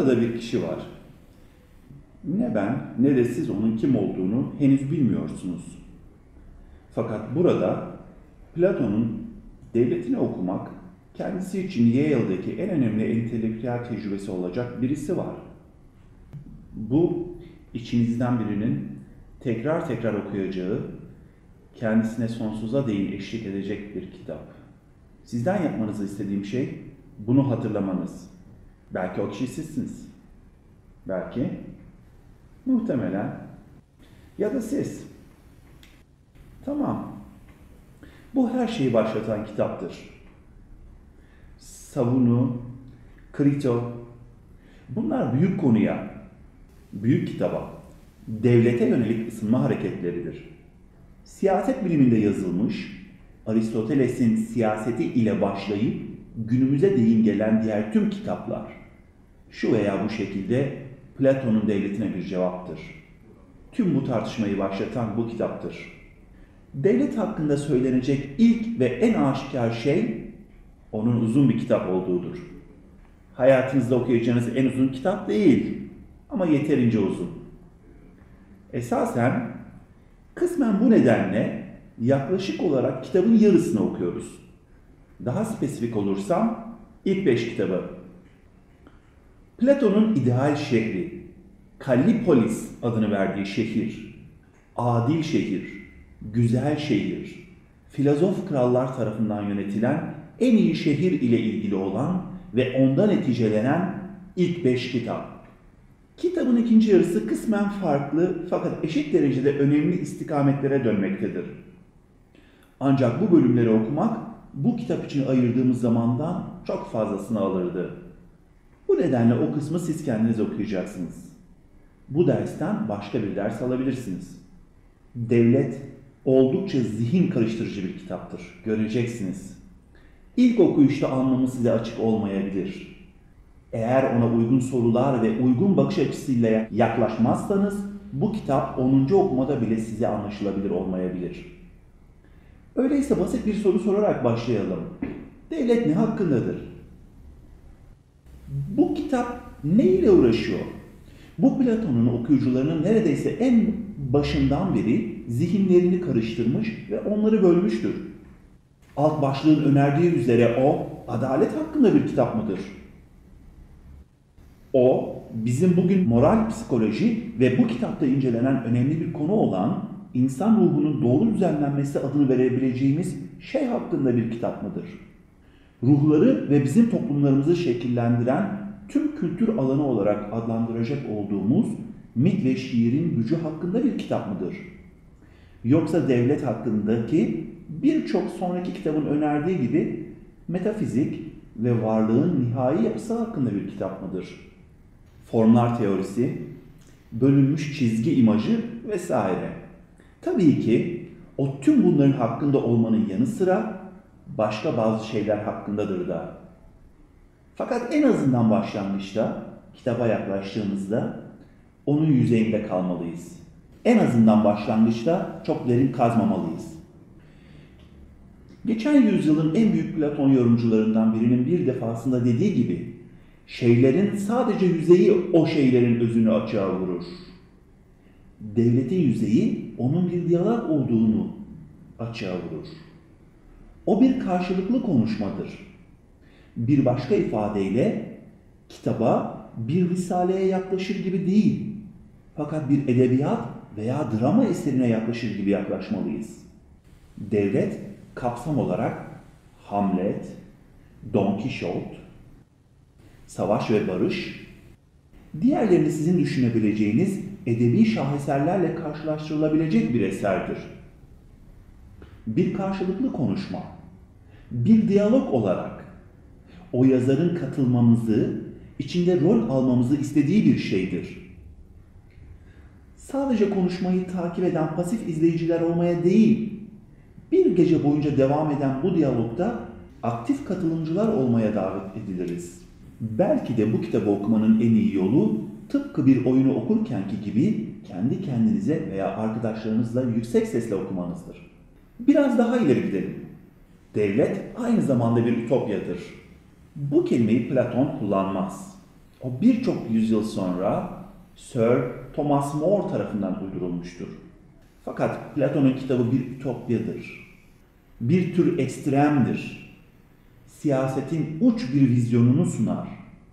Burada bir kişi var. Ne ben ne de siz onun kim olduğunu henüz bilmiyorsunuz. Fakat burada Platon'un Devletini okumak kendisi için Yale'deki en önemli entelektüel tecrübesi olacak birisi var. Bu içinizden birinin tekrar tekrar okuyacağı, kendisine sonsuza değin eşlik edecek bir kitap. Sizden yapmanızı istediğim şey bunu hatırlamanız. Belki o kişi sizsiniz. Belki, muhtemelen ya da siz. Tamam. Bu her şeyi başlatan kitaptır. Savunu, Krito, bunlar büyük konuya, büyük kitaba, devlete yönelik ısınma hareketleridir. Siyaset biliminde yazılmış, Aristoteles'in siyaseti ile başlayıp günümüze değin gelen diğer tüm kitaplar, şu veya bu şekilde Platon'un devletine bir cevaptır. Tüm bu tartışmayı başlatan bu kitaptır. Devlet hakkında söylenecek ilk ve en aşikar şey, onun uzun bir kitap olduğudur. Hayatınızda okuyacağınız en uzun kitap değil ama yeterince uzun. Esasen, kısmen bu nedenle yaklaşık olarak kitabın yarısını okuyoruz. Daha spesifik olursam, ilk 5 kitabı. Platon'un ideal şehri, Kallipolis adını verdiği şehir, adil şehir, güzel şehir, filozof krallar tarafından yönetilen en iyi şehir ile ilgili olan ve ondan neticelenen ilk 5 kitap. Kitabın ikinci yarısı kısmen farklı fakat eşit derecede önemli istikametlere dönmektedir. Ancak bu bölümleri okumak bu kitap için ayırdığımız zamandan çok fazlasını alırdı. Bu nedenle o kısmı siz kendiniz okuyacaksınız. Bu dersten başka bir ders alabilirsiniz. Devlet oldukça zihin karıştırıcı bir kitaptır. Göreceksiniz. İlk okuyuşta anlamı size açık olmayabilir. Eğer ona uygun sorular ve uygun bakış açısıyla yaklaşmazsanız bu kitap 10. okumada bile size anlaşılabilir olmayabilir. Öyleyse basit bir soru sorarak başlayalım. Devlet ne hakkındadır? Bu kitap ne ile uğraşıyor? Bu Platon'un okuyucularının neredeyse en başından beri zihinlerini karıştırmış ve onları bölmüştür. Alt başlığın önerdiği üzere o, adalet hakkında bir kitap mıdır? O, bizim bugün moral psikoloji ve bu kitapta incelenen önemli bir konu olan insan ruhunun doğru düzenlenmesi adını verebileceğimiz şey hakkında bir kitap mıdır? Ruhları ve bizim toplumlarımızı şekillendiren tüm kültür alanı olarak adlandıracak olduğumuz mit ve şiirin gücü hakkında bir kitap mıdır? Yoksa devlet hakkındaki birçok sonraki kitabın önerdiği gibi metafizik ve varlığın nihai yapısı hakkında bir kitap mıdır? Formlar teorisi, bölünmüş çizgi imajı vesaire. Tabii ki o tüm bunların hakkında olmanın yanı sıra başka bazı şeyler hakkındadır da. Fakat en azından başlangıçta kitaba yaklaştığımızda onun yüzeyinde kalmalıyız. En azından başlangıçta çok derin kazmamalıyız. Geçen yüzyılın en büyük Platon yorumcularından birinin bir defasında dediği gibi, şeylerin sadece yüzeyi o şeylerin özünü açığa vurur. Devletin yüzeyi onun bir diyalog olduğunu açığa vurur. O bir karşılıklı konuşmadır. Bir başka ifadeyle kitaba bir risaleye yaklaşır gibi değil, fakat bir edebiyat veya drama eserine yaklaşır gibi yaklaşmalıyız. Devlet kapsam olarak Hamlet, Don Quixote, Savaş ve Barış, diğerlerini sizin düşünebileceğiniz edebi şaheserlerle karşılaştırılabilecek bir eserdir. Bir karşılıklı konuşma, bir diyalog olarak o yazarın katılmamızı, içinde rol almamızı istediği bir şeydir. Sadece konuşmayı takip eden pasif izleyiciler olmaya değil, bir gece boyunca devam eden bu diyalogda aktif katılımcılar olmaya davet ediliriz. Belki de bu kitabı okumanın en iyi yolu, tıpkı bir oyunu okurkenki gibi kendi kendinize veya arkadaşlarınızla yüksek sesle okumanızdır. Biraz daha ileri gidelim. Devlet aynı zamanda bir ütopyadır. Bu kelimeyi Platon kullanmaz. O birçok yüzyıl sonra Sir Thomas More tarafından uydurulmuştur. Fakat Platon'un kitabı bir ütopyadır. Bir tür ekstremdir. Siyasetin uç bir vizyonunu sunar.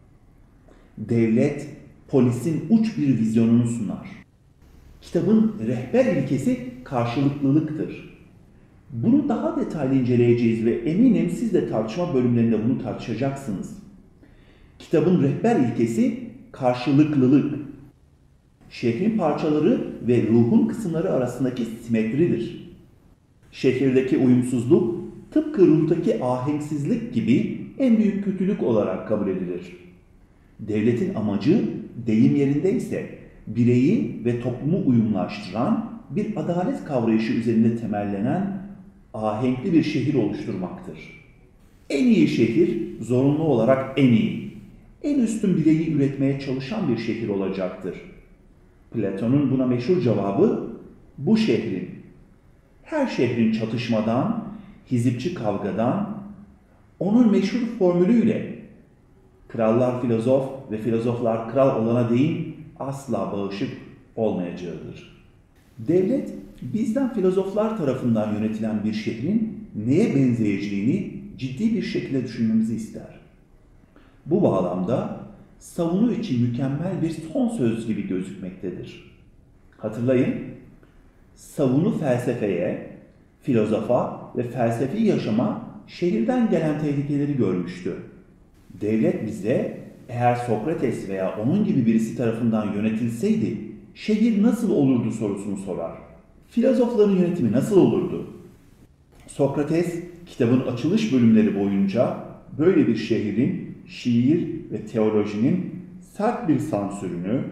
Devlet, polisin uç bir vizyonunu sunar. Kitabın rehber ilkesi karşılıklılıktır. Bunu daha detaylı inceleyeceğiz ve eminim siz de tartışma bölümlerinde bunu tartışacaksınız. Kitabın rehber ilkesi karşılıklılık. Şehrin parçaları ve ruhun kısımları arasındaki simetridir. Şehirdeki uyumsuzluk tıpkı ruhtaki ahenksizlik gibi en büyük kötülük olarak kabul edilir. Devletin amacı deyim yerindeyse bireyi ve toplumu uyumlaştıran bir adalet kavrayışı üzerinde temellenen ahenkli bir şehir oluşturmaktır. En iyi şehir zorunlu olarak en iyi, en üstün bireyi üretmeye çalışan bir şehir olacaktır. Platon'un buna meşhur cevabı bu şehrin, her şehrin çatışmadan, hizipçi kavgadan, onun meşhur formülüyle krallar filozof ve filozoflar kral olana değin asla bağışık olmayacağıdır. Devlet bizden filozoflar tarafından yönetilen bir şehrin neye benzeyeceğini ciddi bir şekilde düşünmemizi ister. Bu bağlamda savunu için mükemmel bir son söz gibi gözükmektedir. Hatırlayın, savunu felsefeye, filozofa ve felsefi yaşama şehirden gelen tehlikeleri görmüştü. Devlet bize eğer Sokrates veya onun gibi birisi tarafından yönetilseydi şehir nasıl olurdu sorusunu sorar. Filozofların yönetimi nasıl olurdu? Sokrates kitabın açılış bölümleri boyunca böyle bir şehrin şiir ve teolojinin sert bir sansürünü,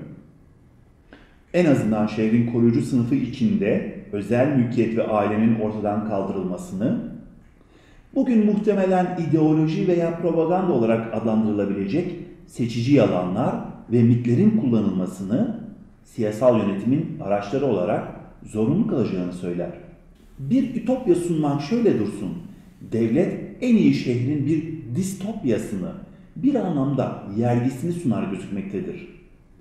en azından şehrin koruyucu sınıfı içinde özel mülkiyet ve ailenin ortadan kaldırılmasını, bugün muhtemelen ideoloji veya propaganda olarak adlandırılabilecek seçici yalanlar ve mitlerin kullanılmasını siyasal yönetimin araçları olarak zorunlu kalacağını söyler. Bir ütopya sunmak şöyle dursun, devlet en iyi şehrin bir distopyasını, bir anlamda yergisini sunar gözükmektedir.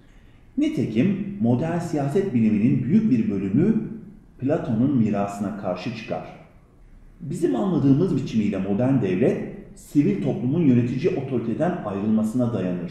Nitekim modern siyaset biliminin büyük bir bölümü Platon'un mirasına karşı çıkar. Bizim anladığımız biçimiyle modern devlet, sivil toplumun yönetici otoriteden ayrılmasına dayanır.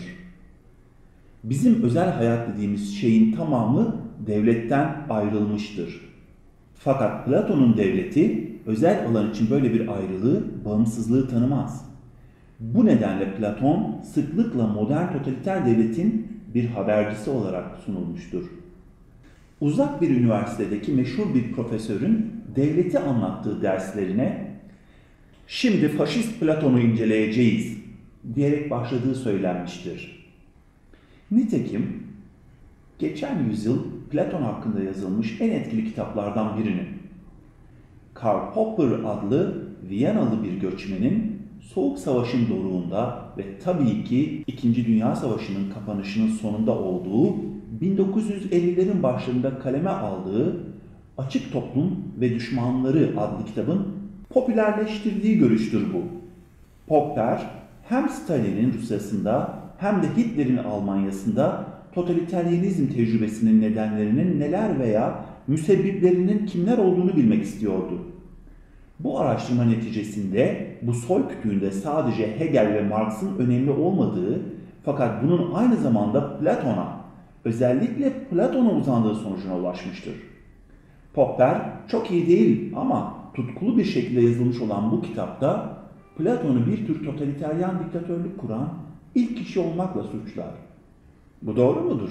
Bizim özel hayat dediğimiz şeyin tamamı devletten ayrılmıştır. Fakat Platon'un devleti özel alan için böyle bir ayrılığı, bağımsızlığı tanımaz. Bu nedenle Platon sıklıkla modern totaliter devletin bir habercisi olarak sunulmuştur. Uzak bir üniversitedeki meşhur bir profesörün devleti anlattığı derslerine "Şimdi faşist Platon'u inceleyeceğiz" diyerek başladığı söylenmiştir. Nitekim geçen yüzyıl Platon hakkında yazılmış en etkili kitaplardan birinin Karl Popper adlı Viyanalı bir göçmenin Soğuk Savaş'ın doruğunda ve tabii ki İkinci Dünya Savaşı'nın kapanışının sonunda olduğu 1950'lerin başlarında kaleme aldığı Açık Toplum ve Düşmanları adlı kitabın popülerleştirdiği görüştür bu. Popper hem Stalin'in Rusyasında hem de Hitler'in Almanyasında totaliteryenizm tecrübesinin nedenlerinin neler veya müsebbiplerinin kimler olduğunu bilmek istiyordu. Bu araştırma neticesinde bu soy kütüğünde sadece Hegel ve Marx'ın önemli olmadığı fakat bunun aynı zamanda Platon'a, özellikle Platon'a uzandığı sonucuna ulaşmıştır. Popper çok iyi değil ama tutkulu bir şekilde yazılmış olan bu kitapta Platon'u bir tür totaliteryen diktatörlük kuran ilk kişi olmakla suçlar. Bu doğru mudur?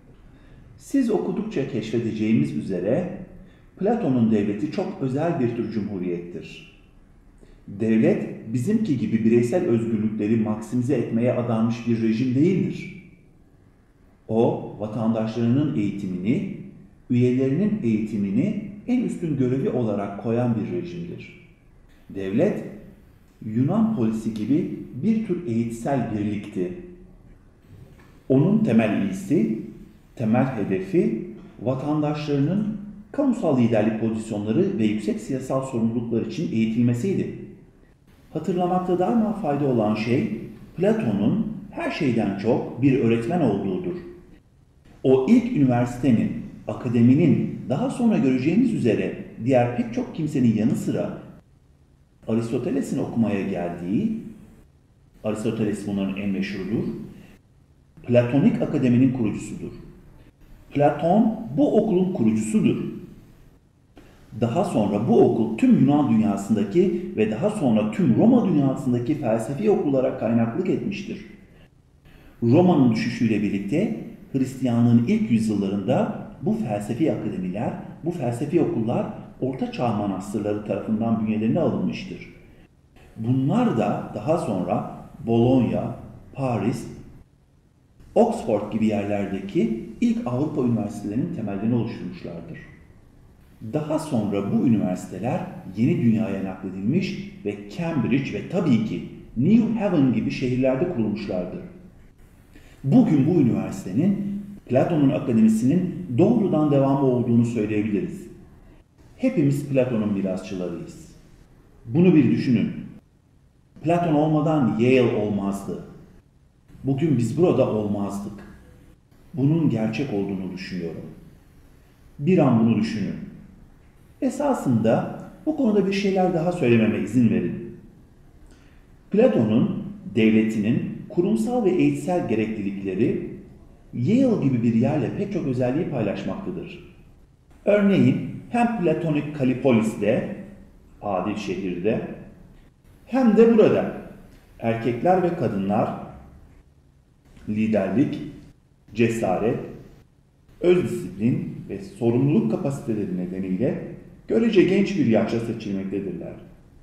Siz okudukça keşfedeceğimiz üzere Platon'un devleti çok özel bir tür cumhuriyettir. Devlet bizimki gibi bireysel özgürlükleri maksimize etmeye adanmış bir rejim değildir. O, vatandaşlarının eğitimini, üyelerinin eğitimini en üstün görevi olarak koyan bir rejimdir. Devlet, Yunan polisi gibi bir tür eğitsel birlikti. Onun temel iyisi, temel hedefi vatandaşlarının kamusal liderlik pozisyonları ve yüksek siyasal sorumluluklar için eğitilmesiydi. Hatırlamakta daima fayda olan şey, Platon'un her şeyden çok bir öğretmen olduğudur. O ilk üniversitenin, akademinin, daha sonra göreceğimiz üzere diğer pek çok kimsenin yanı sıra Aristoteles'in okumaya geldiği, Aristoteles bunların en meşhurudur, Platonik Akademinin kurucusudur. Platon bu okulun kurucusudur. Daha sonra bu okul tüm Yunan dünyasındaki ve daha sonra tüm Roma dünyasındaki felsefi okullara kaynaklık etmiştir. Roma'nın düşüşüyle birlikte Hristiyanlığın ilk yüzyıllarında bu felsefi akademiler, bu felsefi okullar Orta Çağ manastırları tarafından bünyelerine alınmıştır. Bunlar da daha sonra Bologna, Paris, Oxford gibi yerlerdeki ilk Avrupa üniversitelerinin temellerini oluşturmuşlardır. Daha sonra bu üniversiteler yeni dünyaya nakledilmiş ve Cambridge ve tabii ki New Haven gibi şehirlerde kurulmuşlardır. Bugün bu üniversitenin Platon'un akademisinin doğrudan devamı olduğunu söyleyebiliriz. Hepimiz Platon'un mirasçılarıyız. Bunu bir düşünün. Platon olmadan Yale olmazdı. Bugün biz burada olmazdık. Bunun gerçek olduğunu düşünüyorum. Bir an bunu düşünün. Esasında bu konuda bir şeyler daha söylememe izin verin. Platon'un devletinin kurumsal ve eğitsel gereklilikleri Yale gibi bir yerle pek çok özelliği paylaşmaktadır. Örneğin hem Platonik Kalipolis'te, adil şehirde, hem de burada erkekler ve kadınlar liderlik, cesaret, öz disiplin ve sorumluluk kapasiteleri nedeniyle görece genç bir yaşta seçilmektedirler.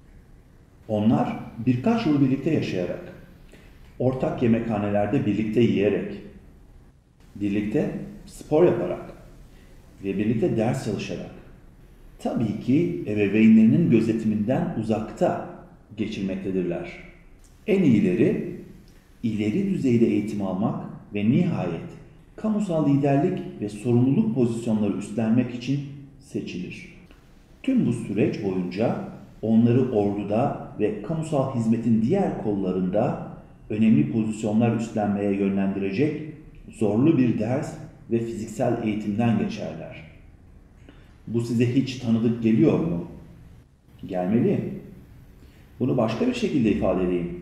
Onlar birkaç yıl birlikte yaşayarak, ortak yemekhanelerde birlikte yiyerek, birlikte spor yaparak ve birlikte ders çalışarak, tabii ki ebeveynlerinin gözetiminden uzakta geçirmektedirler. En iyileri, ileri düzeyde eğitim almak ve nihayet kamusal liderlik ve sorumluluk pozisyonları üstlenmek için seçilir. Tüm bu süreç boyunca onları orduda ve kamusal hizmetin diğer kollarında önemli pozisyonlar üstlenmeye yönlendirecek zorlu bir ders ve fiziksel eğitimden geçerler. Bu size hiç tanıdık geliyor mu? Gelmeli. Bunu başka bir şekilde ifade edeyim.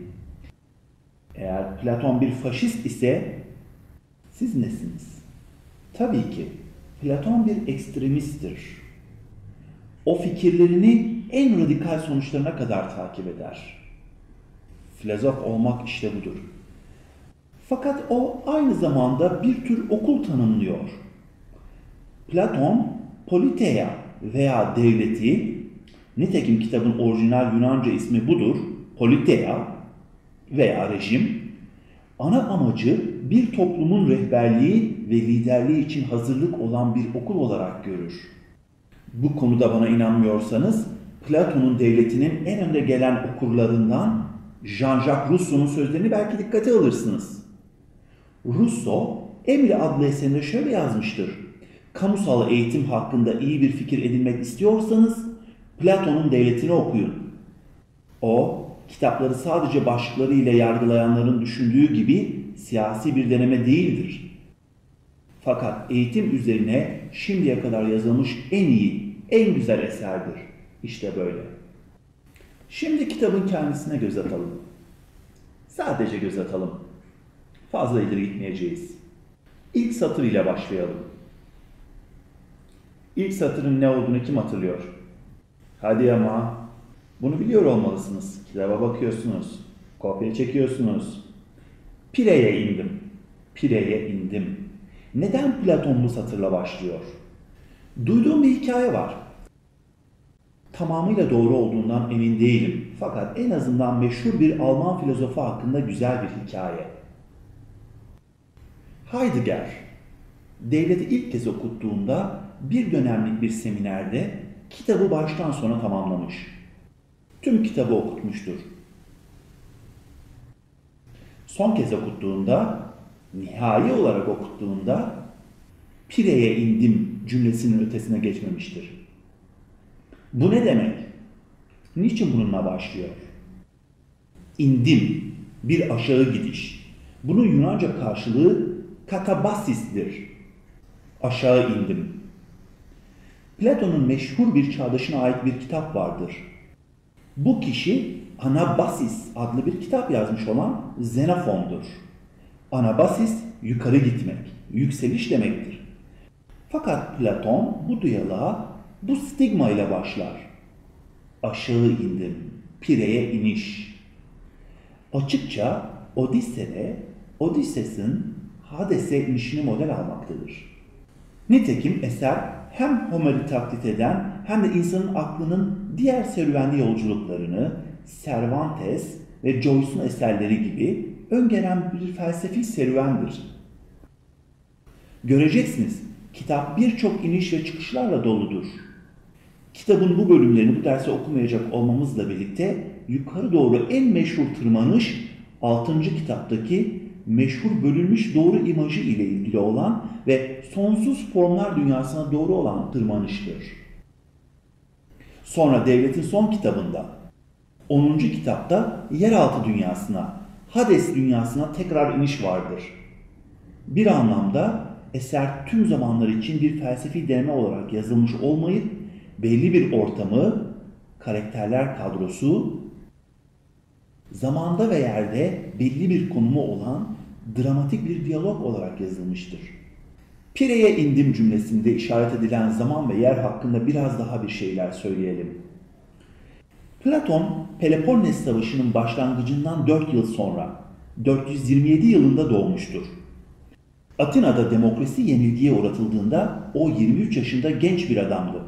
Eğer Platon bir faşist ise siz nesiniz? Tabii ki Platon bir ekstremisttir. O fikirlerini en radikal sonuçlarına kadar takip eder. Filozof olmak işte budur. Fakat o aynı zamanda bir tür okul tanımlıyor. Platon, politeia veya devleti, nitekim kitabın orijinal Yunanca ismi budur, politeia veya rejim, ana amacı bir toplumun rehberliği ve liderliği için hazırlık olan bir okul olarak görür. Bu konuda bana inanmıyorsanız, Platon'un devletinin en önde gelen okurlarından Jean-Jacques Rousseau'nun sözlerini belki dikkate alırsınız. Rousseau, Emile adlı eserinde şöyle yazmıştır. Kamusal eğitim hakkında iyi bir fikir edinmek istiyorsanız Platon'un devletini okuyun. O, kitapları sadece başlıklarıyla yargılayanların düşündüğü gibi siyasi bir deneme değildir. Fakat eğitim üzerine şimdiye kadar yazılmış en iyi, en güzel eserdir. İşte böyle. Şimdi kitabın kendisine göz atalım. Sadece göz atalım. Fazla ileri gitmeyeceğiz. İlk satır ile başlayalım. İlk satırın ne olduğunu kim hatırlıyor? Hadi ama bunu biliyor olmalısınız. Kitaba bakıyorsunuz. Kopya çekiyorsunuz. Pire'ye indim. Pire'ye indim. Neden Platon bu satırla başlıyor? Duyduğum bir hikaye var. Tamamıyla doğru olduğundan emin değilim. Fakat en azından meşhur bir Alman filozofu hakkında güzel bir hikaye. Heidegger, devleti ilk kez okuttuğunda bir dönemlik bir seminerde kitabı baştan sona tamamlamış. Tüm kitabı okutmuştur. Son kez okuttuğunda, nihai olarak okuttuğunda Pire'ye indim cümlesinin ötesine geçmemiştir. Bu ne demek? Niçin bununla başlıyor? İndim, bir aşağı gidiş. Bunun Yunanca karşılığı katabasis'tir. Aşağı indim. Platon'un meşhur bir çağdaşına ait bir kitap vardır. Bu kişi Anabasis adlı bir kitap yazmış olan Xenofon'dur. Anabasis yukarı gitmek, yükseliş demektir. Fakat Platon bu diyaloğa bu stigma ile başlar. Aşağı indim, Pire'ye iniş. Açıkça Odise'sin Hades'e inişini model almaktadır. Nitekim eser hem Homer'i taklit eden hem de insanın aklının diğer serüvenli yolculuklarını Cervantes ve Joyce'un eserleri gibi öngören bir felsefi serüvendir. Göreceksiniz, kitap birçok iniş ve çıkışlarla doludur. Kitabın bu bölümlerini bu derste okumayacak olmamızla birlikte yukarı doğru en meşhur tırmanış 6. kitaptaki meşhur bölünmüş doğru imajı ile ilgili olan ve sonsuz formlar dünyasına doğru olan tırmanıştır. Sonra Devletin Son kitabında 10. kitapta yeraltı dünyasına, Hades dünyasına tekrar iniş vardır. Bir anlamda eser tüm zamanlar için bir felsefi deneme olarak yazılmış olmayıp belli bir ortamı, karakterler kadrosu, zamanda ve yerde belli bir konumu olan dramatik bir diyalog olarak yazılmıştır. Pire'ye indim cümlesinde işaret edilen zaman ve yer hakkında biraz daha bir şeyler söyleyelim. Platon, Peloponnes Savaşı'nın başlangıcından 4 yıl sonra, 427 yılında doğmuştur. Atina'da demokrasi yenilgiye uğratıldığında o 23 yaşında genç bir adamdı.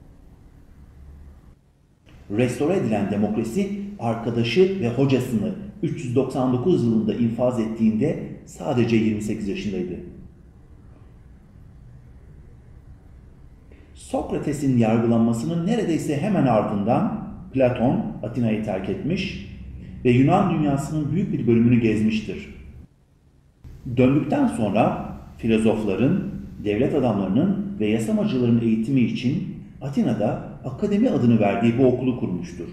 Restore edilen demokrasi, arkadaşı ve hocasını 399 yılında infaz ettiğinde sadece 28 yaşındaydı. Sokrates'in yargılanmasının neredeyse hemen ardından Platon Atina'yı terk etmiş ve Yunan dünyasının büyük bir bölümünü gezmiştir. Döndükten sonra filozofların, devlet adamlarının ve yasamacıların eğitimi için Atina'da akademi adını verdiği bu okulu kurmuştur.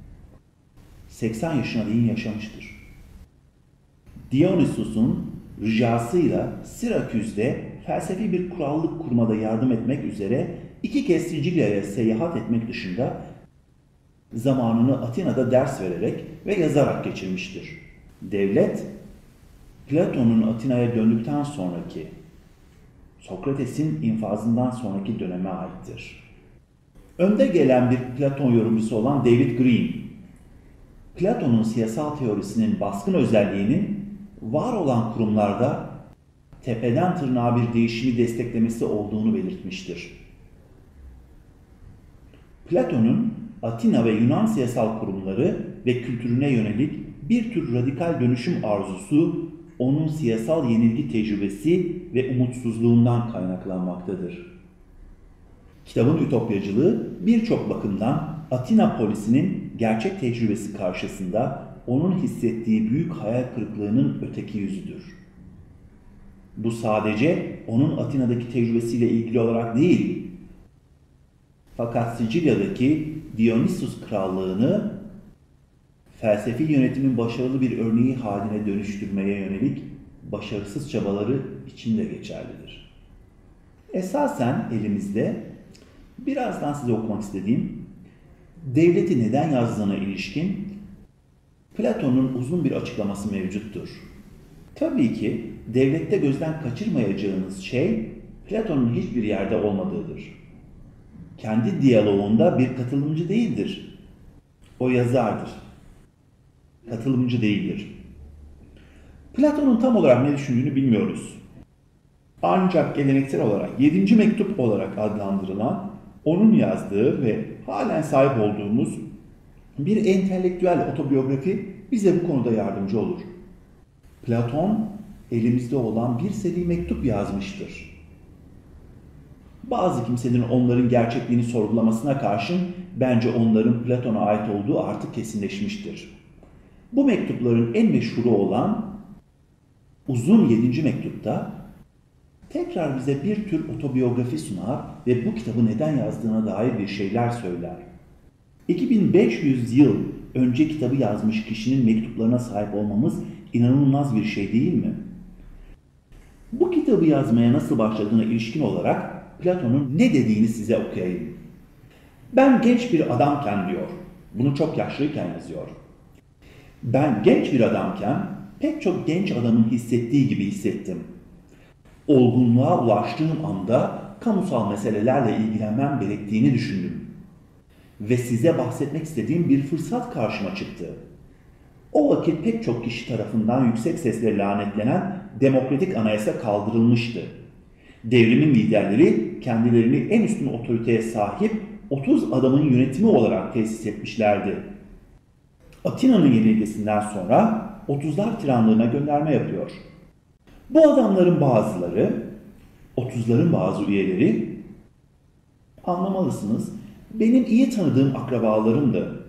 80 yaşına değin yaşamıştır. Dionysus'un ricasıyla Siraküs'te felsefi bir kurallık kurmada yardım etmek üzere 2 kez Sicilya'ya seyahat etmek dışında zamanını Atina'da ders vererek ve yazarak geçirmiştir. Devlet, Platon'un Atina'ya döndükten sonraki, Sokrates'in infazından sonraki döneme aittir. Önde gelen bir Platon yorumcusu olan David Green, Platon'un siyasal teorisinin baskın özelliğinin var olan kurumlarda tepeden tırnağa bir değişimi desteklemesi olduğunu belirtmiştir. Platon'un Atina ve Yunan siyasal kurumları ve kültürüne yönelik bir tür radikal dönüşüm arzusu, onun siyasal yenilgi tecrübesi ve umutsuzluğundan kaynaklanmaktadır. Kitabın ütopyacılığı birçok bakımdan Atina polisinin gerçek tecrübesi karşısında onun hissettiği büyük hayal kırıklığının öteki yüzüdür. Bu sadece onun Atina'daki tecrübesiyle ilgili olarak değil, fakat Sicilya'daki Dionysus krallığını felsefi yönetimin başarılı bir örneği haline dönüştürmeye yönelik başarısız çabaları için de geçerlidir. Esasen elimizde birazdan size okumak istediğim Devleti neden yazdığına ilişkin Platon'un uzun bir açıklaması mevcuttur. Tabii ki devlette gözden kaçırmayacağınız şey Platon'un hiçbir yerde olmadığıdır. Kendi diyaloğunda bir katılımcı değildir. O yazardır. Katılımcı değildir. Platon'un tam olarak ne düşündüğünü bilmiyoruz. Ancak geleneksel olarak 7. mektup olarak adlandırılan onun yazdığı ve halen sahip olduğumuz bir entelektüel otobiyografi bize bu konuda yardımcı olur. Platon elimizde olan bir seri mektup yazmıştır. Bazı kimselerin onların gerçekliğini sorgulamasına karşın bence onların Platon'a ait olduğu artık kesinleşmiştir. Bu mektupların en meşhuru olan uzun 7. mektupta tekrar bize bir tür otobiyografi sunar ve bu kitabı neden yazdığına dair bir şeyler söyler. 2500 yıl önce kitabı yazmış kişinin mektuplarına sahip olmamız İnanılmaz bir şey değil mi? Bu kitabı yazmaya nasıl başladığına ilişkin olarak Platon'un ne dediğini size okuyayım. Ben genç bir adamken diyor, bunu çok yaşlıyken yazıyor. Ben genç bir adamken pek çok genç adamın hissettiği gibi hissettim. Olgunluğa ulaştığım anda kamusal meselelerle ilgilenmem gerektiğini düşündüm. Ve size bahsetmek istediğim bir fırsat karşıma çıktı. O vakit pek çok kişi tarafından yüksek sesle lanetlenen demokratik anayasa kaldırılmıştı. Devrimin liderleri kendilerini en üstün otoriteye sahip 30 adamın yönetimi olarak tesis etmişlerdi. Atina'nın yenilgisinden sonra 30'lar tiranlığına gönderme yapıyor. Bu adamların bazıları, 30'ların bazı üyeleri, anlamalısınız, benim iyi tanıdığım akrabalarımdı.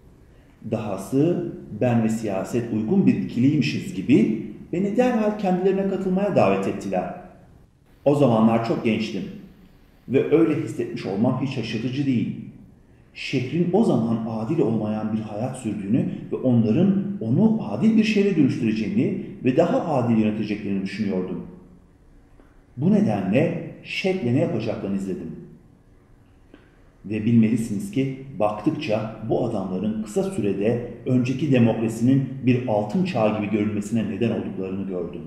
Dahası ben ve siyaset uygun bir ikiliymişiz gibi beni derhal kendilerine katılmaya davet ettiler. O zamanlar çok gençtim ve öyle hissetmiş olmam hiç şaşırtıcı değil. Şehrin o zaman adil olmayan bir hayat sürdüğünü ve onların onu adil bir şehre dönüştüreceğini ve daha adil yöneteceklerini düşünüyordum. Bu nedenle şevkle ne yapacaklarını izledim. Ve bilmelisiniz ki baktıkça bu adamların kısa sürede önceki demokrasinin bir altın çağı gibi görünmesine neden olduklarını gördüm.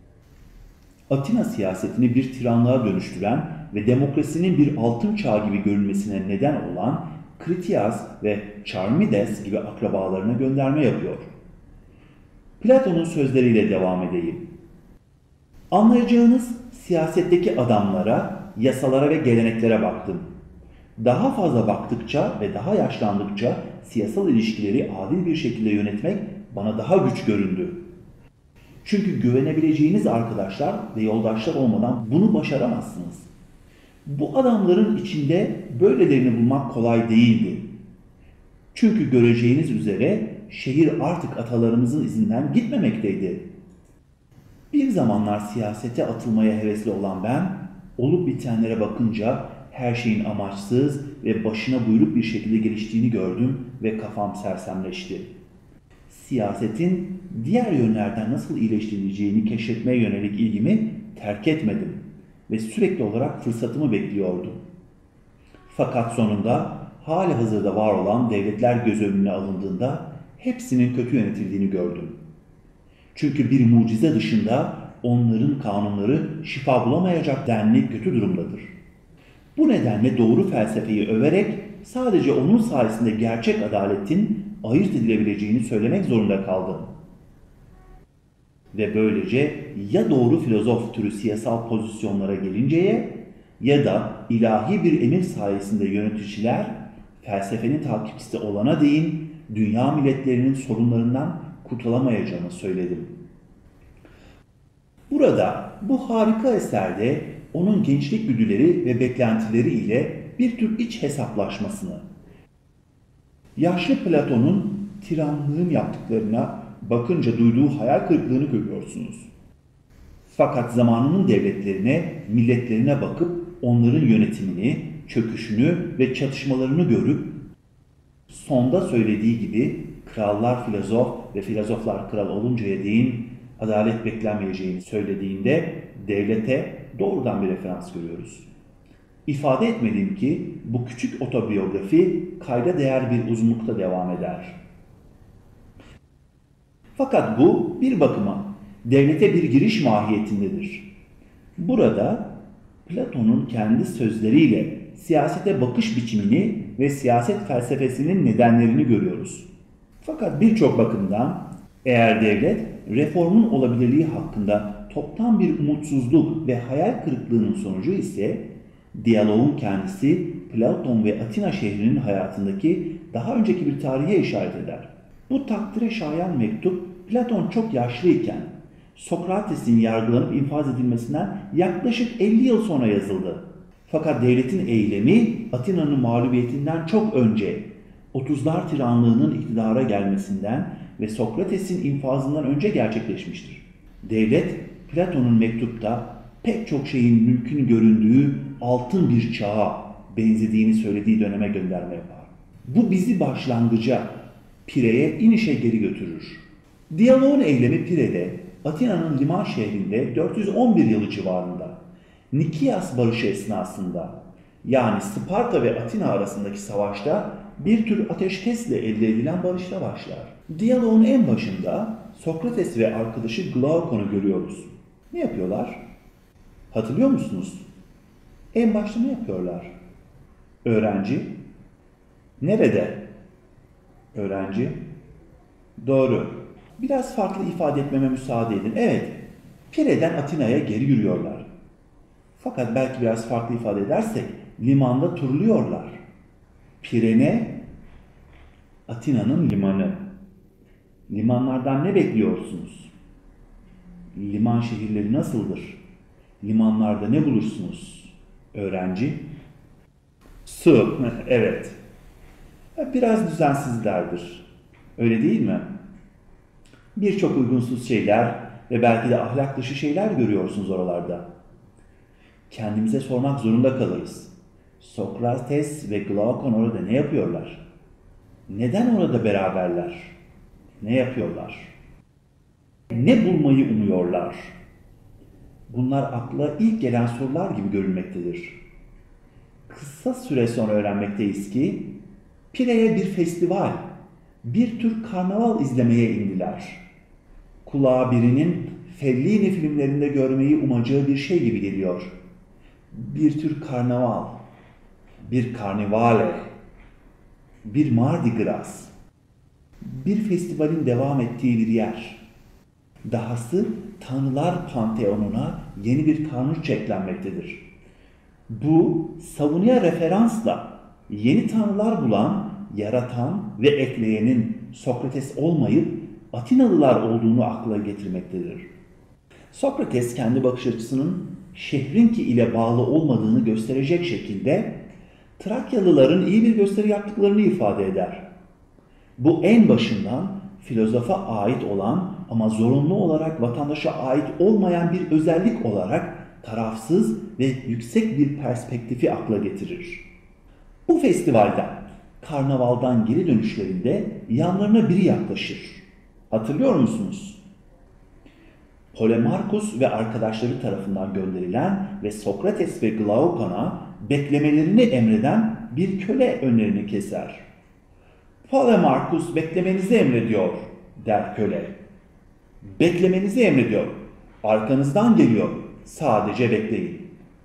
Atina siyasetini bir tiranlığa dönüştüren ve demokrasinin bir altın çağı gibi görünmesine neden olan Kritias ve Charmides gibi akrabalarına gönderme yapıyor. Platon'un sözleriyle devam edeyim. Anlayacağınız siyasetteki adamlara, yasalara ve geleneklere baktım. Daha fazla baktıkça ve daha yaşlandıkça siyasal ilişkileri adil bir şekilde yönetmek bana daha güç göründü. Çünkü güvenebileceğiniz arkadaşlar ve yoldaşlar olmadan bunu başaramazsınız. Bu adamların içinde böylelerini bulmak kolay değildi. Çünkü göreceğiniz üzere şehir artık atalarımızın izinden gitmemekteydi. Bir zamanlar siyasete atılmaya hevesli olan ben, olup bitenlere bakınca her şeyin amaçsız ve başına buyruk bir şekilde geliştiğini gördüm ve kafam sersemleşti. Siyasetin diğer yönlerden nasıl iyileştirileceğini keşfetmeye yönelik ilgimi terk etmedim ve sürekli olarak fırsatımı bekliyordum. Fakat sonunda hali hazırda var olan devletler göz önüne alındığında hepsinin kötü yönetildiğini gördüm. Çünkü bir mucize dışında onların kanunları şifa bulamayacak denli kötü durumdadır. Bu nedenle doğru felsefeyi överek sadece onun sayesinde gerçek adaletin ayırt edilebileceğini söylemek zorunda kaldım. Ve böylece ya doğru filozof türü siyasal pozisyonlara gelinceye ya da ilahi bir emir sayesinde yöneticiler felsefenin takipçisi olana değin dünya milletlerinin sorunlarından kurtulamayacağını söyledim. Burada bu harika eserde onun gençlik güdüleri ve beklentileri ile bir tür iç hesaplaşmasını, yaşlı Platon'un tiranlığın yaptıklarına bakınca duyduğu hayal kırıklığını görüyorsunuz. Fakat zamanının devletlerine, milletlerine bakıp onların yönetimini, çöküşünü ve çatışmalarını görüp sonda söylediği gibi krallar filozof ve filozoflar kral oluncaya değin adalet beklenmeyeceğini söylediğinde devlete doğrudan bir referans görüyoruz. İfade etmeliyim ki bu küçük otobiyografi kayda değer bir uzunlukta devam eder. Fakat bu bir bakıma devlete bir giriş mahiyetindedir. Burada Platon'un kendi sözleriyle siyasete bakış biçimini ve siyaset felsefesinin nedenlerini görüyoruz. Fakat birçok bakımdan eğer devlet reformun olabilirliği hakkında toptan bir umutsuzluk ve hayal kırıklığının sonucu ise diyaloğun kendisi Platon ve Atina şehrinin hayatındaki daha önceki bir tarihe işaret eder. Bu takdire şayan mektup Platon çok yaşlıyken Sokrates'in yargılanıp infaz edilmesinden yaklaşık 50 yıl sonra yazıldı. Fakat devletin eylemi Atina'nın mağlubiyetinden çok önce 30'lar tiranlığının iktidara gelmesinden ve Sokrates'in infazından önce gerçekleşmiştir. Devlet Platon'un mektupta pek çok şeyin mümkün göründüğü altın bir çağa benzediğini söylediği döneme gönderme yapar. Bu bizi başlangıca, pireye, inişe geri götürür. Diyaloğun eylemi Pire'de, Atina'nın liman şehrinde 411 yılı civarında, Nikias Barışı esnasında, yani Sparta ve Atina arasındaki savaşta bir tür ateşkesle elde edilen barışla başlar. Diyaloğun en başında Sokrates ve arkadaşı Glaukon'u görüyoruz. Ne yapıyorlar? Hatırlıyor musunuz? En başta ne yapıyorlar? Öğrenci. Nerede? Öğrenci. Doğru. Biraz farklı ifade etmeme müsaade edin. Evet, Pire'den Atina'ya geri yürüyorlar. Fakat belki biraz farklı ifade edersek, limanda turluyorlar. Pire ne? Atina'nın limanı. Limanlardan ne bekliyorsunuz? Liman şehirleri nasıldır? Limanlarda ne bulursunuz? Öğrenci. Su. Evet. Biraz düzensizlerdir. Öyle değil mi? Birçok uygunsuz şeyler ve belki de ahlak dışı şeyler görüyorsunuz oralarda. Kendimize sormak zorunda kalırız. Sokrates ve Glaukon orada ne yapıyorlar? Neden orada beraberler? Ne yapıyorlar? Ne bulmayı umuyorlar? Bunlar akla ilk gelen sorular gibi görünmektedir. Kısa süre sonra öğrenmekteyiz ki Pire'ye bir festival, bir tür karnaval izlemeye indiler. Kulağa birinin Fellini filmlerinde görmeyi umacağı bir şey gibi geliyor. Bir tür karnaval, bir karnivale, bir Mardi Gras, bir festivalin devam ettiği bir yer. Dahası Tanrılar Panteonuna yeni bir tanrıça eklenmektedir. Bu savunuya referansla yeni tanrılar bulan, yaratan ve ekleyenin Sokrates olmayıp Atinalılar olduğunu akla getirmektedir. Sokrates kendi bakış açısının şehrinki ile bağlı olmadığını gösterecek şekilde Trakyalıların iyi bir gösteri yaptıklarını ifade eder. Bu en başından filozofa ait olan ama zorunlu olarak vatandaşa ait olmayan bir özellik olarak tarafsız ve yüksek bir perspektifi akla getirir. Bu festivalden, karnavaldan geri dönüşlerinde yanlarına biri yaklaşır. Hatırlıyor musunuz? Polemarkus ve arkadaşları tarafından gönderilen ve Sokrates ve Glaukon'a beklemelerini emreden bir köle önlerini keser. Polemarkus beklemenizi emrediyor, der köle. Beklemenizi emrediyor. Arkanızdan geliyor. Sadece bekleyin.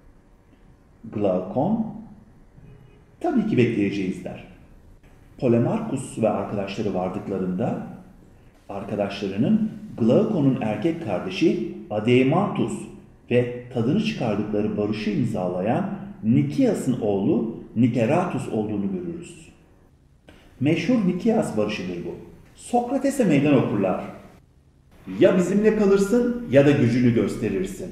Glaukon, tabii ki bekleyeceğiz der. Polemarkus ve arkadaşları vardıklarında, arkadaşlarının Glaukon'un erkek kardeşi Adeimantus ve tadını çıkardıkları barışı imzalayan Nikias'ın oğlu Nikeratus olduğunu görürüz. Meşhur Nikias barışıdır bu. Sokrates'e meydan okurlar. Ya bizimle kalırsın ya da gücünü gösterirsin.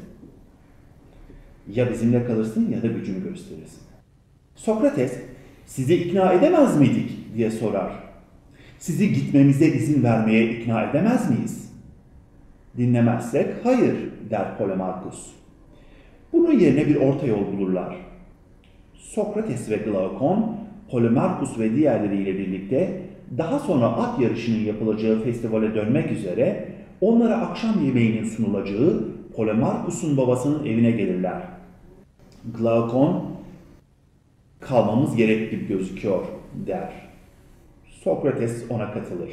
Ya bizimle kalırsın ya da gücünü gösterirsin. Sokrates, sizi ikna edemez miydik diye sorar. Sizi gitmemize izin vermeye ikna edemez miyiz? Dinlemezsek hayır der Polemarkus. Bunun yerine bir orta yol bulurlar. Sokrates ve Glaukon, Polemarkus ve diğerleriyle birlikte daha sonra at yarışının yapılacağı festivale dönmek üzere onlara akşam yemeğinin sunulacağı Polemarkus'un babasının evine gelirler. Glaukon, kalmamız gerek gibi gözüküyor der. Sokrates ona katılır.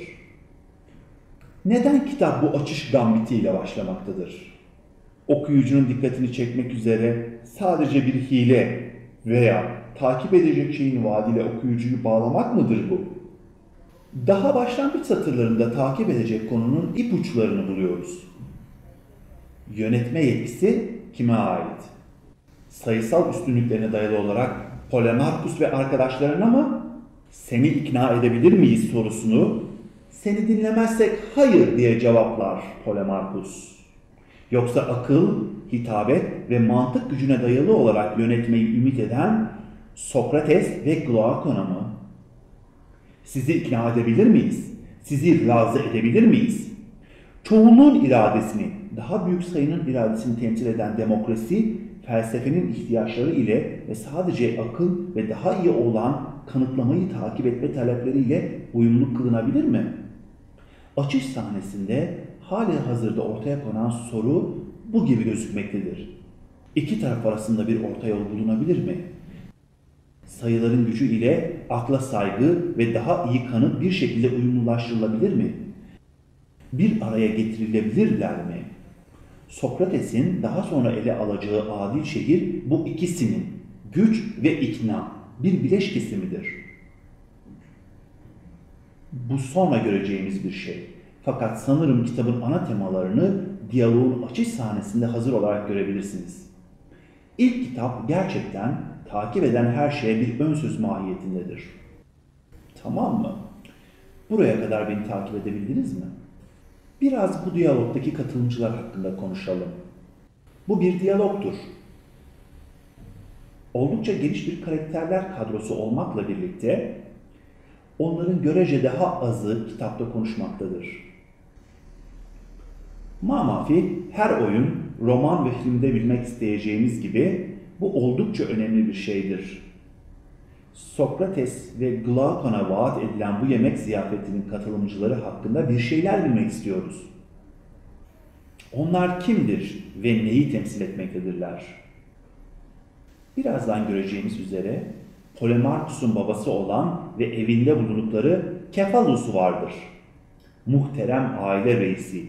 Neden kitap bu açış gambitiyle başlamaktadır? Okuyucunun dikkatini çekmek üzere sadece bir hile veya takip edecek şeyin vaadiyle okuyucuyu bağlamak mıdır bu? Daha başlangıç satırlarında takip edecek konunun ipuçlarını buluyoruz. Yönetme yetkisi kime ait? Sayısal üstünlüklerine dayalı olarak Polemarkus ve arkadaşlarına mı? Seni ikna edebilir miyiz sorusunu seni dinlemezsek hayır diye cevaplar Polemarkus. Yoksa akıl, hitabet ve mantık gücüne dayalı olarak yönetmeyi ümit eden Sokrates ve Glaukon'a mı? Sizi ikna edebilir miyiz? Sizi razı edebilir miyiz? Çoğunluğun iradesini, daha büyük sayının iradesini temsil eden demokrasi, felsefenin ihtiyaçları ile ve sadece akıl ve daha iyi olan kanıtlamayı takip etme talepleriyle uyumlu kılınabilir mi? Açış sahnesinde hali hazırda ortaya konan soru bu gibi gözükmektedir. İki taraf arasında bir orta yol bulunabilir mi? Sayıların gücü ile akla saygı ve daha iyi kanıt bir şekilde uyumlulaştırılabilir mi? Bir araya getirilebilirler mi? Sokrates'in daha sonra ele alacağı adil şehir bu ikisinin güç ve ikna bir bileşkesi midir? Bu sonra göreceğimiz bir şey. Fakat sanırım kitabın ana temalarını diyaloğun açış sahnesinde hazır olarak görebilirsiniz. İlk kitap gerçekten takip eden her şeye bir ön söz mahiyetindedir. Tamam mı? Buraya kadar beni takip edebildiniz mi? Biraz bu diyalogdaki katılımcılar hakkında konuşalım. Bu bir diyalogtur. Oldukça geniş bir karakterler kadrosu olmakla birlikte onların görece daha azı kitapta konuşmaktadır. Mamafi her oyun, roman ve filmde bilmek isteyeceğimiz gibi bu oldukça önemli bir şeydir. Sokrates ve Glaukon'a vaat edilen bu yemek ziyafetinin katılımcıları hakkında bir şeyler bilmek istiyoruz. Onlar kimdir ve neyi temsil etmektedirler? Birazdan göreceğimiz üzere Polemarkus'un babası olan ve evinde bulundukları Kephalus'u vardır. Muhterem aile reisi,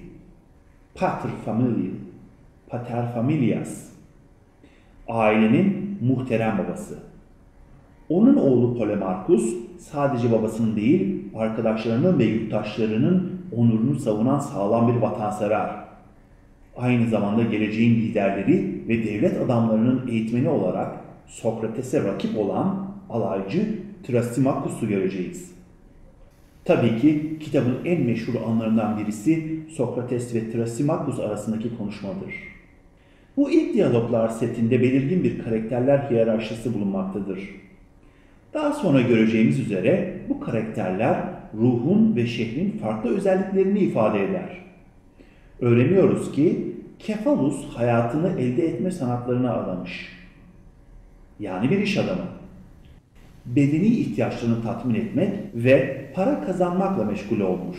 pater familias, ailenin muhterem babası. Onun oğlu Polemarkus sadece babasının değil, arkadaşlarının ve yurttaşlarının onurunu savunan sağlam bir vatansever. Aynı zamanda geleceğin liderleri ve devlet adamlarının eğitmeni olarak Sokrates'e rakip olan alaycı Thrasymachus'u göreceğiz. Tabii ki kitabın en meşhur anlarından birisi Sokrates ve Thrasymachus arasındaki konuşmadır. Bu ilk diyaloglar setinde belirgin bir karakterler hiyerarşisi bulunmaktadır. Daha sonra göreceğimiz üzere bu karakterler ruhun ve şehrin farklı özelliklerini ifade eder. Öğreniyoruz ki Kephalus hayatını elde etme sanatlarına adamış. Yani bir iş adamı. Bedeni ihtiyaçlarını tatmin etmek ve para kazanmakla meşgul olmuş.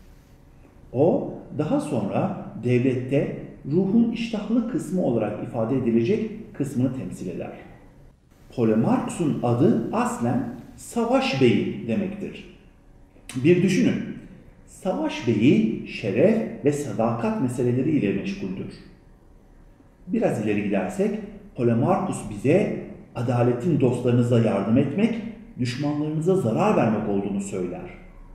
O daha sonra devlette ruhun iştahlı kısmı olarak ifade edilecek kısmını temsil eder. Polemarkus'un adı aslen savaş beyi demektir. Bir düşünün. Savaş beyi şeref ve sadakat meseleleriyle meşguldür. Biraz ileri gidersek Polemarkus bize adaletin dostlarınıza yardım etmek, düşmanlarınıza zarar vermek olduğunu söyler.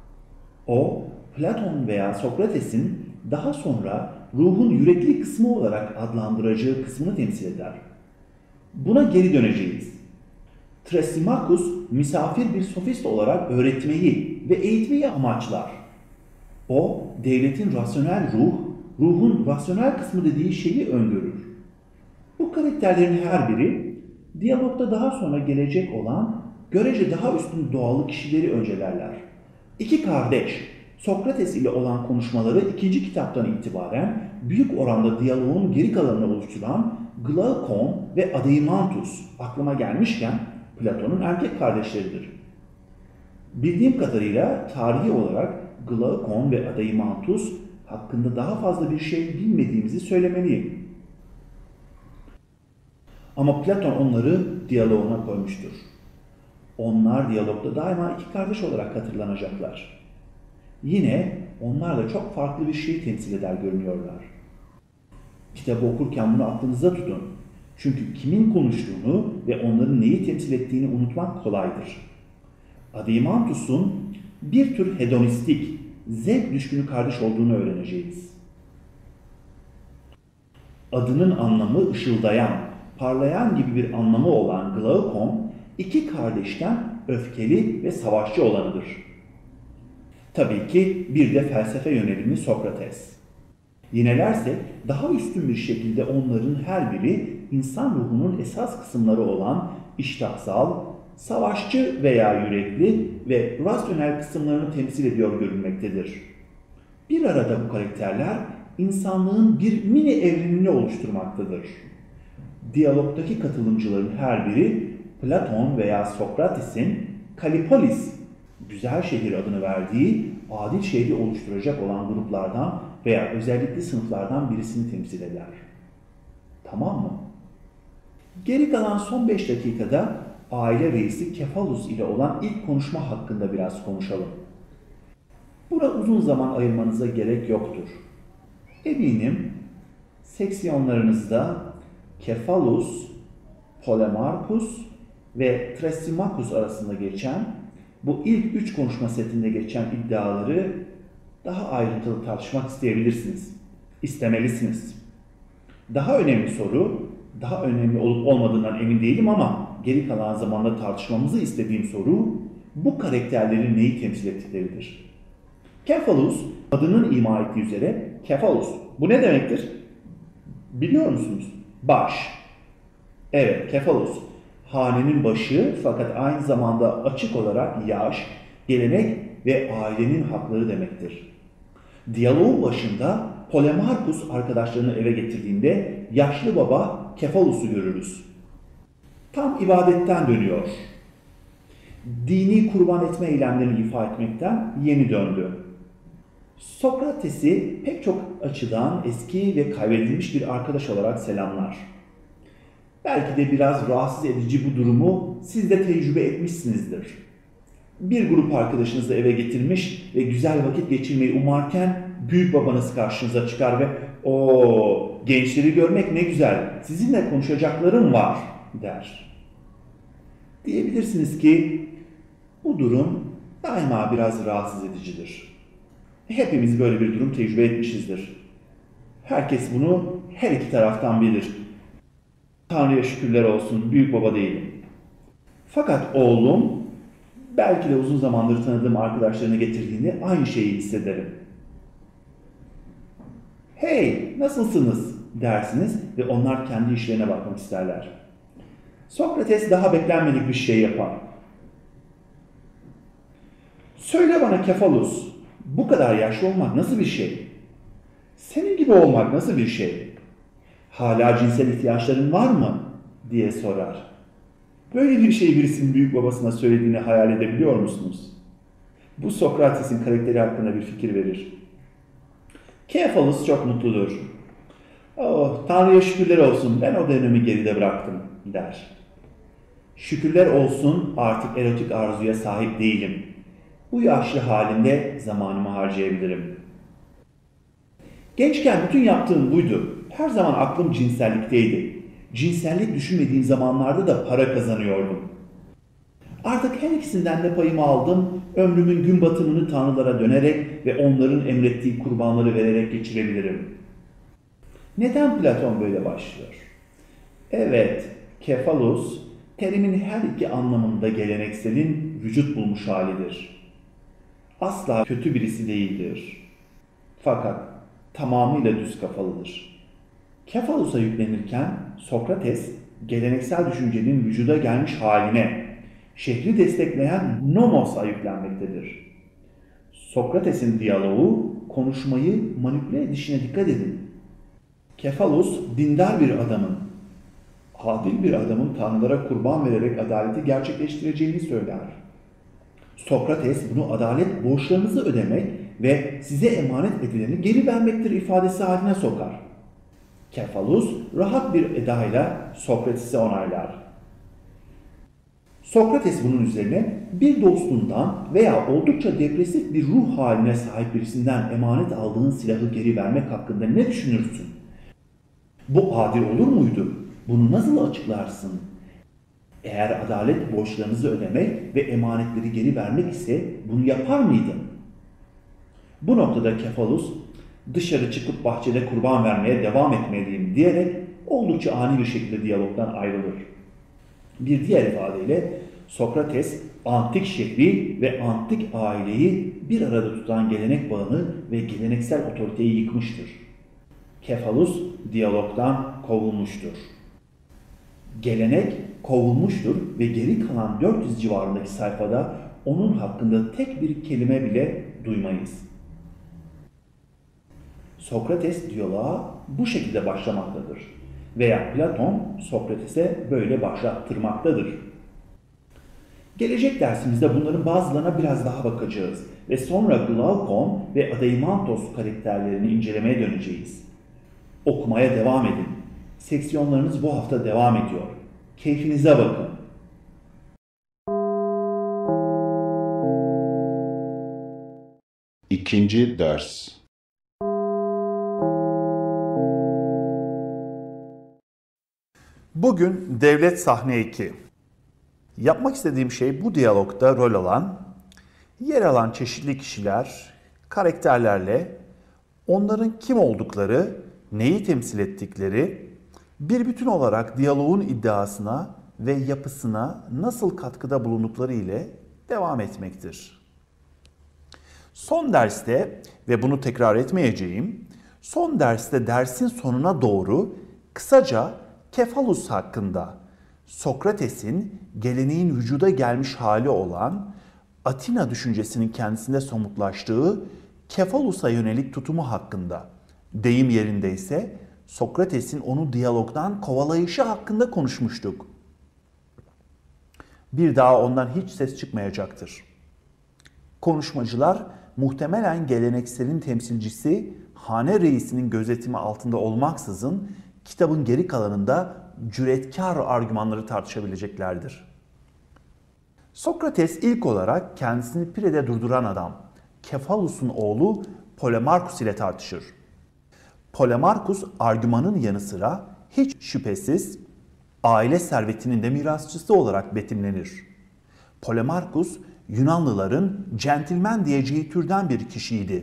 O, Platon veya Sokrates'in daha sonra ruhun yürekli kısmı olarak adlandıracağı kısmını temsil eder. Buna geri döneceğiz. Thrasymachus, misafir bir sofist olarak öğretmeyi ve eğitmeyi amaçlar. O, devletin rasyonel ruhun rasyonel kısmı dediği şeyi öngörür. Bu karakterlerin her biri, diyalogda daha sonra gelecek olan, görece daha üstün doğalı kişileri öncelerler. İki kardeş, Sokrates ile olan konuşmaları ikinci kitaptan itibaren büyük oranda diyaloğun geri kalanını oluşturan Glaukon ve Adeimantus aklıma gelmişken Platon'un erkek kardeşleridir. Bildiğim kadarıyla tarihi olarak Glaukon ve Adeimantus hakkında daha fazla bir şey bilmediğimizi söylemeliyim. Ama Platon onları diyaloğuna koymuştur. Onlar diyalogda daima iki kardeş olarak hatırlanacaklar. Yine onlar da çok farklı bir şey temsil eder görünüyorlar. Kitabı okurken bunu aklınızda tutun. Çünkü kimin konuştuğunu ve onların neyi temsil ettiğini unutmak kolaydır. Adeimantus'un bir tür hedonistik, zevk düşkünü kardeş olduğunu öğreneceğiz. Adının anlamı ışıldayan, parlayan gibi bir anlamı olan Glaukon, iki kardeşten öfkeli ve savaşçı olanıdır. Tabii ki bir de felsefe yönelimli Sokrates. Yinelersek daha üstün bir şekilde onların her biri insan ruhunun esas kısımları olan iştahsal, savaşçı veya yürekli ve rasyonel kısımlarını temsil ediyor görünmektedir. Bir arada bu karakterler insanlığın bir mini evrenini oluşturmaktadır. Diyalogdaki katılımcıların her biri Platon veya Sokrates'in Kalipolis güzel şehir adını verdiği adil şehri oluşturacak olan gruplardan veya özellikle sınıflardan birisini temsil eder. Tamam mı? Geri kalan son 5 dakikada aile reisi Kefalus ile olan ilk konuşma hakkında biraz konuşalım. Buna uzun zaman ayırmanıza gerek yoktur. Eminim seksiyonlarınızda Kefalus, Polemarchus ve Thrasymachus arasında geçen bu ilk 3 konuşma setinde geçen iddiaları daha ayrıntılı tartışmak isteyebilirsiniz. İstemelisiniz. Daha önemli soru, daha önemli olup olmadığından emin değilim ama geri kalan zamanda tartışmamızı istediğim soru bu karakterlerin neyi temsil ettikleridir. Kefalus, adının ima ettiği üzere Kefalus. Bu ne demektir? Biliyor musunuz? Baş. Evet, Kefalus. Hanenin başı fakat aynı zamanda açık olarak yaş, gelenek ve ailenin hakları demektir. Diyaloğun başında Polemarchus arkadaşlarını eve getirdiğinde yaşlı baba Kefalus'u görürüz. Tam ibadetten dönüyor. Dini kurban etme eylemlerini ifa etmekten yeni döndü. Sokrates'i pek çok açıdan eski ve kaybedilmiş bir arkadaş olarak selamlar. Belki de biraz rahatsız edici bu durumu siz de tecrübe etmişsinizdir. Bir grup arkadaşınızı eve getirmiş ve güzel vakit geçirmeyi umarken büyük babanız karşınıza çıkar ve "Oo, gençleri görmek ne güzel, sizinle konuşacaklarım var." der. Diyebilirsiniz ki bu durum daima biraz rahatsız edicidir. Hepimiz böyle bir durum tecrübe etmişizdir. Herkes bunu her iki taraftan bilir. Tanrı'ya şükürler olsun, büyük baba değilim. Fakat oğlum, belki de uzun zamandır tanıdığım arkadaşlarını getirdiğinde aynı şeyi hissederim. "Hey, nasılsınız?" dersiniz ve onlar kendi işlerine bakmak isterler. Sokrates daha beklenmedik bir şey yapar. "Söyle bana Kefalus, bu kadar yaşlı olmak nasıl bir şey? Senin gibi olmak nasıl bir şey? Hala cinsel ihtiyaçların var mı?" diye sorar. Böyle bir şeyi birisinin büyük babasına söylediğini hayal edebiliyor musunuz? Bu Sokrates'in karakteri hakkında bir fikir verir. Kefalus çok mutludur. "Oh, Tanrı'ya şükürler olsun, ben o dönemi geride bıraktım." der. "Şükürler olsun, artık erotik arzuya sahip değilim. Bu yaşlı halimde zamanımı harcayabilirim." Gençken bütün yaptığım buydu. Her zaman aklım cinsellikteydi. Cinsellik düşünmediğim zamanlarda da para kazanıyordum. Artık her ikisinden de payımı aldım, ömrümün gün batımını tanrılara dönerek ve onların emrettiği kurbanları vererek geçirebilirim. Neden Platon böyle başlıyor? Evet, Kefalus, terimin her iki anlamında gelenekselin vücut bulmuş halidir. Asla kötü birisi değildir. Fakat tamamıyla düz kafalıdır. Kefalus'a yüklenirken Sokrates, geleneksel düşüncenin vücuda gelmiş haline, şehri destekleyen nomos'a yüklenmektedir. Sokrates'in diyaloğu, konuşmayı manipüle edişine dikkat edin. Kefalus, dindar bir adamın, adil bir adamın tanrılara kurban vererek adaleti gerçekleştireceğini söyler. Sokrates bunu adalet borçlarınızı ödemek ve size emanet edileni geri vermektir ifadesi haline sokar. Kefalus rahat bir edayla Sokrates'i onaylar. Sokrates bunun üzerine bir dostundan veya oldukça depresif bir ruh haline sahip birisinden emanet aldığın silahı geri vermek hakkında ne düşünürsün? Bu adil olur muydu? Bunu nasıl açıklarsın? Eğer adalet borçlarınızı ödemek ve emanetleri geri vermek ise bunu yapar mıydın? Bu noktada Kefalus, dışarı çıkıp bahçede kurban vermeye devam etmeliyim diyerek oldukça ani bir şekilde diyalogdan ayrılır. Bir diğer ifadeyle Sokrates, antik şehri ve antik aileyi bir arada tutan gelenek bağını ve geleneksel otoriteyi yıkmıştır. Kefalus diyalogdan kovulmuştur. Gelenek kovulmuştur ve geri kalan 400 civarındaki sayfada onun hakkında tek bir kelime bile duymayız. Sokrates diyaloğa bu şekilde başlamaktadır veya Platon Sokrates'e böyle başlattırmaktadır. Gelecek dersimizde bunların bazılarına biraz daha bakacağız ve sonra Glaukon ve Adeimantos karakterlerini incelemeye döneceğiz. Okumaya devam edin. Seksiyonlarınız bu hafta devam ediyor. Keyfinize bakın. İkinci ders. Bugün Devlet Sahne 2. Yapmak istediğim şey bu diyalogda rol alan, yer alan çeşitli kişiler, karakterlerle onların kim oldukları, neyi temsil ettikleri, bir bütün olarak diyaloğun iddiasına ve yapısına nasıl katkıda bulundukları ile devam etmektir. Son derste ve bunu tekrar etmeyeceğim, son derste dersin sonuna doğru kısaca Kefalus hakkında, Sokrates'in geleneğin vücuda gelmiş hali olan Atina düşüncesinin kendisinde somutlaştığı Kefalus'a yönelik tutumu hakkında, deyim yerindeyse Sokrates'in onu diyalogdan kovalayışı hakkında konuşmuştuk. Bir daha ondan hiç ses çıkmayacaktır. Konuşmacılar muhtemelen gelenekselin temsilcisi hane reisinin gözetimi altında olmaksızın kitabın geri kalanında cüretkar argümanları tartışabileceklerdir. Sokrates ilk olarak kendisini Pire'de durduran adam Kefalus'un oğlu Polemarkus ile tartışır. Polemarkus argümanın yanı sıra hiç şüphesiz aile servetinin de mirasçısı olarak betimlenir. Polemarkus Yunanlıların centilmen diyeceği türden bir kişiydi.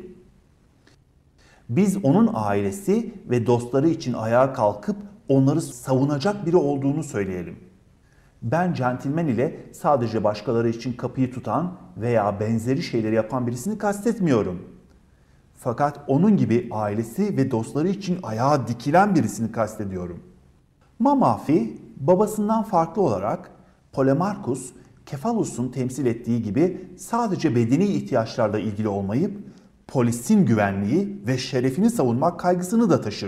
Biz onun ailesi ve dostları için ayağa kalkıp onları savunacak biri olduğunu söyleyelim. Ben centilmen ile sadece başkaları için kapıyı tutan veya benzeri şeyleri yapan birisini kastetmiyorum. Fakat onun gibi ailesi ve dostları için ayağa dikilen birisini kastediyorum. Mamafi babasından farklı olarak Polemarkus, Kefalus'un temsil ettiği gibi sadece bedeni ihtiyaçlarla ilgili olmayıp polisin güvenliği ve şerefini savunmak kaygısını da taşır.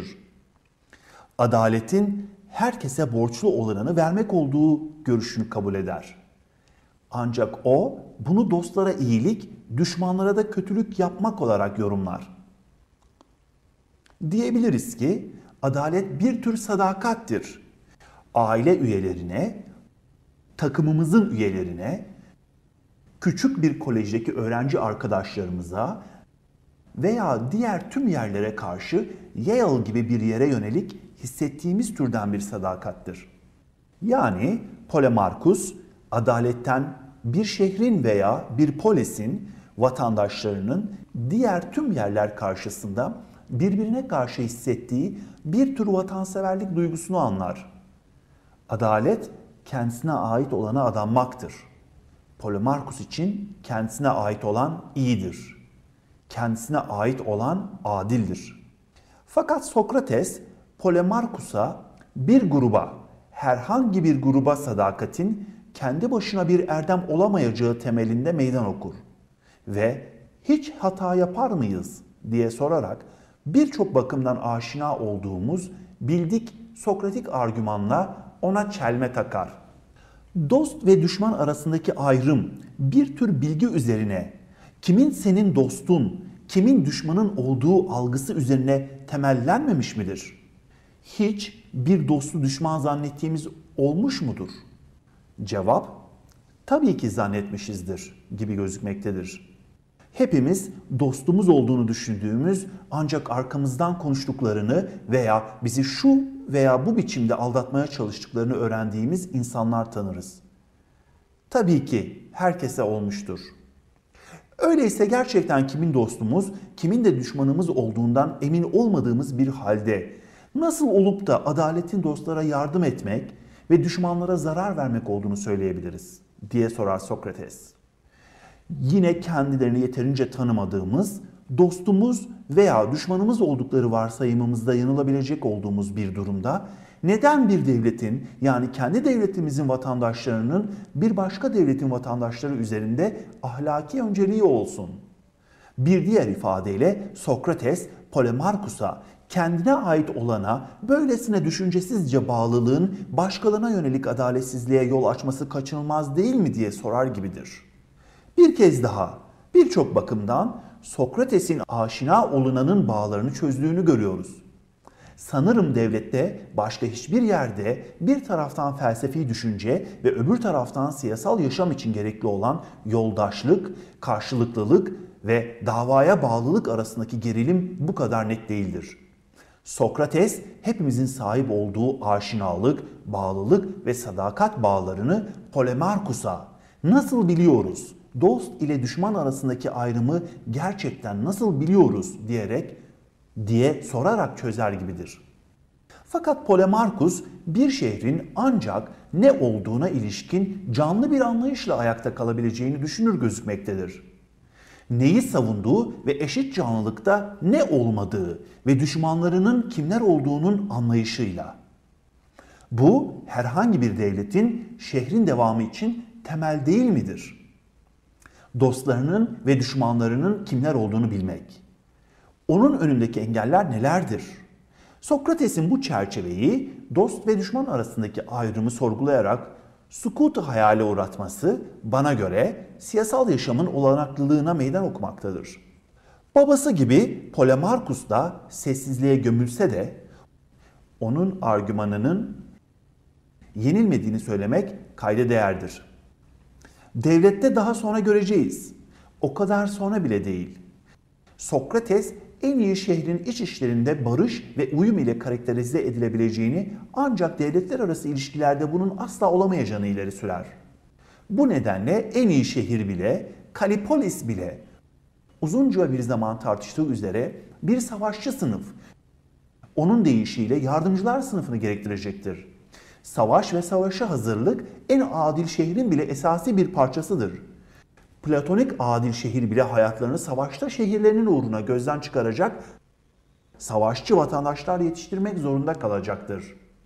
Adaletin herkese borçlu olanını vermek olduğu görüşünü kabul eder. Ancak o bunu dostlara iyilik, düşmanlara da kötülük yapmak olarak yorumlar. Diyebiliriz ki adalet bir tür sadakattir. Aile üyelerine, takımımızın üyelerine, küçük bir kolejdeki öğrenci arkadaşlarımıza veya diğer tüm yerlere karşı Yale gibi bir yere yönelik hissettiğimiz türden bir sadakattir. Yani Polemarkus, adaletten bir şehrin veya bir polisin vatandaşlarının diğer tüm yerler karşısında birbirine karşı hissettiği bir tür vatanseverlik duygusunu anlar. Adalet kendisine ait olana adanmaktır. Polemarkus için kendisine ait olan iyidir. Kendisine ait olan adildir. Fakat Sokrates Polemarkus'a bir gruba, herhangi bir gruba sadakatin kendi başına bir erdem olamayacağı temelinde meydan okur. Ve hiç hata yapar mıyız diye sorarak birçok bakımdan aşina olduğumuz bildik Sokratik argümanla ona çelme takar. Dost ve düşman arasındaki ayrım bir tür bilgi üzerine, kimin senin dostun, kimin düşmanın olduğu algısı üzerine temellenmemiş midir? Hiç bir dostu düşman zannettiğimiz olmuş mudur? Cevap, tabii ki zannetmişizdir gibi gözükmektedir. Hepimiz dostumuz olduğunu düşündüğümüz ancak arkamızdan konuştuklarını veya bizi şu veya bu biçimde aldatmaya çalıştıklarını öğrendiğimiz insanlar tanırız. Tabii ki herkese olmuştur. Öyleyse gerçekten kimin dostumuz, kimin de düşmanımız olduğundan emin olmadığımız bir halde nasıl olup da adaletin dostlara yardım etmek ve düşmanlara zarar vermek olduğunu söyleyebiliriz diye sorar Sokrates. Yine kendilerini yeterince tanımadığımız, dostumuz veya düşmanımız oldukları varsayımımızda yanılabilecek olduğumuz bir durumda neden bir devletin, yani kendi devletimizin vatandaşlarının bir başka devletin vatandaşları üzerinde ahlaki önceliği olsun? Bir diğer ifadeyle Sokrates Polemarkus'a kendine ait olana böylesine düşüncesizce bağlılığın başkalarına yönelik adaletsizliğe yol açması kaçınılmaz değil mi diye sorar gibidir. Bir kez daha birçok bakımdan Sokrates'in aşina olunanın bağlarını çözdüğünü görüyoruz. Sanırım devlette başka hiçbir yerde bir taraftan felsefi düşünce ve öbür taraftan siyasal yaşam için gerekli olan yoldaşlık, karşılıklılık ve davaya bağlılık arasındaki gerilim bu kadar net değildir. Sokrates hepimizin sahip olduğu aşinalık, bağlılık ve sadakat bağlarını Polemarkus'a nasıl biliyoruz, dost ile düşman arasındaki ayrımı gerçekten nasıl biliyoruz diye sorarak çözer gibidir. Fakat Polemarkus bir şehrin ancak ne olduğuna ilişkin canlı bir anlayışla ayakta kalabileceğini düşünür gözükmektedir. Neyi savunduğu ve eşit canlılıkta ne olmadığı ve düşmanlarının kimler olduğunun anlayışıyla. Bu herhangi bir devletin şehrin devamı için temel değil midir? Dostlarının ve düşmanlarının kimler olduğunu bilmek. Onun önündeki engeller nelerdir? Sokrates'in bu çerçeveyi dost ve düşman arasındaki ayrımı sorgulayarak sukut-u hayale uğratması bana göre siyasal yaşamın olanaklılığına meydan okumaktadır. Babası gibi Polemarkus da sessizliğe gömülse de onun argümanının yenilmediğini söylemek kayda değerdir. Devlette daha sonra göreceğiz. O kadar sonra bile değil. Sokrates en iyi şehrin iç işlerinde barış ve uyum ile karakterize edilebileceğini ancak devletler arası ilişkilerde bunun asla olamayacağını ileri sürer. Bu nedenle en iyi şehir bile, Kalipolis bile uzunca bir zaman tartıştığı üzere bir savaşçı sınıf, onun deyişiyle yardımcılar sınıfını gerektirecektir. Savaş ve savaşa hazırlık en adil şehrin bile esasi bir parçasıdır. Platonik adil şehir bile hayatlarını savaşta şehirlerinin uğruna gözden çıkaracak, savaşçı vatandaşlar yetiştirmek zorunda kalacaktır.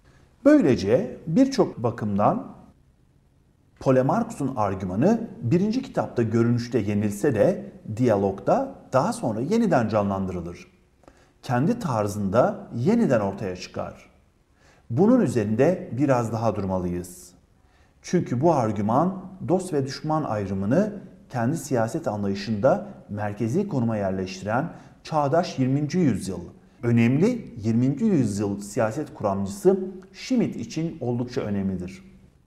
Böylece birçok bakımdan Polemarkus'un argümanı birinci kitapta görünüşte yenilse de diyalogda daha sonra yeniden canlandırılır. Kendi tarzında yeniden ortaya çıkar. Bunun üzerinde biraz daha durmalıyız. Çünkü bu argüman dost ve düşman ayrımını kendi siyaset anlayışında merkezi konuma yerleştiren çağdaş 20. yüzyıl, önemli 20. yüzyıl siyaset kuramcısı Schmitt için oldukça önemlidir.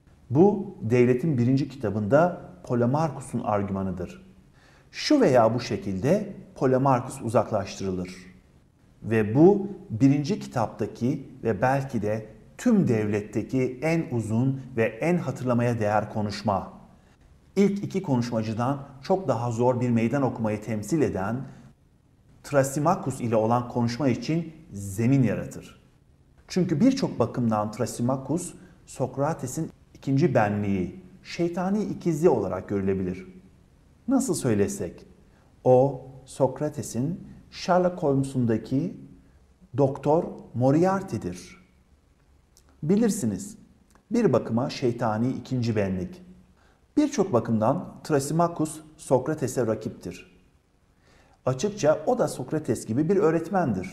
Bu devletin birinci kitabında Polemarkus'un argümanıdır. Şu veya bu şekilde Polemarkus uzaklaştırılır. Ve bu birinci kitaptaki ve belki de tüm devletteki en uzun ve en hatırlamaya değer konuşma. İlk iki konuşmacıdan çok daha zor bir meydan okumayı temsil eden Thrasymachus ile olan konuşma için zemin yaratır. Çünkü birçok bakımdan Thrasymachus, Sokrates'in ikinci benliği, şeytani ikizliği olarak görülebilir. Nasıl söylesek, o Sokrates'in Sherlock Holmes'undaki Doktor Moriarty'dir. Bilirsiniz, bir bakıma şeytani ikinci benlik. Birçok bakımdan Thrasymachus Sokrates'e rakiptir. Açıkça o da Sokrates gibi bir öğretmendir.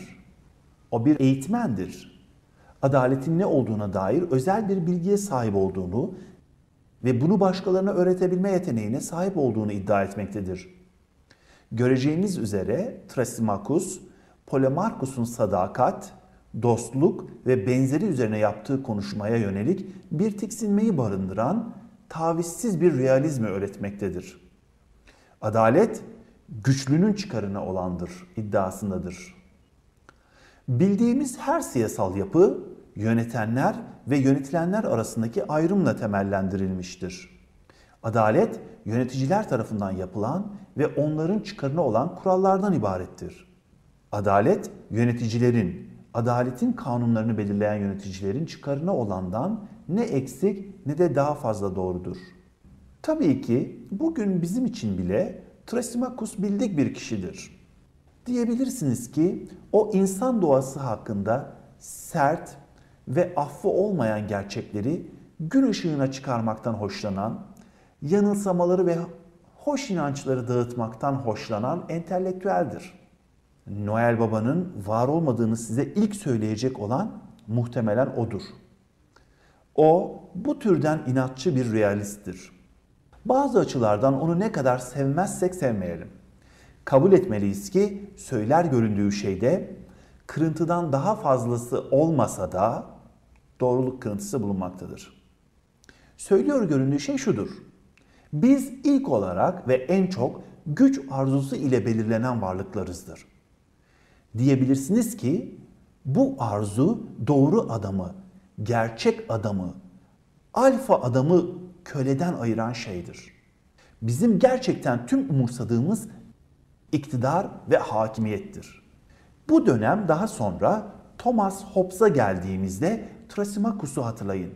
O bir eğitmendir. Adaletin ne olduğuna dair özel bir bilgiye sahip olduğunu ve bunu başkalarına öğretebilme yeteneğine sahip olduğunu iddia etmektedir. Göreceğiniz üzere Thrasymachus, Polemarkus'un sadakat, dostluk ve benzeri üzerine yaptığı konuşmaya yönelik bir tiksinmeyi barındıran tavizsiz bir realizmi öğretmektedir. Adalet, güçlünün çıkarına olandır iddiasındadır. Bildiğimiz her siyasal yapı, yönetenler ve yönetilenler arasındaki ayrımla temellendirilmiştir. Adalet, yöneticiler tarafından yapılan ve onların çıkarına olan kurallardan ibarettir. Adalet, yöneticilerin, adaletin kanunlarını belirleyen yöneticilerin çıkarına olandan ne eksik ne de daha fazla doğrudur. Tabii ki bugün bizim için bile Thrasymachus bildik bir kişidir. Diyebilirsiniz ki o insan doğası hakkında sert ve affı olmayan gerçekleri gün ışığına çıkarmaktan hoşlanan, yanılsamaları ve hoş inançları dağıtmaktan hoşlanan entelektüeldir. Noel Baba'nın var olmadığını size ilk söyleyecek olan muhtemelen odur. O bu türden inatçı bir realisttir. Bazı açılardan onu ne kadar sevmezsek sevmeyelim. Kabul etmeliyiz ki söyler göründüğü şeyde kırıntıdan daha fazlası olmasa da doğruluk kırıntısı bulunmaktadır. Söylüyor göründüğü şey şudur. Biz ilk olarak ve en çok güç arzusu ile belirlenen varlıklarızdır. Diyebilirsiniz ki bu arzu doğru adamı, gerçek adamı, alfa adamı köleden ayıran şeydir. Bizim gerçekten tüm umursadığımız iktidar ve hakimiyettir. Bu dönem daha sonra Thomas Hobbes'a geldiğimizde Thrasymachus'u hatırlayın.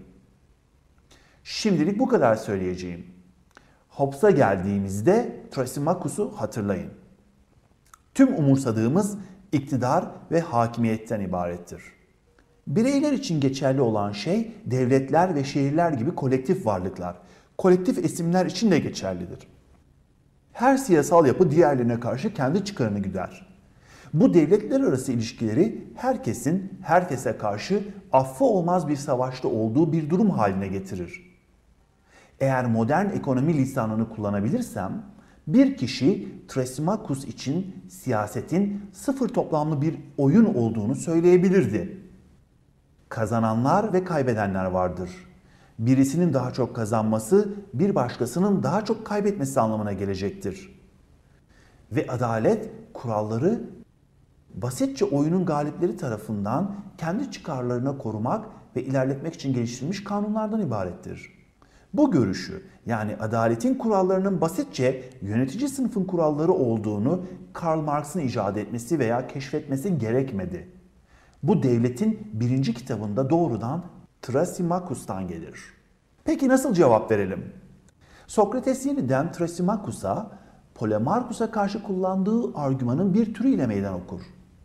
Şimdilik bu kadar söyleyeceğim. Hobbes'a geldiğimizde Thrasymachus'u hatırlayın. Tüm umursadığımız iktidar ve hakimiyetten ibarettir. Bireyler için geçerli olan şey devletler ve şehirler gibi kolektif varlıklar, kolektif isimler için de geçerlidir. Her siyasal yapı diğerlerine karşı kendi çıkarını güder. Bu devletler arası ilişkileri herkesin herkese karşı affı olmaz bir savaşta olduğu bir durum haline getirir. Eğer modern ekonomi lisanını kullanabilirsem, bir kişi Thrasymachus için siyasetin sıfır toplamlı bir oyun olduğunu söyleyebilirdi. Kazananlar ve kaybedenler vardır. Birisinin daha çok kazanması bir başkasının daha çok kaybetmesi anlamına gelecektir. Ve adalet kuralları basitçe oyunun galipleri tarafından kendi çıkarlarına korumak ve ilerletmek için geliştirilmiş kanunlardan ibarettir. Bu görüşü, yani adaletin kurallarının basitçe yönetici sınıfın kuralları olduğunu Karl Marx'ın icat etmesi veya keşfetmesi gerekmedi. Bu devletin 1. kitabında doğrudan Thrasymachus'tan gelir. Peki nasıl cevap verelim? Sokrates yeniden Thrasymachus'a, Polemarkus'a karşı kullandığı argümanın bir türüyle meydan okur.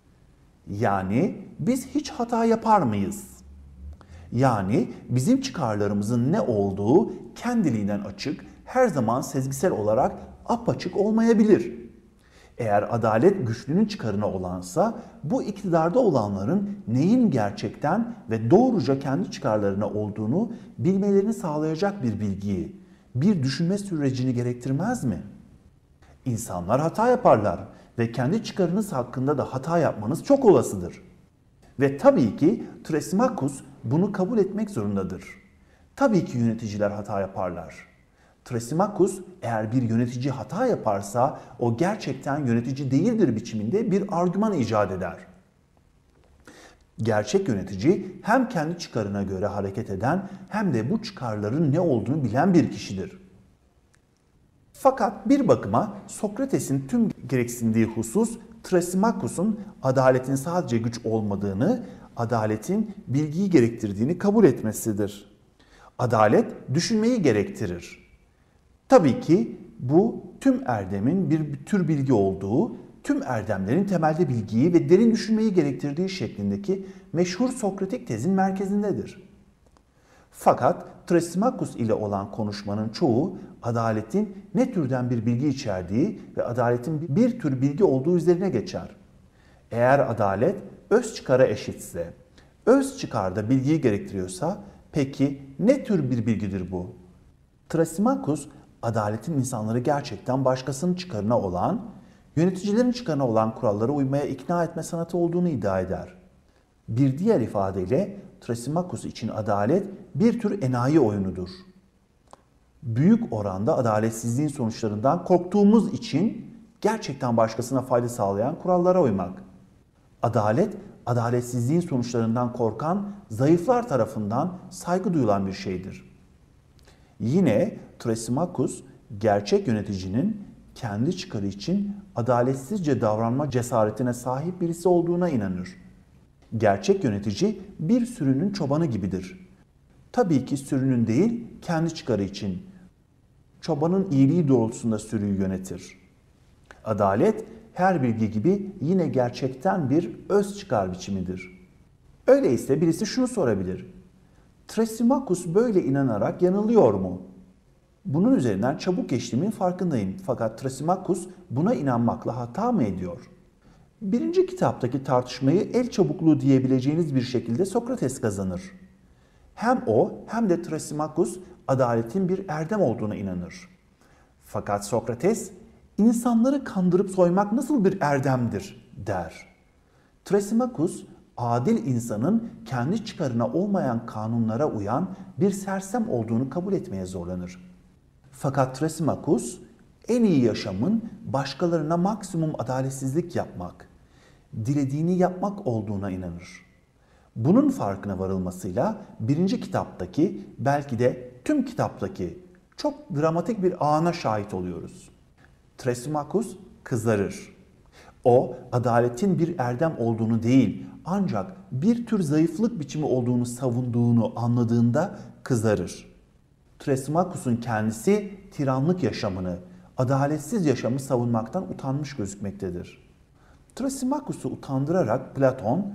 Yani biz hiç hata yapar mıyız? Yani bizim çıkarlarımızın ne olduğu kendiliğinden açık, her zaman sezgisel olarak apaçık olmayabilir. Eğer adalet güçlünün çıkarına olansa, bu iktidarda olanların neyin gerçekten ve doğruca kendi çıkarlarına olduğunu bilmelerini sağlayacak bir bilgiyi, bir düşünme sürecini gerektirmez mi? İnsanlar hata yaparlar ve kendi çıkarınız hakkında da hata yapmanız çok olasıdır. Ve tabii ki Thrasymachus bunu kabul etmek zorundadır. Tabii ki yöneticiler hata yaparlar. Thrasymachus eğer bir yönetici hata yaparsa o gerçekten yönetici değildir biçiminde bir argüman icat eder. Gerçek yönetici hem kendi çıkarına göre hareket eden hem de bu çıkarların ne olduğunu bilen bir kişidir. Fakat bir bakıma Sokrates'in tüm gereksindiği husus Thrasymachus'un adaletin sadece güç olmadığını, adaletin bilgiyi gerektirdiğini kabul etmesidir. Adalet düşünmeyi gerektirir. Tabii ki bu tüm erdemin bir tür bilgi olduğu, tüm erdemlerin temelde bilgiyi ve derin düşünmeyi gerektirdiği şeklindeki meşhur Sokratik tezin merkezindedir. Fakat Thrasymachus ile olan konuşmanın çoğu adaletin ne türden bir bilgi içerdiği ve adaletin bir tür bilgi olduğu üzerine geçer. Eğer adalet öz çıkara eşitse, öz çıkarda bilgiyi gerektiriyorsa peki ne tür bir bilgidir bu? Thrasymachus adaletin insanları gerçekten başkasının çıkarına olan, yöneticilerin çıkarına olan kurallara uymaya ikna etme sanatı olduğunu iddia eder. Bir diğer ifadeyle Thrasymachus için adalet bir tür enayi oyunudur. Büyük oranda adaletsizliğin sonuçlarından korktuğumuz için gerçekten başkasına fayda sağlayan kurallara uymak. Adalet, adaletsizliğin sonuçlarından korkan zayıflar tarafından saygı duyulan bir şeydir. Yine Thrasymachus, gerçek yöneticinin kendi çıkarı için adaletsizce davranma cesaretine sahip birisi olduğuna inanır. Gerçek yönetici bir sürünün çobanı gibidir. Tabii ki sürünün değil, kendi çıkarı için. Çobanın iyiliği doğrultusunda sürüyü yönetir. Adalet, her bilgi gibi yine gerçekten bir öz çıkar biçimidir. Öyleyse birisi şunu sorabilir. Thrasymachus böyle inanarak yanılıyor mu? Bunun üzerinden çabuk geçtiğimin farkındayım. Fakat Thrasymachus buna inanmakla hata mı ediyor? Birinci kitaptaki tartışmayı el çabukluğu diyebileceğiniz bir şekilde Sokrates kazanır. Hem o hem de Thrasymachus adaletin bir erdem olduğuna inanır. Fakat Sokrates, insanları kandırıp soymak nasıl bir erdemdir der. Thrasymachus, adil insanın kendi çıkarına olmayan kanunlara uyan bir sersem olduğunu kabul etmeye zorlanır. Fakat Thrasymachus, en iyi yaşamın başkalarına maksimum adaletsizlik yapmak, dilediğini yapmak olduğuna inanır. Bunun farkına varılmasıyla birinci kitaptaki, belki de tüm kitaptaki çok dramatik bir ana şahit oluyoruz. Thrasymachus kızarır. O, adaletin bir erdem olduğunu değil, ancak bir tür zayıflık biçimi olduğunu savunduğunu anladığında kızarır. Thrasymachus'un kendisi tiranlık yaşamını, adaletsiz yaşamı savunmaktan utanmış gözükmektedir. Thrasymachus'u utandırarak Platon,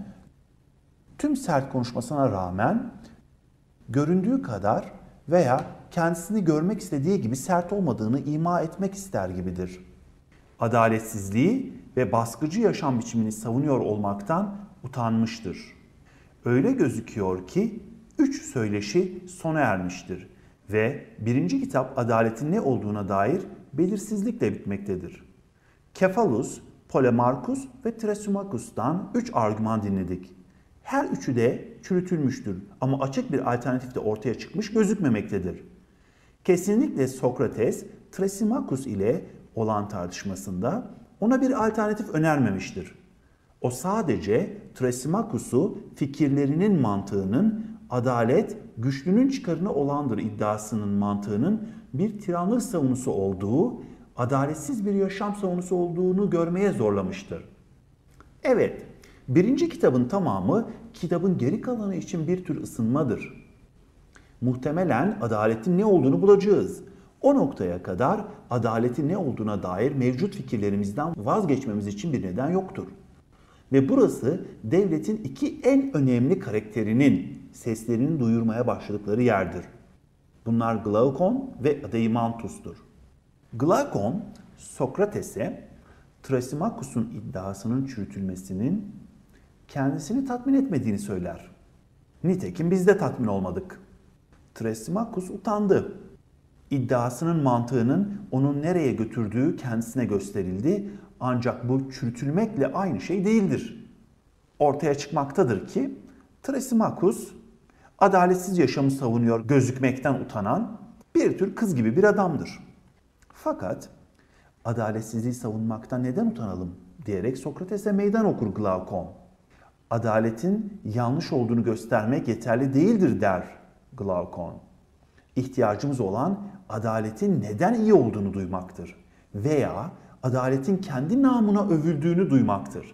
tüm sert konuşmasına rağmen göründüğü kadar veya kendisini görmek istediği gibi sert olmadığını ima etmek ister gibidir. Adaletsizliği ve baskıcı yaşam biçimini savunuyor olmaktan utanmıştır. Öyle gözüküyor ki 3 söyleşi sona ermiştir ve birinci kitap adaletin ne olduğuna dair belirsizlikle bitmektedir. Kefalus, Polemarkus ve Thrasymachus'tan 3 argüman dinledik. Her üçü de çürütülmüştür ama açık bir alternatif de ortaya çıkmış gözükmemektedir. Kesinlikle Sokrates, Thrasymachus ile olan tartışmasında ona bir alternatif önermemiştir. O sadece Thrasymachus'u fikirlerinin mantığının adalet, güçlünün çıkarına olandır iddiasının mantığının bir tiranlık savunusu olduğu, adaletsiz bir yaşam savunusu olduğunu görmeye zorlamıştır. Evet, birinci kitabın tamamı kitabın geri kalanı için bir tür ısınmadır. Muhtemelen adaletin ne olduğunu bulacağız. O noktaya kadar adaletin ne olduğuna dair mevcut fikirlerimizden vazgeçmemiz için bir neden yoktur. Ve burası devletin iki en önemli karakterinin seslerini duyurmaya başladıkları yerdir. Bunlar Glaukon ve Adeimantus'tur. Glaukon, Sokrates'e Thrasymachus'un iddiasının çürütülmesinin kendisini tatmin etmediğini söyler. Nitekim biz de tatmin olmadık. Thrasymachus utandı. İddiasının mantığının onun nereye götürdüğü kendisine gösterildi. Ancak bu çürütülmekle aynı şey değildir. Ortaya çıkmaktadır ki Thrasymachus adaletsiz yaşamı savunuyor gözükmekten utanan bir tür kız gibi bir adamdır. Fakat adaletsizliği savunmaktan neden utanalım diyerek Sokrates'e meydan okur Glaukon. Adaletin yanlış olduğunu göstermek yeterli değildir der Glaukon. İhtiyacımız olan adaletin neden iyi olduğunu duymaktır veya adaletin kendi namına övüldüğünü duymaktır.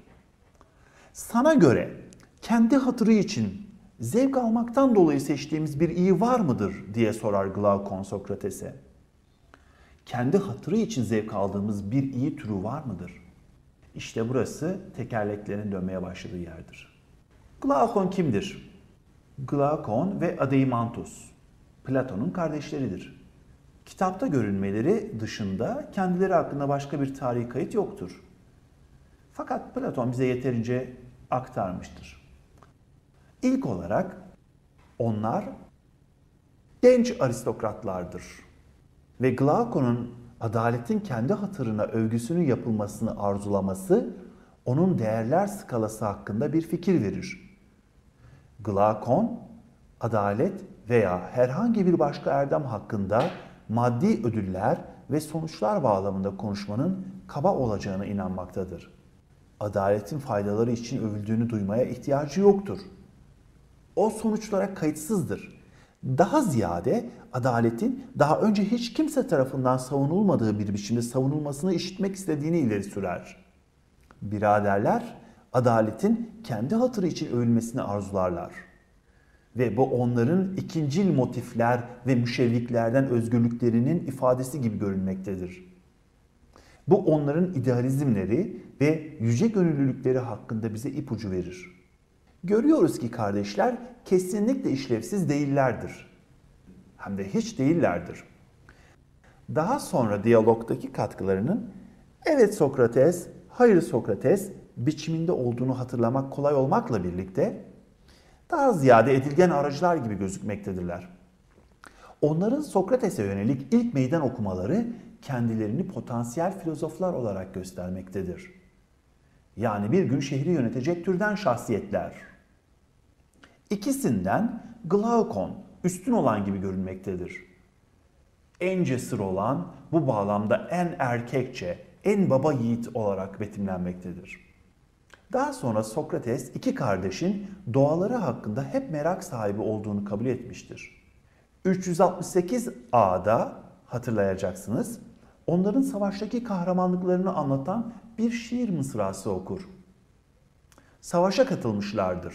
Sana göre kendi hatırı için zevk almaktan dolayı seçtiğimiz bir iyi var mıdır diye sorar Glaukon Sokrates'e. Kendi hatırı için zevk aldığımız bir iyi türü var mıdır? İşte burası tekerleklerin dönmeye başladığı yerdir. Glaukon kimdir? Glaukon ve Adeimantus, Platon'un kardeşleridir. Kitapta görünmeleri dışında kendileri hakkında başka bir tarihi kayıt yoktur. Fakat Platon bize yeterince aktarmıştır. İlk olarak onlar genç aristokratlardır. Ve Glaukon'un adaletin kendi hatırına övgüsünün yapılmasını arzulaması onun değerler skalası hakkında bir fikir verir. Glaukon, adalet veya herhangi bir başka erdem hakkında maddi ödüller ve sonuçlar bağlamında konuşmanın kaba olacağına inanmaktadır. Adaletin faydaları için övüldüğünü duymaya ihtiyacı yoktur. O sonuçlara kayıtsızdır. Daha ziyade adaletin daha önce hiç kimse tarafından savunulmadığı bir biçimde savunulmasını işitmek istediğini ileri sürer. Biraderler, adaletin kendi hatırı için övülmesini arzularlar. Ve bu onların ikincil motifler ve müşevviklerden özgürlüklerinin ifadesi gibi görünmektedir. Bu onların idealizmleri ve yüce gönüllülükleri hakkında bize ipucu verir. Görüyoruz ki kardeşler kesinlikle işlevsiz değillerdir. Hem de hiç değillerdir. Daha sonra diyalogdaki katkılarının evet Sokrates, hayır Sokrates biçiminde olduğunu hatırlamak kolay olmakla birlikte daha ziyade edilgen aracılar gibi gözükmektedirler. Onların Sokrates'e yönelik ilk meydan okumaları kendilerini potansiyel filozoflar olarak göstermektedir. Yani bir gün şehri yönetecek türden şahsiyetler. İkisinden Glaukon üstün olan gibi görünmektedir. En cesur olan bu bağlamda en erkekçe, en baba yiğit olarak betimlenmektedir. Daha sonra Sokrates iki kardeşin doğaları hakkında hep merak sahibi olduğunu kabul etmiştir. 368 A'da hatırlayacaksınız, onların savaştaki kahramanlıklarını anlatan bir şiir mısrası okur. Savaşa katılmışlardır.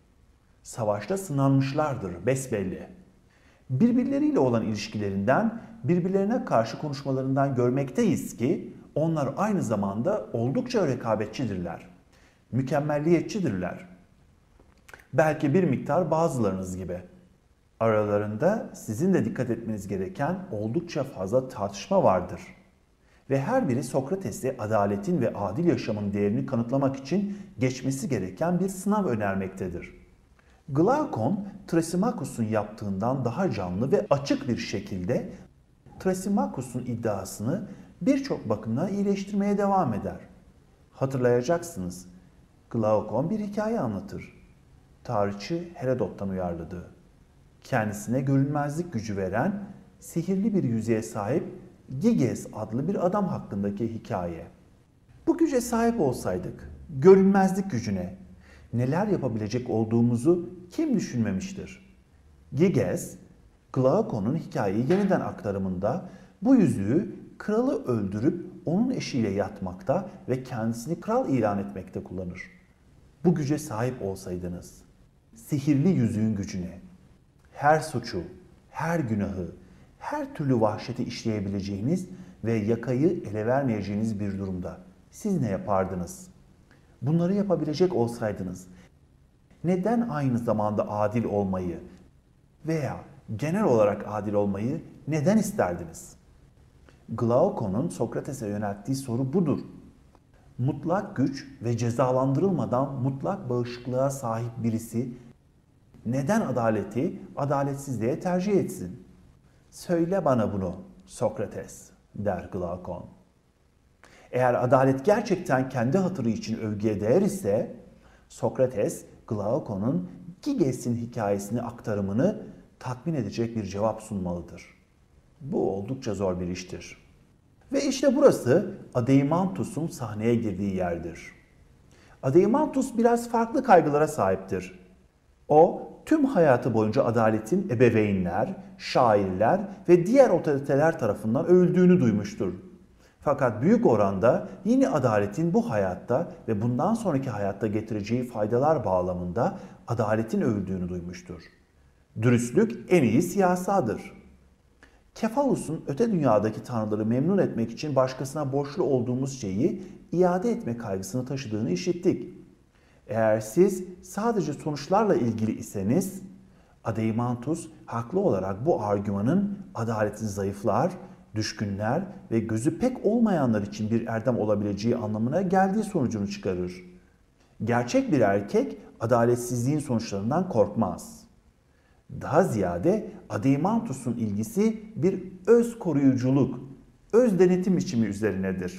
Savaşta sınanmışlardır besbelli. Birbirleriyle olan ilişkilerinden, birbirlerine karşı konuşmalarından görmekteyiz ki onlar aynı zamanda oldukça rekabetçidirler. Mükemmelliyetçidirler. Belki bir miktar bazılarınız gibi. Aralarında sizin de dikkat etmeniz gereken oldukça fazla tartışma vardır. Ve her biri Sokrates'e adaletin ve adil yaşamın değerini kanıtlamak için geçmesi gereken bir sınav önermektedir. Glaukon, Thrasymachus'un yaptığından daha canlı ve açık bir şekilde Thrasymachus'un iddiasını birçok bakımdan iyileştirmeye devam eder. Hatırlayacaksınız, Glaukon bir hikaye anlatır. Tarihçi Herodot'tan uyarladığı. Kendisine görünmezlik gücü veren, sihirli bir yüzeye sahip Giges adlı bir adam hakkındaki hikaye. Bu güce sahip olsaydık, görünmezlik gücüne neler yapabilecek olduğumuzu kim düşünmemiştir? Giges, Glaukon'un hikayeyi yeniden aktarımında bu yüzüğü kralı öldürüp onun eşiyle yatmakta ve kendisini kral ilan etmekte kullanır. Bu güce sahip olsaydınız, sihirli yüzüğün gücüne, her suçu, her günahı, her türlü vahşeti işleyebileceğiniz ve yakayı ele vermeyeceğiniz bir durumda siz ne yapardınız? Bunları yapabilecek olsaydınız neden aynı zamanda adil olmayı veya genel olarak adil olmayı neden isterdiniz? Glaukon'un Sokrates'e yönelttiği soru budur. Mutlak güç ve cezalandırılmadan mutlak bağışıklığa sahip birisi neden adaleti adaletsizliğe tercih etsin? Söyle bana bunu Sokrates, der Glaukon. Eğer adalet gerçekten kendi hatırı için övgüye değer ise Sokrates, Glaukon'un Giges'in hikayesini aktarımını tatmin edecek bir cevap sunmalıdır. Bu oldukça zor bir iştir. Ve işte burası Adeimantus'un sahneye girdiği yerdir. Adeimantus biraz farklı kaygılara sahiptir. O, tüm hayatı boyunca adaletin ebeveynler, şairler ve diğer otoriteler tarafından övüldüğünü duymuştur. Fakat büyük oranda yine adaletin bu hayatta ve bundan sonraki hayatta getireceği faydalar bağlamında adaletin övüldüğünü duymuştur. Dürüstlük en iyi siyasadır. Kefalus'un öte dünyadaki tanrıları memnun etmek için başkasına borçlu olduğumuz şeyi iade etme kaygısını taşıdığını işittik. Eğer siz sadece sonuçlarla ilgili iseniz, Adeimantus haklı olarak bu argümanın adaletin zayıflar, düşkünler ve gözü pek olmayanlar için bir erdem olabileceği anlamına geldiği sonucunu çıkarır. Gerçek bir erkek adaletsizliğin sonuçlarından korkmaz. Daha ziyade Adeimantus'un ilgisi bir öz koruyuculuk, öz denetim biçimi üzerinedir.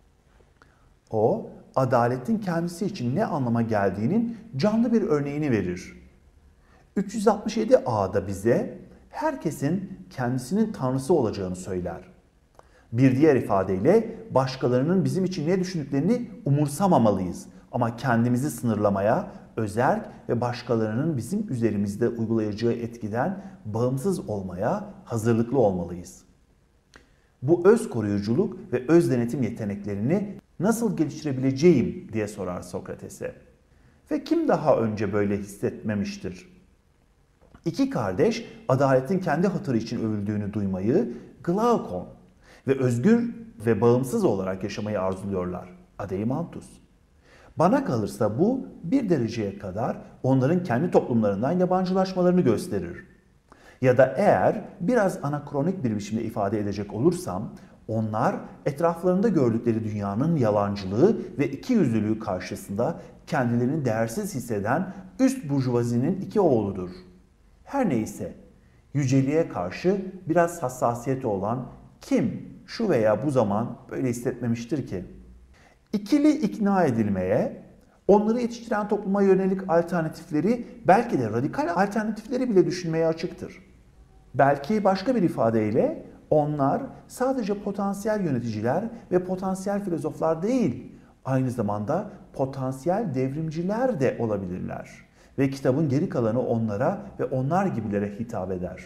O, adaletin kendisi için ne anlama geldiğinin canlı bir örneğini verir. 367 A'da bize herkesin kendisinin tanrısı olacağını söyler. Bir diğer ifadeyle başkalarının bizim için ne düşündüklerini umursamamalıyız ama kendimizi sınırlamaya, özerk ve başkalarının bizim üzerimizde uygulayacağı etkiden bağımsız olmaya hazırlıklı olmalıyız. Bu öz koruyuculuk ve öz denetim yeteneklerini nasıl geliştirebileceğim diye sorar Sokrates'e. Ve kim daha önce böyle hissetmemiştir? İki kardeş adaletin kendi hatırı için övüldüğünü duymayı Glaukon ve özgür ve bağımsız olarak yaşamayı arzuluyorlar. Adeimantus. Bana kalırsa bu bir dereceye kadar onların kendi toplumlarından yabancılaşmalarını gösterir. Ya da eğer biraz anakronik bir biçimde ifade edecek olursam, Onlar etraflarında gördükleri dünyanın yalancılığı ve ikiyüzlülüğü karşısında kendilerini değersiz hisseden üst burjuvazinin iki oğludur. Her neyse, yüceliğe karşı biraz hassasiyeti olan kim şu veya bu zaman böyle hissetmemiştir ki? İkili ikna edilmeye, onları yetiştiren topluma yönelik alternatifleri, belki de radikal alternatifleri bile düşünmeye açıktır. Belki başka bir ifadeyle onlar sadece potansiyel yöneticiler ve potansiyel filozoflar değil, aynı zamanda potansiyel devrimciler de olabilirler. Ve kitabın geri kalanı onlara ve onlar gibilere hitap eder.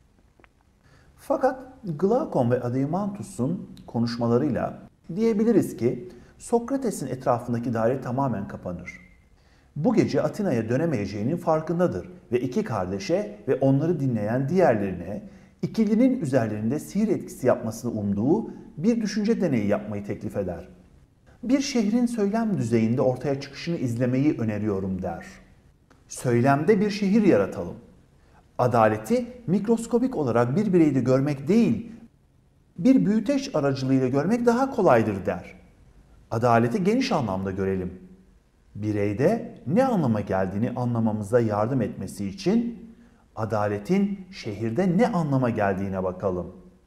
Fakat Glaukom ve Adeimantus'un konuşmalarıyla diyebiliriz ki Sokrates'in etrafındaki daire tamamen kapanır. Bu gece Atina'ya dönemeyeceğinin farkındadır ve iki kardeşe ve onları dinleyen diğerlerine ikilinin üzerlerinde sihir etkisi yapmasını umduğu bir düşünce deneyi yapmayı teklif eder. Bir şehrin söylem düzeyinde ortaya çıkışını izlemeyi öneriyorum der. Söylemde bir şehir yaratalım. Adaleti mikroskobik olarak bir bireyde görmek değil, bir büyüteç aracılığıyla görmek daha kolaydır der. Adaleti geniş anlamda görelim. Bireyde ne anlama geldiğini anlamamıza yardım etmesi için adaletin şehirde ne anlama geldiğine bakalım.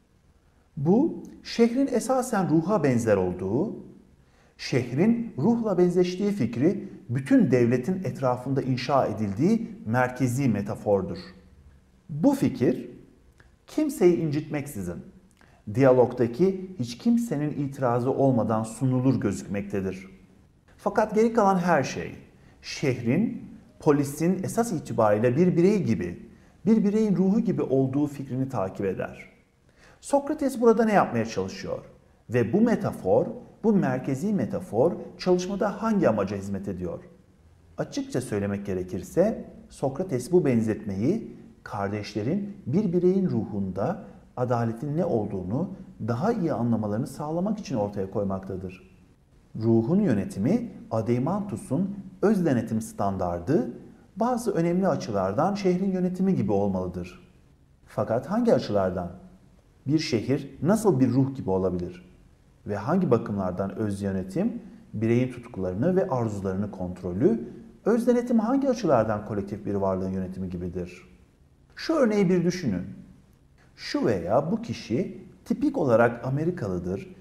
Bu, şehrin esasen ruha benzer olduğu, şehrin ruhla benzeştiği fikri bütün devletin etrafında inşa edildiği merkezi metafordur. Bu fikir, kimseyi incitmeksizin, diyalogdaki hiç kimsenin itirazı olmadan sunulur gözükmektedir. Fakat geri kalan her şey, şehrin, polisin esas itibariyle bir birey gibi, bir bireyin ruhu gibi olduğu fikrini takip eder. Sokrates burada ne yapmaya çalışıyor? Ve bu metafor, bu merkezi metafor çalışmada hangi amaca hizmet ediyor? Açıkça söylemek gerekirse Sokrates bu benzetmeyi kardeşlerin bir bireyin ruhunda adaletin ne olduğunu daha iyi anlamalarını sağlamak için ortaya koymaktadır. Ruhun yönetimi Adeimantus'un öz denetim standardı bazı önemli açılardan şehrin yönetimi gibi olmalıdır. Fakat hangi açılardan? Bir şehir nasıl bir ruh gibi olabilir? Ve hangi bakımlardan öz yönetim, bireyin tutkularını ve arzularını kontrolü, öz denetim hangi açılardan kolektif bir varlığın yönetimi gibidir? Şu örneği bir düşünün. Şu veya bu kişi tipik olarak Amerikalıdır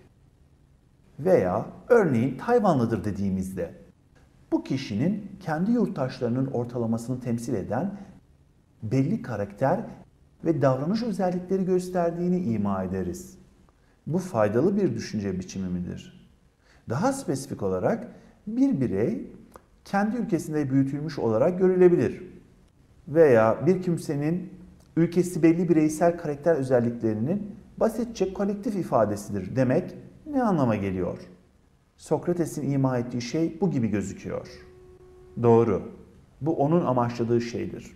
veya örneğin Tayvanlıdır dediğimizde bu kişinin kendi yurttaşlarının ortalamasını temsil eden belli karakter ve davranış özellikleri gösterdiğini ima ederiz. Bu faydalı bir düşünce biçimi midir? Daha spesifik olarak bir birey kendi ülkesinde büyütülmüş olarak görülebilir. Veya bir kimsenin ülkesi belli bireysel karakter özelliklerinin basitçe kolektif ifadesidir demek ne anlama geliyor? Sokrates'in ima ettiği şey bu gibi gözüküyor. Doğru. Bu onun amaçladığı şeydir.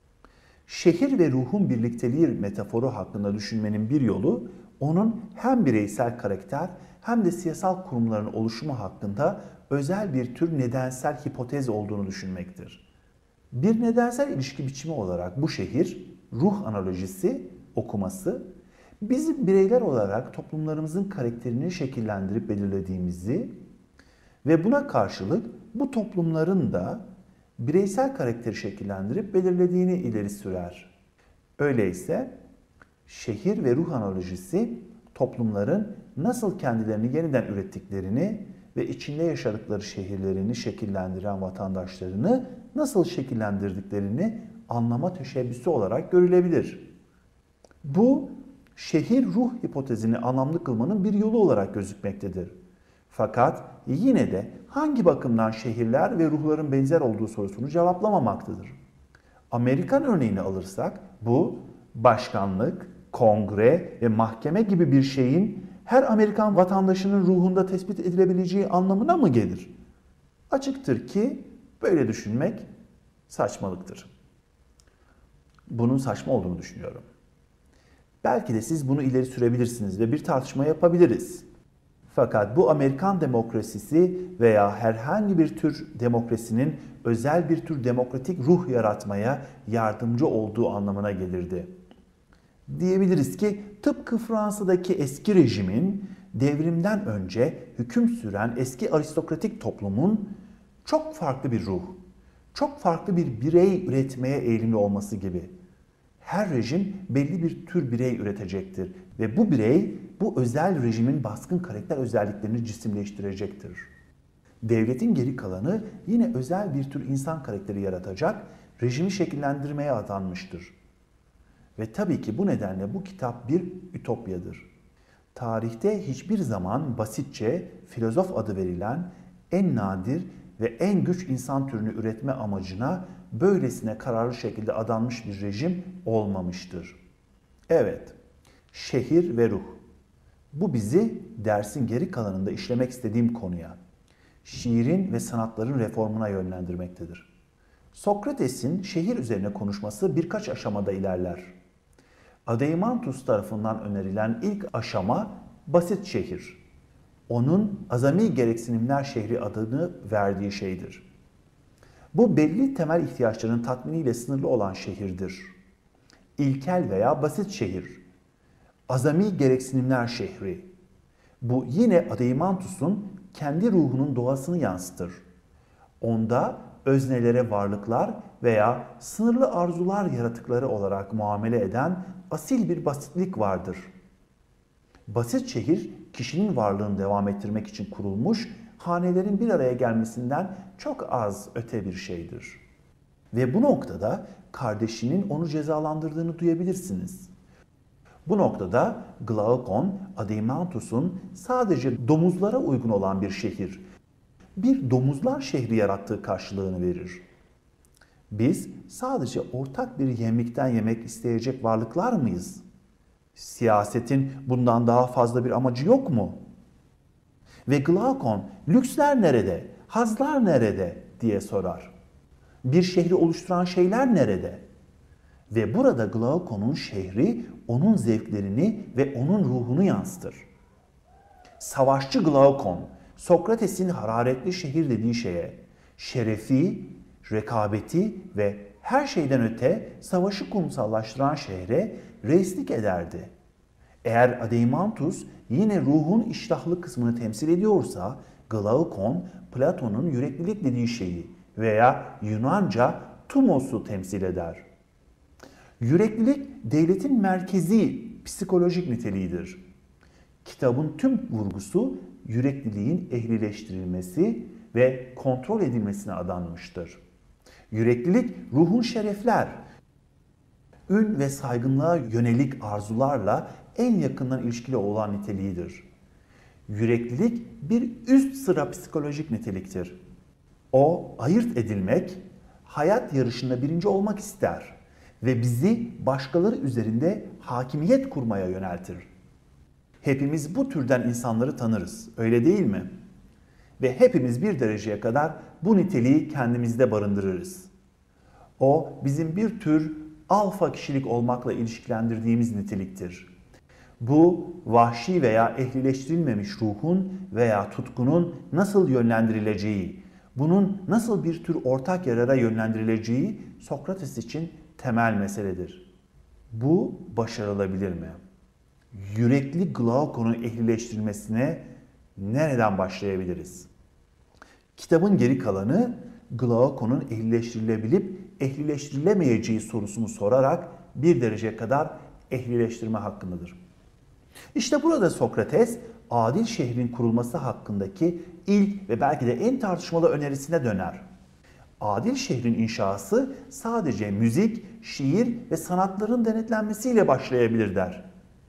Şehir ve ruhun birlikteliği metaforu hakkında düşünmenin bir yolu, onun hem bireysel karakter hem de siyasal kurumların oluşumu hakkında özel bir tür nedensel hipotez olduğunu düşünmektir. Bir nedensel ilişki biçimi olarak bu şehir, ruh analojisi, okuması, bizim bireyler olarak toplumlarımızın karakterini şekillendirip belirlediğimizi ve buna karşılık bu toplumların da bireysel karakteri şekillendirip belirlediğini ileri sürer. Öyleyse şehir ve ruh analojisi toplumların nasıl kendilerini yeniden ürettiklerini ve içinde yaşadıkları şehirlerini şekillendiren vatandaşlarını nasıl şekillendirdiklerini anlama teşebbüsü olarak görülebilir. Bu şehir ruh hipotezini anlamlı kılmanın bir yolu olarak gözükmektedir. Fakat yine de hangi bakımdan şehirler ve ruhların benzer olduğu sorusunu cevaplamamaktadır. Amerikan örneğini alırsak bu başkanlık, kongre ve mahkeme gibi bir şeyin her Amerikan vatandaşının ruhunda tespit edilebileceği anlamına mı gelir? Açıktır ki böyle düşünmek saçmalıktır. Bunun saçma olduğunu düşünüyorum. Belki de siz bunu ileri sürebilirsiniz ve bir tartışma yapabiliriz. Fakat bu Amerikan demokrasisi veya herhangi bir tür demokrasinin özel bir tür demokratik ruh yaratmaya yardımcı olduğu anlamına gelirdi. Diyebiliriz ki tıpkı Fransa'daki eski rejimin devrimden önce hüküm süren eski aristokratik toplumun çok farklı bir ruh, çok farklı bir birey üretmeye eğilimli olması gibi. Her rejim belli bir tür birey üretecektir ve bu birey bu özel rejimin baskın karakter özelliklerini cisimleştirecektir. Devletin geri kalanı yine özel bir tür insan karakteri yaratacak, rejimi şekillendirmeye adanmıştır. Ve tabii ki bu nedenle bu kitap bir ütopyadır. Tarihte hiçbir zaman basitçe filozof adı verilen en nadir ve en güç insan türünü üretme amacına böylesine kararlı şekilde adanmış bir rejim olmamıştır. Evet, şehir ve ruh. Bu bizi dersin geri kalanında işlemek istediğim konuya, şiirin ve sanatların reformuna yönlendirmektedir. Sokrates'in şehir üzerine konuşması birkaç aşamada ilerler. Adeimantus tarafından önerilen ilk aşama basit şehir. Onun azami gereksinimler şehri adını verdiği şeydir. Bu belli temel ihtiyaçların tatminiyle sınırlı olan şehirdir. İlkel veya basit şehir. Azami gereksinimler şehri. Bu yine Adeimantus'un kendi ruhunun doğasını yansıtır. Onda öznelere varlıklar veya sınırlı arzular yaratıkları olarak muamele eden asil bir basitlik vardır. Basit şehir, kişinin varlığını devam ettirmek için kurulmuş, hanelerin bir araya gelmesinden çok az öte bir şeydir. Ve bu noktada kardeşinin onu cezalandırdığını duyabilirsiniz. Bu noktada Glaukon, Adeimantus'un sadece domuzlara uygun olan bir şehir, bir domuzlar şehri yarattığı karşılığını verir. Biz sadece ortak bir yemlikten yemek isteyecek varlıklar mıyız? Siyasetin bundan daha fazla bir amacı yok mu? Ve Glaukon, lüksler nerede, hazlar nerede diye sorar. Bir şehri oluşturan şeyler nerede? Ve burada Glaukon'un şehri onun zevklerini ve onun ruhunu yansıtır. Savaşçı Glaukon, Sokrates'in hararetli şehir dediği şeye, şerefi, rekabeti ve her şeyden öte savaşı kurumsallaştıran şehre reislik ederdi. Eğer Adeimantus yine ruhun iştahlı kısmını temsil ediyorsa, Glaukon, Platon'un yüreklilik dediği şeyi veya Yunanca tumos'u temsil eder. Yüreklilik devletin merkezi psikolojik niteliğidir. Kitabın tüm vurgusu yürekliliğin ehlileştirilmesi ve kontrol edilmesine adanmıştır. Yüreklilik ruhun şerefler, ün ve saygınlığa yönelik arzularla en yakından ilişkili olan niteliğidir. Yüreklilik bir üst sıra psikolojik niteliktir. O ayırt edilmek, hayat yarışında birinci olmak ister ve bizi başkaları üzerinde hakimiyet kurmaya yöneltir. Hepimiz bu türden insanları tanırız, öyle değil mi? Ve hepimiz bir dereceye kadar bu niteliği kendimizde barındırırız. O bizim bir tür alfa kişilik olmakla ilişkilendirdiğimiz niteliktir. Bu vahşi veya ehlileştirilmemiş ruhun veya tutkunun nasıl yönlendirileceği, bunun nasıl bir tür ortak yarara yönlendirileceği Sokrates için temel meseledir. Bu başarılabilir mi? Yürekli Glaukon'un ehlileştirilmesine nereden başlayabiliriz? Kitabın geri kalanı Glaukon'un ehlileştirilebilip ehlileştirilemeyeceği sorusunu sorarak bir derece kadar ehlileştirme hakkındadır. İşte burada Sokrates, adil şehrin kurulması hakkındaki ilk ve belki de en tartışmalı önerisine döner. Adil şehrin inşası sadece müzik, şiir ve sanatların denetlenmesiyle başlayabilir der.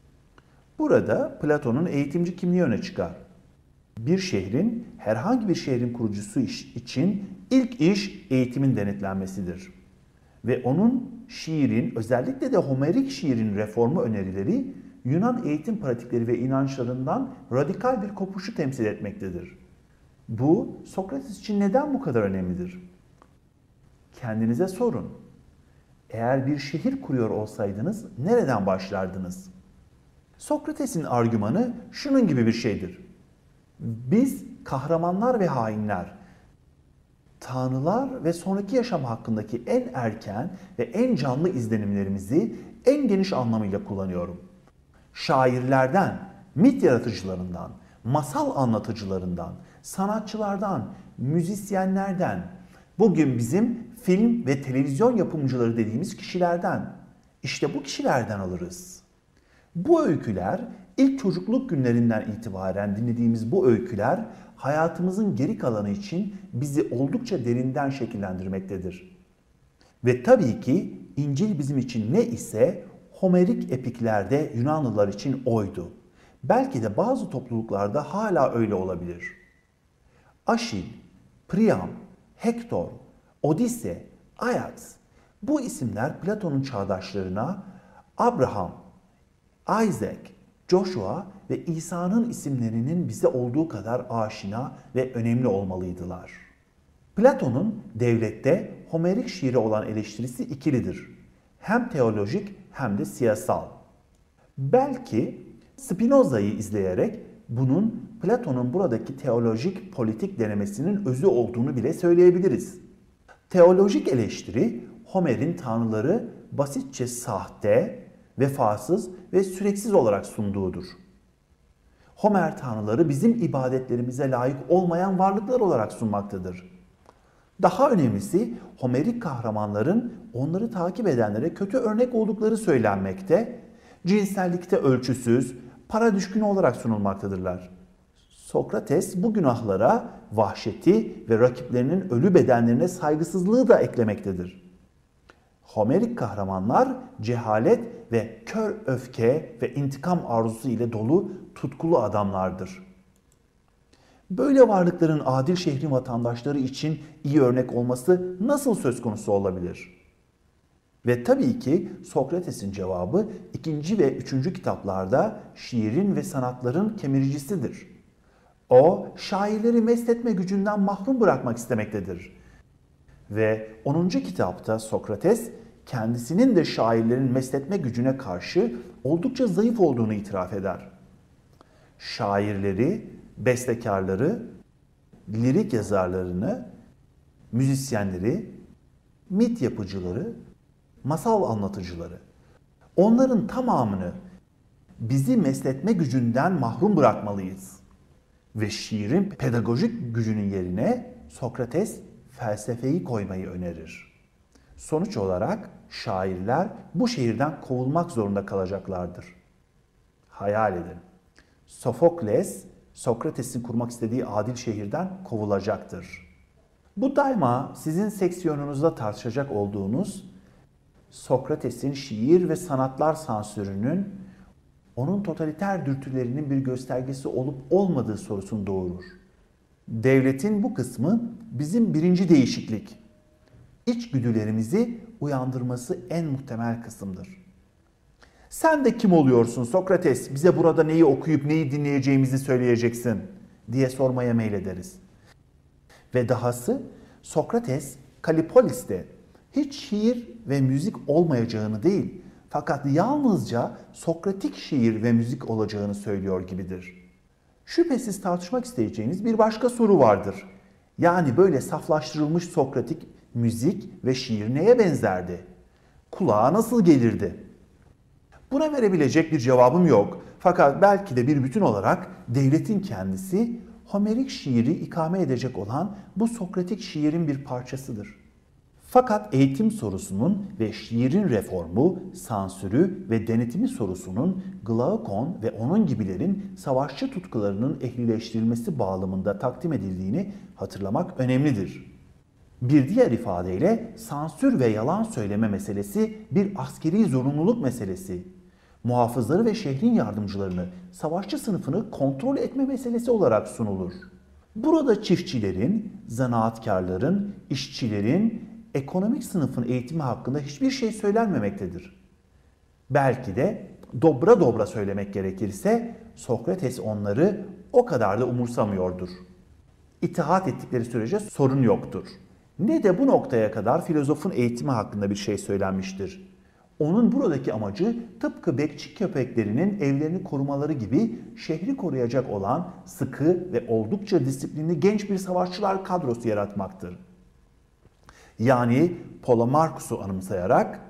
Burada Platon'un eğitimci kimliği öne çıkar. Bir şehrin, herhangi bir şehrin kurucusu için ilk iş eğitimin denetlenmesidir. Ve onun şiirin, özellikle de Homerik şiirin reformu önerileri, Yunan eğitim pratikleri ve inançlarından radikal bir kopuşu temsil etmektedir. Bu, Sokrates için neden bu kadar önemlidir? Kendinize sorun. Eğer bir şehir kuruyor olsaydınız nereden başlardınız? Sokrates'in argümanı şunun gibi bir şeydir. Biz kahramanlar ve hainler, tanrılar ve sonraki yaşam hakkındaki en erken ve en canlı izlenimlerimizi en geniş anlamıyla kullanıyorum. Şairlerden, mit yaratıcılarından, masal anlatıcılarından, sanatçılardan, müzisyenlerden, bugün bizim film ve televizyon yapımcıları dediğimiz kişilerden, işte bu kişilerden alırız. Bu öyküler, ilk çocukluk günlerinden itibaren dinlediğimiz bu öyküler, hayatımızın geri kalanı için bizi oldukça derinden şekillendirmektedir. Ve tabii ki İncil bizim için ne ise Homerik epiklerde Yunanlılar için oydu. Belki de bazı topluluklarda hala öyle olabilir. Aşil, Priam, Hektor, Odise, Ajax, bu isimler Platon'un çağdaşlarına Abraham, Isaac, Joshua ve İsa'nın isimlerinin bize olduğu kadar aşina ve önemli olmalıydılar. Platon'un devlette Homerik şiire olan eleştirisi ikilidir. Hem teolojik hem de siyasal. Belki Spinoza'yı izleyerek bunun Platon'un buradaki teolojik politik denemesinin özü olduğunu bile söyleyebiliriz. Teolojik eleştiri, Homer'in tanrıları basitçe sahte, vefasız ve süreksiz olarak sunduğudur. Homer tanrıları bizim ibadetlerimize layık olmayan varlıklar olarak sunmaktadır. Daha önemlisi Homerik kahramanların onları takip edenlere kötü örnek oldukları söylenmekte, cinsellikte ölçüsüz, para düşkünü olarak sunulmaktadırlar. Sokrates bu günahlara vahşeti ve rakiplerinin ölü bedenlerine saygısızlığı da eklemektedir. Homerik kahramanlar cehalet ve kör öfke ve intikam arzusu ile dolu tutkulu adamlardır. Böyle varlıkların adil şehrin vatandaşları için iyi örnek olması nasıl söz konusu olabilir? Ve tabii ki Sokrates'in cevabı 2. ve 3. kitaplarda şiirin ve sanatların kemiricisidir. O, şairleri mesletme gücünden mahrum bırakmak istemektedir. Ve 10. kitapta Sokrates, kendisinin de şairlerin mesletme gücüne karşı oldukça zayıf olduğunu itiraf eder. Şairleri, bestekarları, lirik yazarlarını, müzisyenleri, mit yapıcıları, masal anlatıcıları, onların tamamını bizi mesletme gücünden mahrum bırakmalıyız. Ve şiirin pedagojik gücünün yerine Sokrates felsefeyi koymayı önerir. Sonuç olarak şairler bu şehirden kovulmak zorunda kalacaklardır. Hayal edin. Sofokles, Sokrates'in kurmak istediği adil şehirden kovulacaktır. Bu daima sizin seksiyonunuzda tartışacak olduğunuz Sokrates'in şiir ve sanatlar sansürünün onun totaliter dürtülerinin bir göstergesi olup olmadığı sorusunu doğurur. Devletin bu kısmı bizim birinci değişiklik. İçgüdülerimizi uyandırması en muhtemel kısımdır. Sen de kim oluyorsun Sokrates? Bize burada neyi okuyup neyi dinleyeceğimizi söyleyeceksin diye sormaya meylederiz. Ve dahası Sokrates Kalipolis'te hiç şiir ve müzik olmayacağını değil, fakat yalnızca Sokratik şiir ve müzik olacağını söylüyor gibidir. Şüphesiz tartışmak isteyeceğiniz bir başka soru vardır. Yani böyle saflaştırılmış Sokratik müzik ve şiir neye benzerdi? Kulağa nasıl gelirdi? Buna verebilecek bir cevabım yok. Fakat belki de bir bütün olarak devletin kendisi Homerik şiiri ikame edecek olan bu Sokratik şiirin bir parçasıdır. Fakat eğitim sorusunun ve şiirin reformu, sansürü ve denetimi sorusunun Glaukon ve onun gibilerin savaşçı tutkularının ehlileştirilmesi bağlamında takdim edildiğini hatırlamak önemlidir. Bir diğer ifadeyle sansür ve yalan söyleme meselesi bir askeri zorunluluk meselesi. Muhafızları ve şehrin yardımcılarını, savaşçı sınıfını kontrol etme meselesi olarak sunulur. Burada çiftçilerin, zanaatkarların, işçilerin, ekonomik sınıfın eğitimi hakkında hiçbir şey söylenmemektedir. Belki de dobra dobra söylemek gerekirse Sokrates onları o kadar da umursamıyordur. İtaat ettikleri sürece sorun yoktur. Ne de bu noktaya kadar filozofun eğitimi hakkında bir şey söylenmiştir. Onun buradaki amacı tıpkı bekçi köpeklerinin evlerini korumaları gibi şehri koruyacak olan sıkı ve oldukça disiplinli genç bir savaşçılar kadrosu yaratmaktır. Yani Polemarkus'u anımsayarak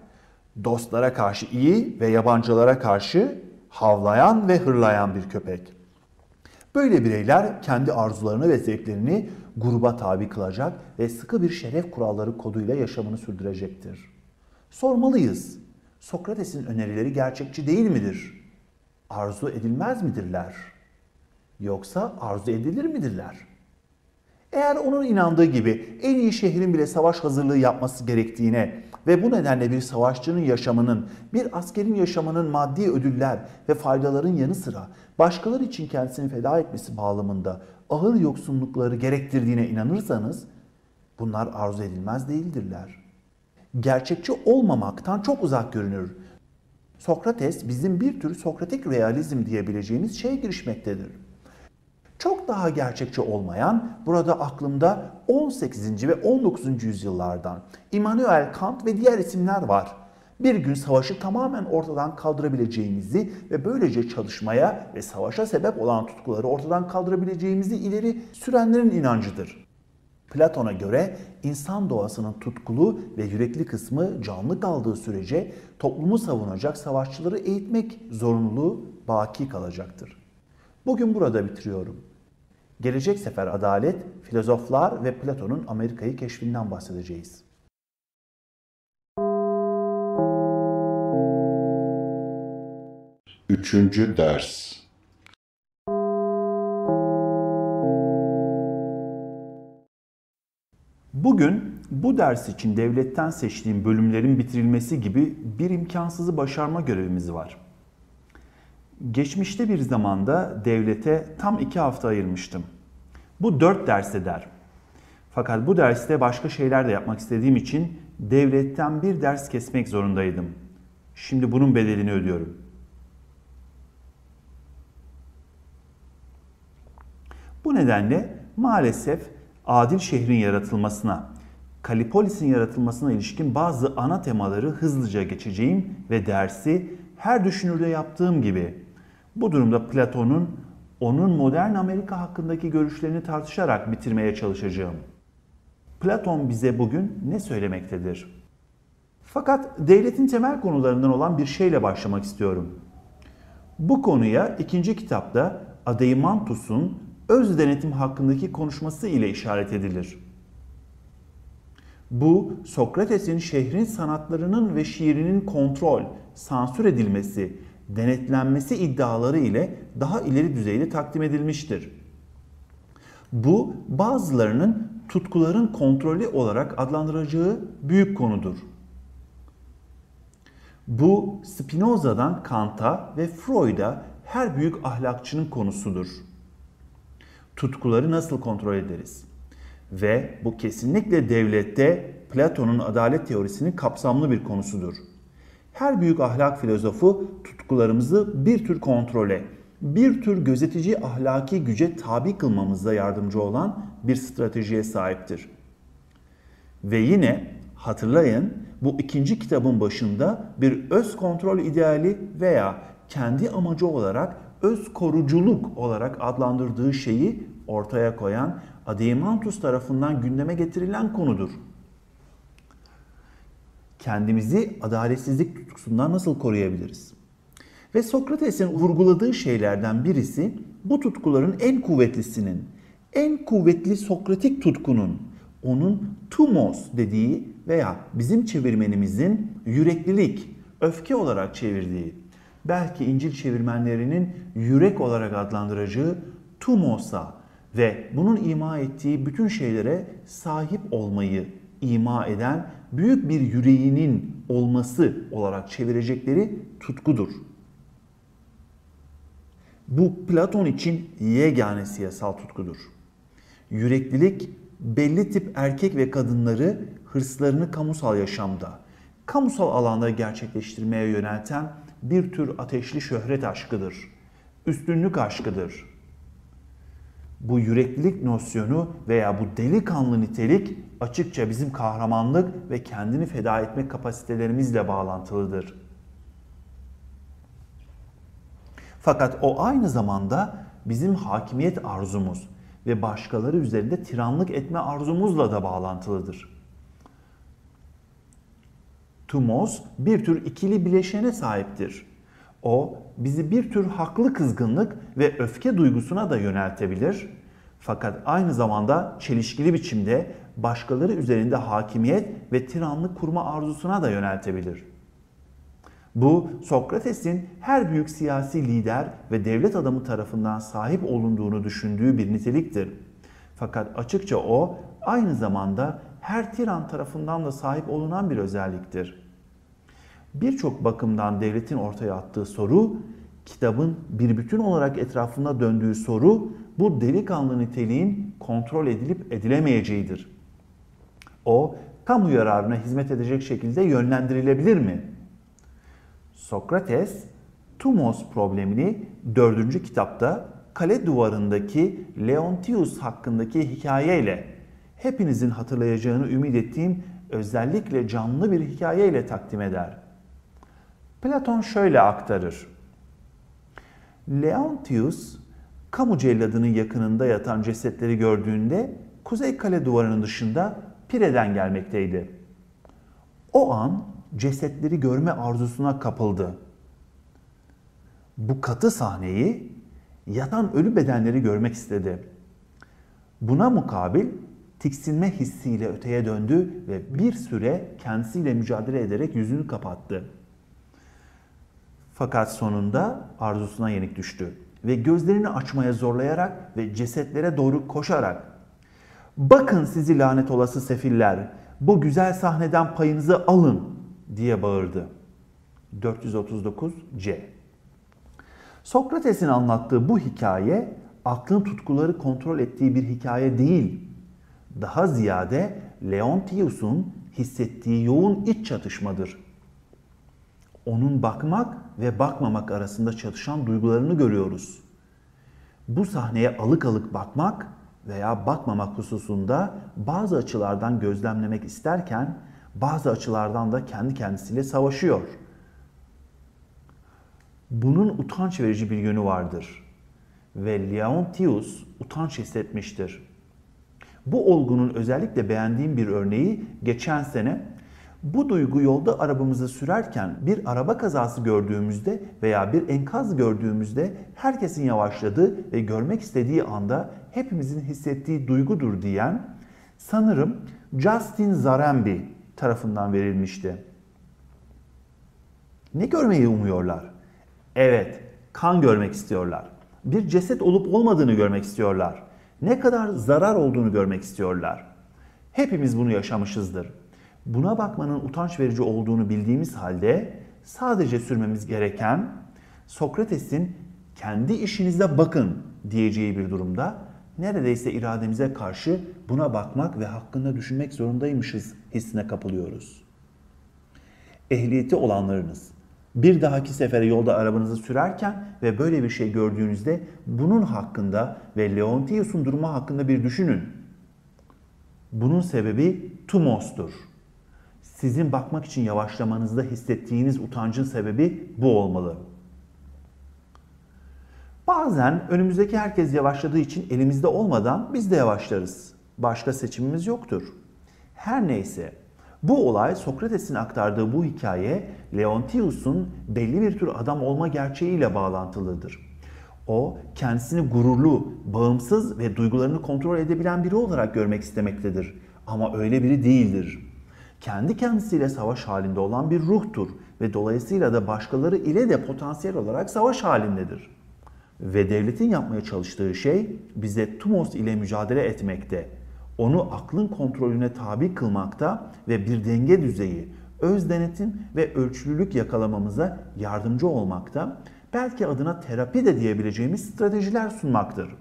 Dostlara karşı iyi ve yabancılara karşı havlayan ve hırlayan bir köpek. Böyle bireyler kendi arzularını ve zevklerini gruba tabi kılacak ve sıkı bir şeref kuralları koduyla yaşamını sürdürecektir. Sormalıyız. Sokrates'in önerileri gerçekçi değil midir? Arzu edilmez midirler? Yoksa arzu edilir midirler? Eğer onun inandığı gibi en iyi şehrin bile savaş hazırlığı yapması gerektiğine ve bu nedenle bir savaşçının yaşamının, bir askerin yaşamının maddi ödüller ve faydaların yanı sıra başkaları için kendisini feda etmesi bağlamında ağır yoksunlukları gerektirdiğine inanırsanız bunlar arzu edilmez değildirler. Gerçekçi olmamaktan çok uzak görünür. Sokrates bizim bir tür Sokratik realizm diyebileceğimiz şeye girişmektedir. Çok daha gerçekçi olmayan, burada aklımda 18. ve 19. yüzyıllardan Immanuel Kant ve diğer isimler var. Bir gün savaşı tamamen ortadan kaldırabileceğimizi ve böylece çalışmaya ve savaşa sebep olan tutkuları ortadan kaldırabileceğimizi ileri sürenlerin inancıdır. Platon'a göre insan doğasının tutkulu ve yürekli kısmı canlı kaldığı sürece toplumu savunacak savaşçıları eğitmek zorunluluğu baki kalacaktır. Bugün burada bitiriyorum. Gelecek sefer adalet, filozoflar ve Platon'un Amerika'yı keşfinden bahsedeceğiz. Üçüncü ders. Bugün bu ders için devletten seçtiğim bölümlerin bitirilmesi gibi bir imkansızı başarma görevimiz var. Geçmişte bir zamanda devlete tam 2 hafta ayırmıştım. Bu 4 ders eder. Fakat bu derste başka şeyler de yapmak istediğim için devletten bir ders kesmek zorundaydım. Şimdi bunun bedelini ödüyorum. Bu nedenle maalesef adil şehrin yaratılmasına, Kallipolis'in yaratılmasına ilişkin bazı ana temaları hızlıca geçeceğim ve dersi her düşünürde yaptığım gibi bu durumda Platon'un onun modern Amerika hakkındaki görüşlerini tartışarak bitirmeye çalışacağım. Platon bize bugün ne söylemektedir? Fakat devletin temel konularından olan bir şeyle başlamak istiyorum. Bu konuya ikinci kitapta Adeimantus'un öz denetim hakkındaki konuşması ile işaret edilir. Bu, Sokrates'in şehrin sanatlarının ve şiirinin kontrol, sansür edilmesi, denetlenmesi iddiaları ile daha ileri düzeyde takdim edilmiştir. Bu, bazılarının tutkuların kontrolü olarak adlandıracağı büyük konudur. Bu, Spinoza'dan Kant'a ve Freud'a her büyük ahlakçının konusudur. Tutkuları nasıl kontrol ederiz? Ve bu kesinlikle devlette Platon'un adalet teorisinin kapsamlı bir konusudur. Her büyük ahlak filozofu tutkularımızı bir tür kontrole, bir tür gözetici ahlaki güce tabi kılmamıza yardımcı olan bir stratejiye sahiptir. Ve yine hatırlayın, bu ikinci kitabın başında bir öz kontrol ideali veya kendi amacı olarak öz koruculuk olarak adlandırdığı şeyi ortaya koyan Adeimantus tarafından gündeme getirilen konudur. Kendimizi adaletsizlik tutkusundan nasıl koruyabiliriz? Ve Sokrates'in vurguladığı şeylerden birisi bu tutkuların en kuvvetlisinin, en kuvvetli Sokratik tutkunun, onun thumos dediği veya bizim çevirmenimizin yüreklilik, öfke olarak çevirdiği, belki İncil çevirmenlerinin yürek olarak adlandıracağı thumosa ve bunun ima ettiği bütün şeylere sahip olmayı ima eden büyük bir yüreğinin olması olarak çevirecekleri tutkudur. Bu Platon için yegane siyasal tutkudur. Yüreklilik belli tip erkek ve kadınları hırslarını kamusal yaşamda, kamusal alanda gerçekleştirmeye yönelten bir tür ateşli şöhret aşkıdır. Üstünlük aşkıdır. Bu yüreklilik nosyonu veya bu delikanlı nitelik açıkça bizim kahramanlık ve kendini feda etme kapasitelerimizle bağlantılıdır. Fakat o aynı zamanda bizim hakimiyet arzumuz ve başkaları üzerinde tiranlık etme arzumuzla da bağlantılıdır. Tumos bir tür ikili bileşene sahiptir. O bizi bir tür haklı kızgınlık ve öfke duygusuna da yöneltebilir. Fakat aynı zamanda çelişkili biçimde başkaları üzerinde hakimiyet ve tiranlık kurma arzusuna da yöneltebilir. Bu Sokrates'in her büyük siyasi lider ve devlet adamı tarafından sahip olunduğunu düşündüğü bir niteliktir. Fakat açıkça o aynı zamanda her tiran tarafından da sahip olunan bir özelliktir. Birçok bakımdan devletin ortaya attığı soru, kitabın bir bütün olarak etrafında döndüğü soru, bu delikanlı niteliğin kontrol edilip edilemeyeceğidir. O, kamu yararına hizmet edecek şekilde yönlendirilebilir mi? Sokrates, Tumos problemini 4. kitapta kale duvarındaki Leontius hakkındaki hikayeyle, hepinizin hatırlayacağını ümit ettiğim özellikle canlı bir hikayeyle takdim eder. Platon şöyle aktarır. Leontius, kamu celladının yakınında yatan cesetleri gördüğünde kuzey kale duvarının dışında Pire'den gelmekteydi. O an cesetleri görme arzusuna kapıldı. Bu katı sahneyi, yatan ölü bedenleri görmek istedi. Buna mukabil tiksinme hissiyle öteye döndü ve bir süre kendisiyle mücadele ederek yüzünü kapattı. Fakat sonunda arzusuna yenik düştü ve gözlerini açmaya zorlayarak ve cesetlere doğru koşarak "Bakın sizi lanet olası sefiller, bu güzel sahneden payınızı alın" diye bağırdı. 439 C. Sokrates'in anlattığı bu hikaye aklın tutkuları kontrol ettiği bir hikaye değil. Daha ziyade Leontius'un hissettiği yoğun iç çatışmadır. Onun bakmak ve bakmamak arasında çatışan duygularını görüyoruz. Bu sahneye alık alık bakmak veya bakmamak hususunda bazı açılardan gözlemlemek isterken bazı açılardan da kendi kendisiyle savaşıyor. Bunun utanç verici bir yönü vardır ve Leontius utanç hissetmiştir. Bu olgunun özellikle beğendiğim bir örneği geçen sene bu duygu yolda arabamızı sürerken bir araba kazası gördüğümüzde veya bir enkaz gördüğümüzde herkesin yavaşladığı ve görmek istediği anda hepimizin hissettiği duygudur diyen sanırım Justin Zaremby tarafından verilmişti. Ne görmeyi umuyorlar? Evet, kan görmek istiyorlar. Bir ceset olup olmadığını görmek istiyorlar. Ne kadar zarar olduğunu görmek istiyorlar. Hepimiz bunu yaşamışızdır. Buna bakmanın utanç verici olduğunu bildiğimiz halde sadece sürmemiz gereken Sokrates'in kendi işinize bakın diyeceği bir durumda neredeyse irademize karşı buna bakmak ve hakkında düşünmek zorundaymışız hissine kapılıyoruz. Ehliyeti olanlarınız, bir dahaki sefere yolda arabanızı sürerken ve böyle bir şey gördüğünüzde bunun hakkında ve Leontius'un durumu hakkında bir düşünün. Bunun sebebi Tumos'tur. Sizin bakmak için yavaşlamanızda hissettiğiniz utancın sebebi bu olmalı. Bazen önümüzdeki herkes yavaşladığı için elimizde olmadan biz de yavaşlarız. Başka seçimimiz yoktur. Her neyse, bu olay Sokrates'in aktardığı bu hikaye Leontius'un belli bir tür adam olma gerçeğiyle bağlantılıdır. O kendisini gururlu, bağımsız ve duygularını kontrol edebilen biri olarak görmek istemektedir. Ama öyle biri değildir. Kendi kendisiyle savaş halinde olan bir ruhtur ve dolayısıyla da başkaları ile de potansiyel olarak savaş halindedir. Ve devletin yapmaya çalıştığı şey bize Tumos ile mücadele etmekte, onu aklın kontrolüne tabi kılmakta ve bir denge düzeyi, öz denetim ve ölçülülük yakalamamıza yardımcı olmakta, belki adına terapi de diyebileceğimiz stratejiler sunmaktır.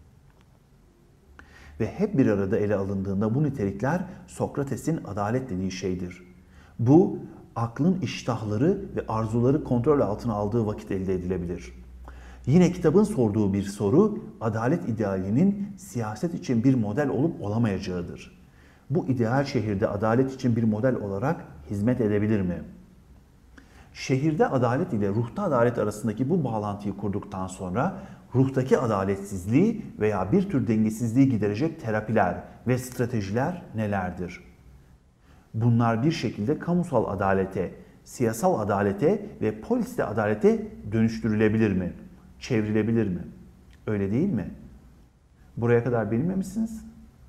Ve hep bir arada ele alındığında bu nitelikler Sokrates'in adalet dediği şeydir. Bu, aklın iştahları ve arzuları kontrol altına aldığı vakit elde edilebilir. Yine kitabın sorduğu bir soru, adalet idealinin siyaset için bir model olup olamayacağıdır. Bu ideal şehirde adalet için bir model olarak hizmet edebilir mi? Şehirde adalet ile ruhta adalet arasındaki bu bağlantıyı kurduktan sonra ruhtaki adaletsizliği veya bir tür dengesizliği giderecek terapiler ve stratejiler nelerdir? Bunlar bir şekilde kamusal adalete, siyasal adalete ve poliste adalete dönüştürülebilir mi? Çevrilebilir mi? Öyle değil mi? Buraya kadar benimle misiniz?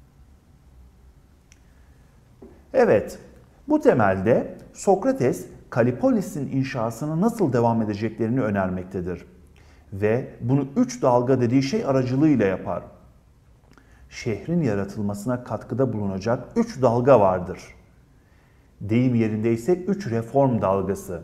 Evet, bu temelde Sokrates, Kalipolis'in inşasına nasıl devam edeceklerini önermektedir. Ve bunu 3 dalga dediği şey aracılığıyla yapar. Şehrin yaratılmasına katkıda bulunacak 3 dalga vardır. Deyim yerindeyse 3 reform dalgası.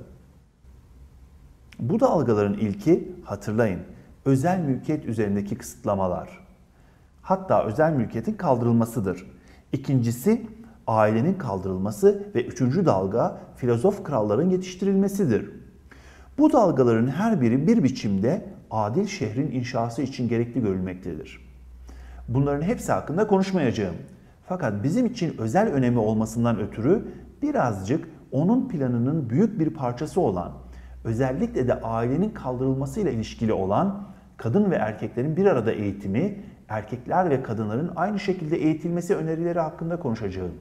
Bu dalgaların ilki, hatırlayın, özel mülkiyet üzerindeki kısıtlamalar. Hatta özel mülkiyetin kaldırılmasıdır. İkincisi, ailenin kaldırılması ve üçüncü dalga filozof kralların yetiştirilmesidir. Bu dalgaların her biri bir biçimde adil şehrin inşası için gerekli görülmektedir. Bunların hepsi hakkında konuşmayacağım. Fakat bizim için özel önemi olmasından ötürü birazcık onun planının büyük bir parçası olan, özellikle de ailenin kaldırılmasıyla ilişkili olan kadın ve erkeklerin bir arada eğitimi, erkekler ve kadınların aynı şekilde eğitilmesi önerileri hakkında konuşacağım.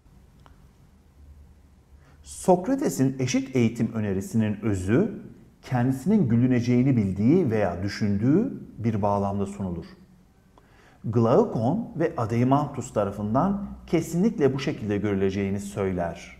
Sokrates'in eşit eğitim önerisinin özü, kendisinin gülüneceğini bildiği veya düşündüğü bir bağlamda sunulur. Glaukon ve Adeimantus tarafından kesinlikle bu şekilde görüleceğini söyler.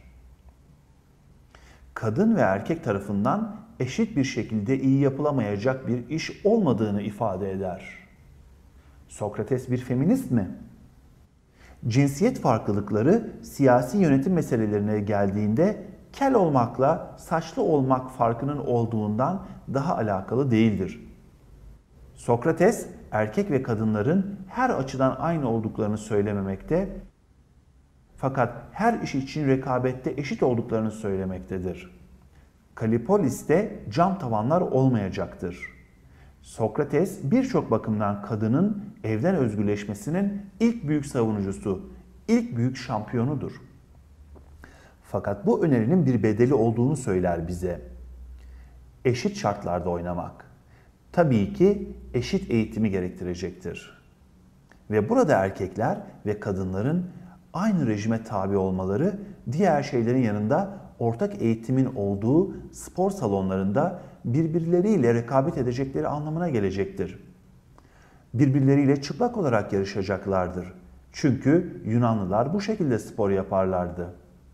Kadın ve erkek tarafından eşit bir şekilde iyi yapılamayacak bir iş olmadığını ifade eder. Sokrates bir feminist mi? Cinsiyet farklılıkları siyasi yönetim meselelerine geldiğinde kel olmakla saçlı olmak farkının olduğundan daha alakalı değildir. Sokrates, erkek ve kadınların her açıdan aynı olduklarını söylememekte, fakat her iş için rekabette eşit olduklarını söylemektedir. Kalipolis'te cam tavanlar olmayacaktır. Sokrates birçok bakımdan kadının evden özgürleşmesinin ilk büyük savunucusu, ilk büyük şampiyonudur. Fakat bu önerinin bir bedeli olduğunu söyler bize. Eşit şartlarda oynamak. Tabii ki eşit eğitimi gerektirecektir. Ve burada erkekler ve kadınların aynı rejime tabi olmaları diğer şeylerin yanında ortak eğitimin olduğu spor salonlarında birbirleriyle rekabet edecekleri anlamına gelecektir. Birbirleriyle çıplak olarak yarışacaklardır. Çünkü Yunanlılar bu şekilde spor yaparlardı.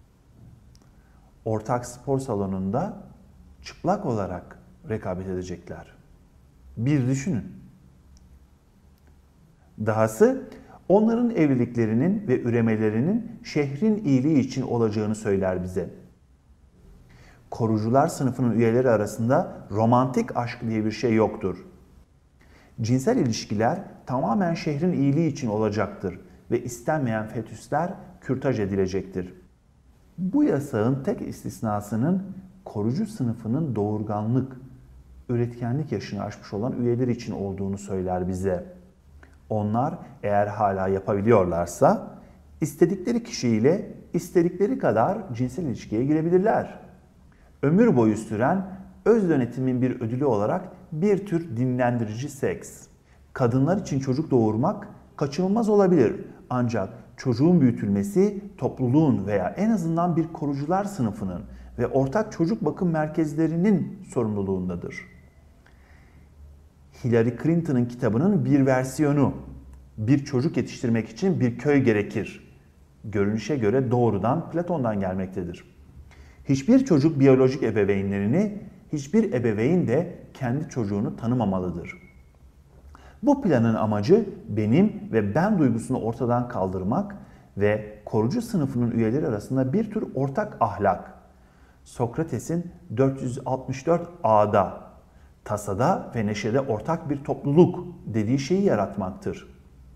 Ortak spor salonunda çıplak olarak rekabet edecekler. Bir düşünün. Dahası onların evliliklerinin ve üremelerinin şehrin iyiliği için olacağını söyler bize. Korucular sınıfının üyeleri arasında romantik aşk diye bir şey yoktur. Cinsel ilişkiler tamamen şehrin iyiliği için olacaktır ve istenmeyen fetüsler kürtaj edilecektir. Bu yasağın tek istisnasının korucu sınıfının doğurganlık, üretkenlik yaşını aşmış olan üyeler için olduğunu söyler bize. Onlar eğer hala yapabiliyorlarsa istedikleri kişiyle istedikleri kadar cinsel ilişkiye girebilirler. Ömür boyu süren öz yönetimin bir ödülü olarak bir tür dinlendirici seks. Kadınlar için çocuk doğurmak kaçınılmaz olabilir. Ancak çocuğun büyütülmesi topluluğun veya en azından bir korucular sınıfının ve ortak çocuk bakım merkezlerinin sorumluluğundadır. Hillary Clinton'ın kitabının bir versiyonu, bir çocuk yetiştirmek için bir köy gerekir, görünüşe göre doğrudan Platon'dan gelmektedir. Hiçbir çocuk biyolojik ebeveynlerini, hiçbir ebeveyn de kendi çocuğunu tanımamalıdır. Bu planın amacı benim ve ben duygusunu ortadan kaldırmak ve korucu sınıfının üyeleri arasında bir tür ortak ahlak, Sokrates'in 464A'da, tasada ve neşede ortak bir topluluk dediği şeyi yaratmaktır.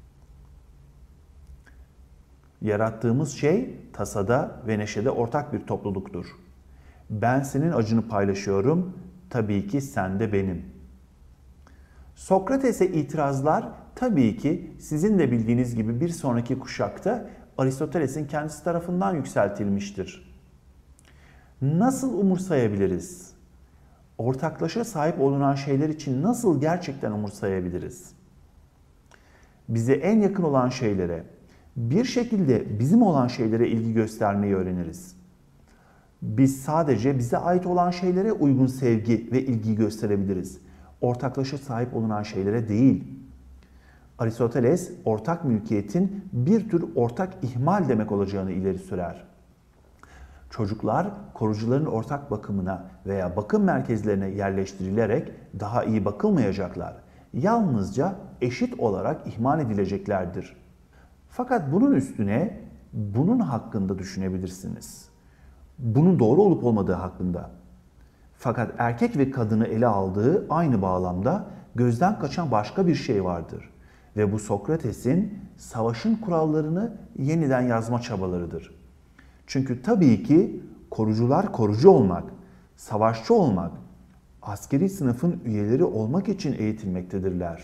Yarattığımız şey tasada ve neşede ortak bir topluluktur. Ben senin acını paylaşıyorum, tabii ki sen de benim. Sokrates'e itirazlar tabii ki sizin de bildiğiniz gibi bir sonraki kuşakta Aristoteles'in kendisi tarafından yükseltilmiştir. Nasıl umursayabiliriz? Ortaklaşa sahip olunan şeyler için nasıl gerçekten umursayabiliriz? Bize en yakın olan şeylere, Bir şekilde bizim olan şeylere ilgi göstermeyi öğreniriz. Biz sadece bize ait olan şeylere uygun sevgi ve ilgi gösterebiliriz. Ortaklaşa sahip olunan şeylere değil. Aristoteles, ortak mülkiyetin bir tür ortak ihmal demek olacağını ileri sürer. Çocuklar, korucuların ortak bakımına veya bakım merkezlerine yerleştirilerek daha iyi bakılmayacaklar. Yalnızca eşit olarak ihmal edileceklerdir. Fakat bunun üstüne bunun hakkında düşünebilirsiniz. Bunun doğru olup olmadığı hakkında. Fakat erkek ve kadını ele aldığı aynı bağlamda gözden kaçan başka bir şey vardır. Ve bu Sokrates'in savaşın kurallarını yeniden yazma çabalarıdır. Çünkü tabii ki korucular korucu olmak, savaşçı olmak, askeri sınıfın üyeleri olmak için eğitilmektedirler.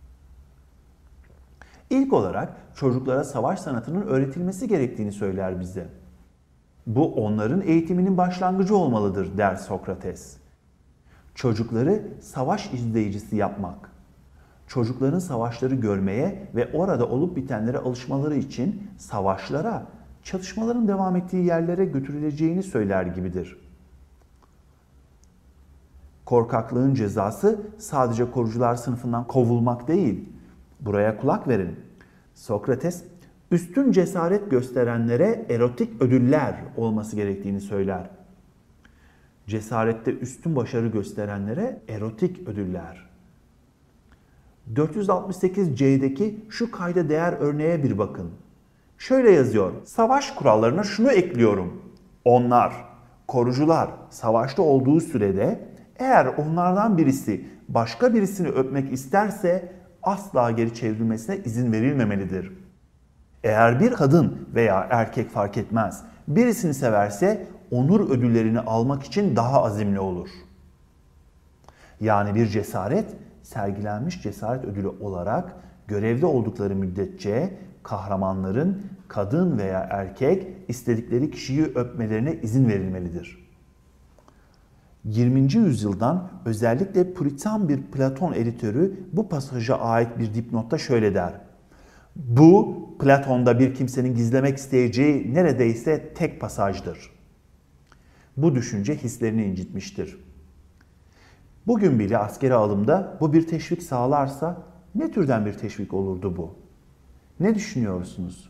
İlk olarak çocuklara savaş sanatının öğretilmesi gerektiğini söyler bize. Bu onların eğitiminin başlangıcı olmalıdır der Sokrates. Çocukları savaş izleyicisi yapmak, çocukların savaşları görmeye ve orada olup bitenlere alışmaları için savaşlara, çatışmaların devam ettiği yerlere götürüleceğini söyler gibidir. Korkaklığın cezası sadece korucular sınıfından kovulmak değil. Buraya kulak verin. Sokrates, üstün cesaret gösterenlere erotik ödüller olması gerektiğini söyler. Cesarette üstün başarı gösterenlere erotik ödüller. 468C'deki şu kayda değer örneğe bir bakın. Şöyle yazıyor, savaş kurallarına şunu ekliyorum. Onlar, korucular savaşta olduğu sürede eğer onlardan birisi başka birisini öpmek isterse asla geri çevrilmesine izin verilmemelidir. Eğer bir kadın veya erkek fark etmez birisini severse onur ödüllerini almak için daha azimli olur. Yani bir cesaret sergilenmiş cesaret ödülü olarak görevde oldukları müddetçe kahramanların kadın veya erkek istedikleri kişiyi öpmelerine izin verilmelidir. 20. yüzyıldan özellikle Puritan bir Platon editörü bu pasaja ait bir dipnotta şöyle der. Bu Platon'da bir kimsenin gizlemek isteyeceği neredeyse tek pasajdır. Bu düşünce hislerini incitmiştir. Bugün bile askeri alımda bu bir teşvik sağlarsa ne türden bir teşvik olurdu bu? Ne düşünüyorsunuz?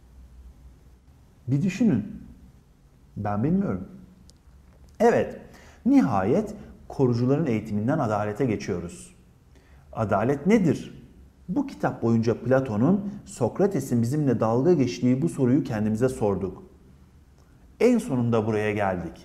Bir düşünün. Ben bilmiyorum. Evet, nihayet korucuların eğitiminden adalete geçiyoruz. Adalet nedir? Bu kitap boyunca Platon'un, Sokrates'in bizimle dalga geçtiği bu soruyu kendimize sorduk. En sonunda buraya geldik.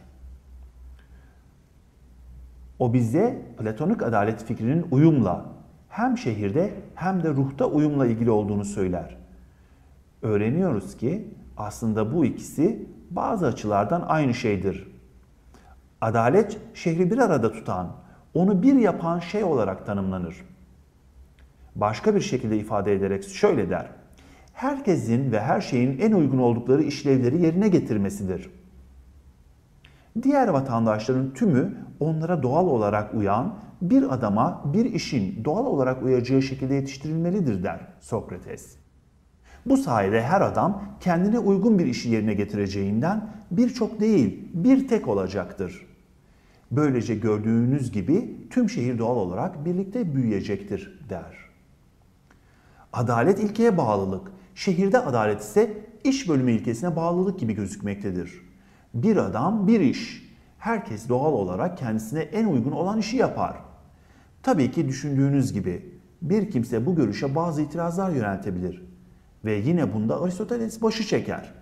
O bize platonik adalet fikrinin uyumla, hem şehirde hem de ruhta uyumla ilgili olduğunu söyler. Öğreniyoruz ki aslında bu ikisi bazı açılardan aynı şeydir. Adalet şehri bir arada tutan, onu bir yapan şey olarak tanımlanır. Başka bir şekilde ifade ederek şöyle der. Herkesin ve her şeyin en uygun oldukları işlevleri yerine getirmesidir. Diğer vatandaşların tümü onlara doğal olarak uyan, bir adama bir işin doğal olarak uyacağı şekilde yetiştirilmelidir der Sokrates. Bu sayede her adam kendine uygun bir işi yerine getireceğinden birçok değil, bir tek olacaktır. Böylece gördüğünüz gibi tüm şehir doğal olarak birlikte büyüyecektir der. Adalet ilkeye bağlılık, şehirde adalet ise iş bölümü ilkesine bağlılık gibi gözükmektedir. Bir adam, bir iş. Herkes doğal olarak kendisine en uygun olan işi yapar. Tabii ki düşündüğünüz gibi bir kimse bu görüşe bazı itirazlar yöneltebilir. Ve yine bunda Aristoteles başı çeker.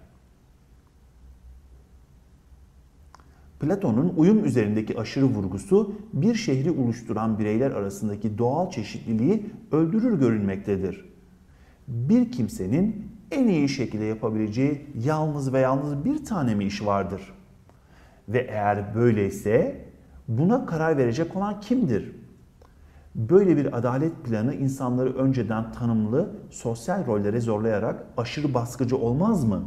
Platon'un uyum üzerindeki aşırı vurgusu bir şehri oluşturan bireyler arasındaki doğal çeşitliliği öldürür görünmektedir. Bir kimsenin en iyi şekilde yapabileceği yalnız ve yalnız bir tane mi iş vardır? Ve eğer böyleyse buna karar verecek olan kimdir? Böyle bir adalet planı insanları önceden tanımlı sosyal rollere zorlayarak aşırı baskıcı olmaz mı?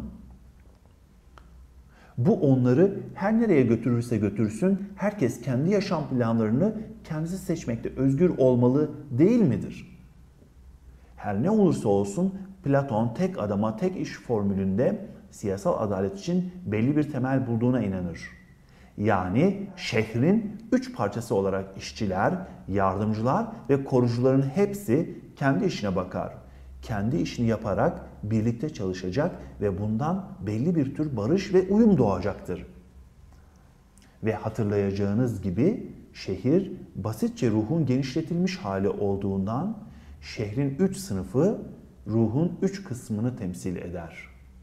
Bu onları her nereye götürürse götürsün herkes kendi yaşam planlarını kendisi seçmekte özgür olmalı değil midir? Her ne olursa olsun Platon tek adama tek iş formülünde siyasal adalet için belli bir temel bulduğuna inanır. Yani şehrin 3 parçası olarak işçiler, yardımcılar ve korucuların hepsi kendi işine bakar. Kendi işini yaparak birlikte çalışacak ve bundan belli bir tür barış ve uyum doğacaktır. Ve hatırlayacağınız gibi şehir basitçe ruhun genişletilmiş hali olduğundan şehrin 3 sınıfı ruhun 3 kısmını temsil eder.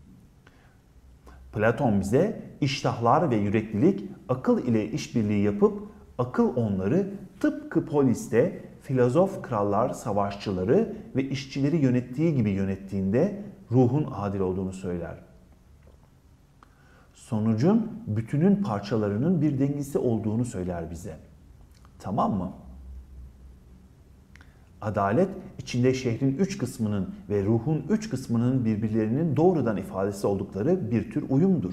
Platon bize iştahlar ve yüreklilik akıl ile işbirliği yapıp akıl onları tıpkı poliste filozof krallar savaşçıları ve işçileri yönettiği gibi yönettiğinde ruhun adil olduğunu söyler. Sonucun bütünün parçalarının bir dengesi olduğunu söyler bize. Tamam mı? Adalet içinde şehrin 3 kısmının ve ruhun 3 kısmının birbirlerinin doğrudan ifadesi oldukları bir tür uyumdur.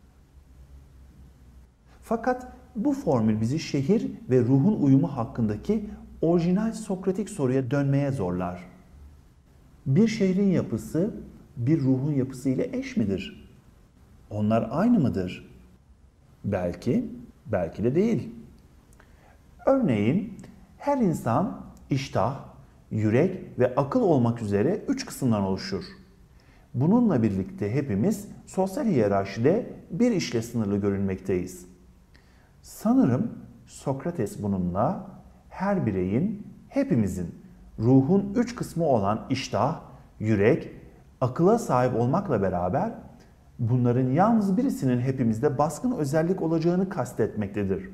Fakat bu formül bizi şehir ve ruhun uyumu hakkındaki orijinal Sokratik soruya dönmeye zorlar. Bir şehrin yapısı bir ruhun yapısı ile eş midir? Onlar aynı mıdır? Belki, belki de değil. Örneğin her insan iştah, yürek ve akıl olmak üzere 3 kısımdan oluşur. Bununla birlikte hepimiz sosyal hiyerarşide bir işle sınırlı görülmekteyiz. Sanırım Sokrates bununla her bireyin, hepimizin ruhun 3 kısmı olan iştah, yürek, akıla sahip olmakla beraber bunların yalnız birisinin hepimizde baskın özellik olacağını kastetmektedir.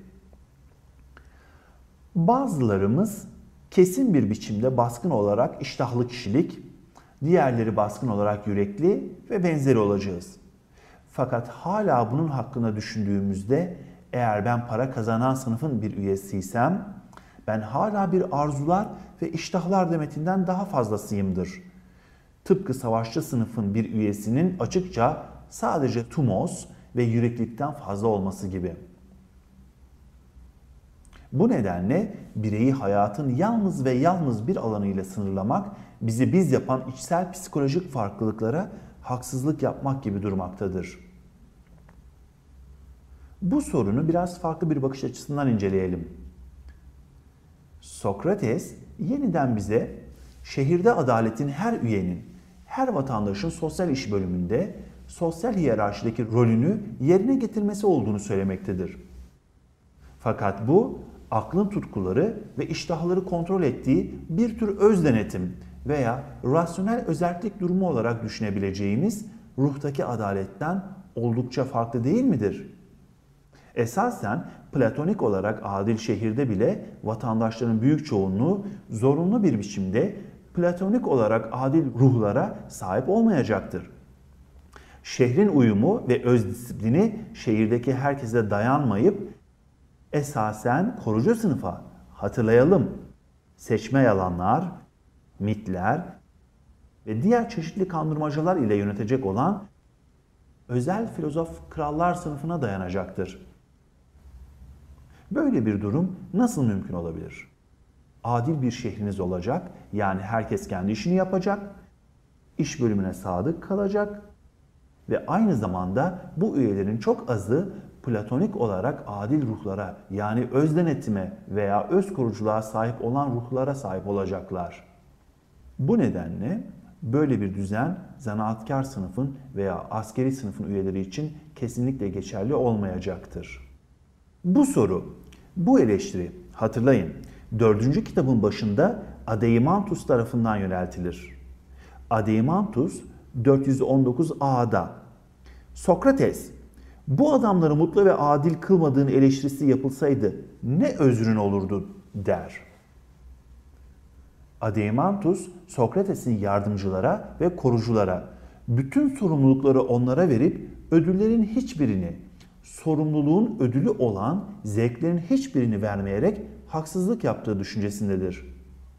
Bazılarımız kesin bir biçimde baskın olarak iştahlı kişilik, diğerleri baskın olarak yürekli ve benzeri olacağız. Fakat hala bunun hakkında düşündüğümüzde eğer ben para kazanan sınıfın bir üyesiysem ben hala bir arzular ve iştahlar demetinden daha fazlasıyımdır. Tıpkı savaşçı sınıfın bir üyesinin açıkça sadece tumos ve yüreklilikten fazla olması gibi. Bu nedenle bireyi hayatın yalnız ve yalnız bir alanıyla sınırlamak bizi biz yapan içsel psikolojik farklılıklara haksızlık yapmak gibi durmaktadır. Bu sorunu biraz farklı bir bakış açısından inceleyelim. Sokrates yeniden bize şehirde adaletin her üyenin, her vatandaşın sosyal iş bölümünde sosyal hiyerarşideki rolünü yerine getirmesi olduğunu söylemektedir. Fakat bu aklın tutkuları ve iştahları kontrol ettiği bir tür öz denetim veya rasyonel özellik durumu olarak düşünebileceğimiz ruhtaki adaletten oldukça farklı değil midir? Esasen platonik olarak adil şehirde bile vatandaşların büyük çoğunluğu zorunlu bir biçimde platonik olarak adil ruhlara sahip olmayacaktır. Şehrin uyumu ve öz disiplini şehirdeki herkese dayanmayıp esasen korucu sınıfa, hatırlayalım, seçme yalanlar, mitler ve diğer çeşitli kandırmacalar ile yönetecek olan özel filozof krallar sınıfına dayanacaktır. Böyle bir durum nasıl mümkün olabilir? Adil bir şehriniz olacak, yani herkes kendi işini yapacak, iş bölümüne sadık kalacak ve aynı zamanda bu üyelerin çok azı platonik olarak adil ruhlara yani öz denetime veya öz koruculuğa sahip olan ruhlara sahip olacaklar. Bu nedenle böyle bir düzen zanaatkar sınıfın veya askeri sınıfın üyeleri için kesinlikle geçerli olmayacaktır. Bu soru, bu eleştiri hatırlayın 4. kitabın başında Adeimantus tarafından yöneltilir. Adeimantus 419a'da Sokrates, bu adamları mutlu ve adil kılmadığın eleştirisi yapılsaydı ne özrün olurdu der. Adeimantus, Sokrates'in yardımcılara ve koruculara bütün sorumlulukları onlara verip ödüllerin hiçbirini, sorumluluğun ödülü olan zevklerin hiçbirini vermeyerek haksızlık yaptığı düşüncesindedir.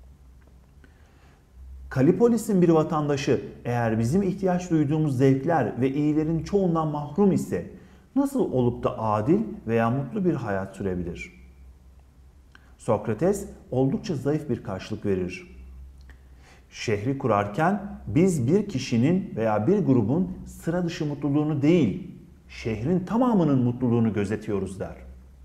Kalipolis'in bir vatandaşı eğer bizim ihtiyaç duyduğumuz zevkler ve iyilerin çoğundan mahrum ise nasıl olup da adil veya mutlu bir hayat sürebilir? Sokrates oldukça zayıf bir karşılık verir. Şehri kurarken biz bir kişinin veya bir grubun sıra dışı mutluluğunu değil, şehrin tamamının mutluluğunu gözetiyoruz der.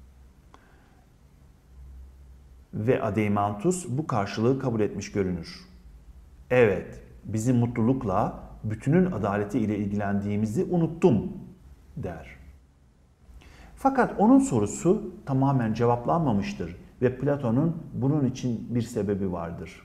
Ve Adeimantus bu karşılığı kabul etmiş görünür. Evet, bizim mutlulukla bütünün adaleti ile ilgilendiğimizi unuttum der. Fakat onun sorusu tamamen cevaplanmamıştır ve Platon'un bunun için bir sebebi vardır.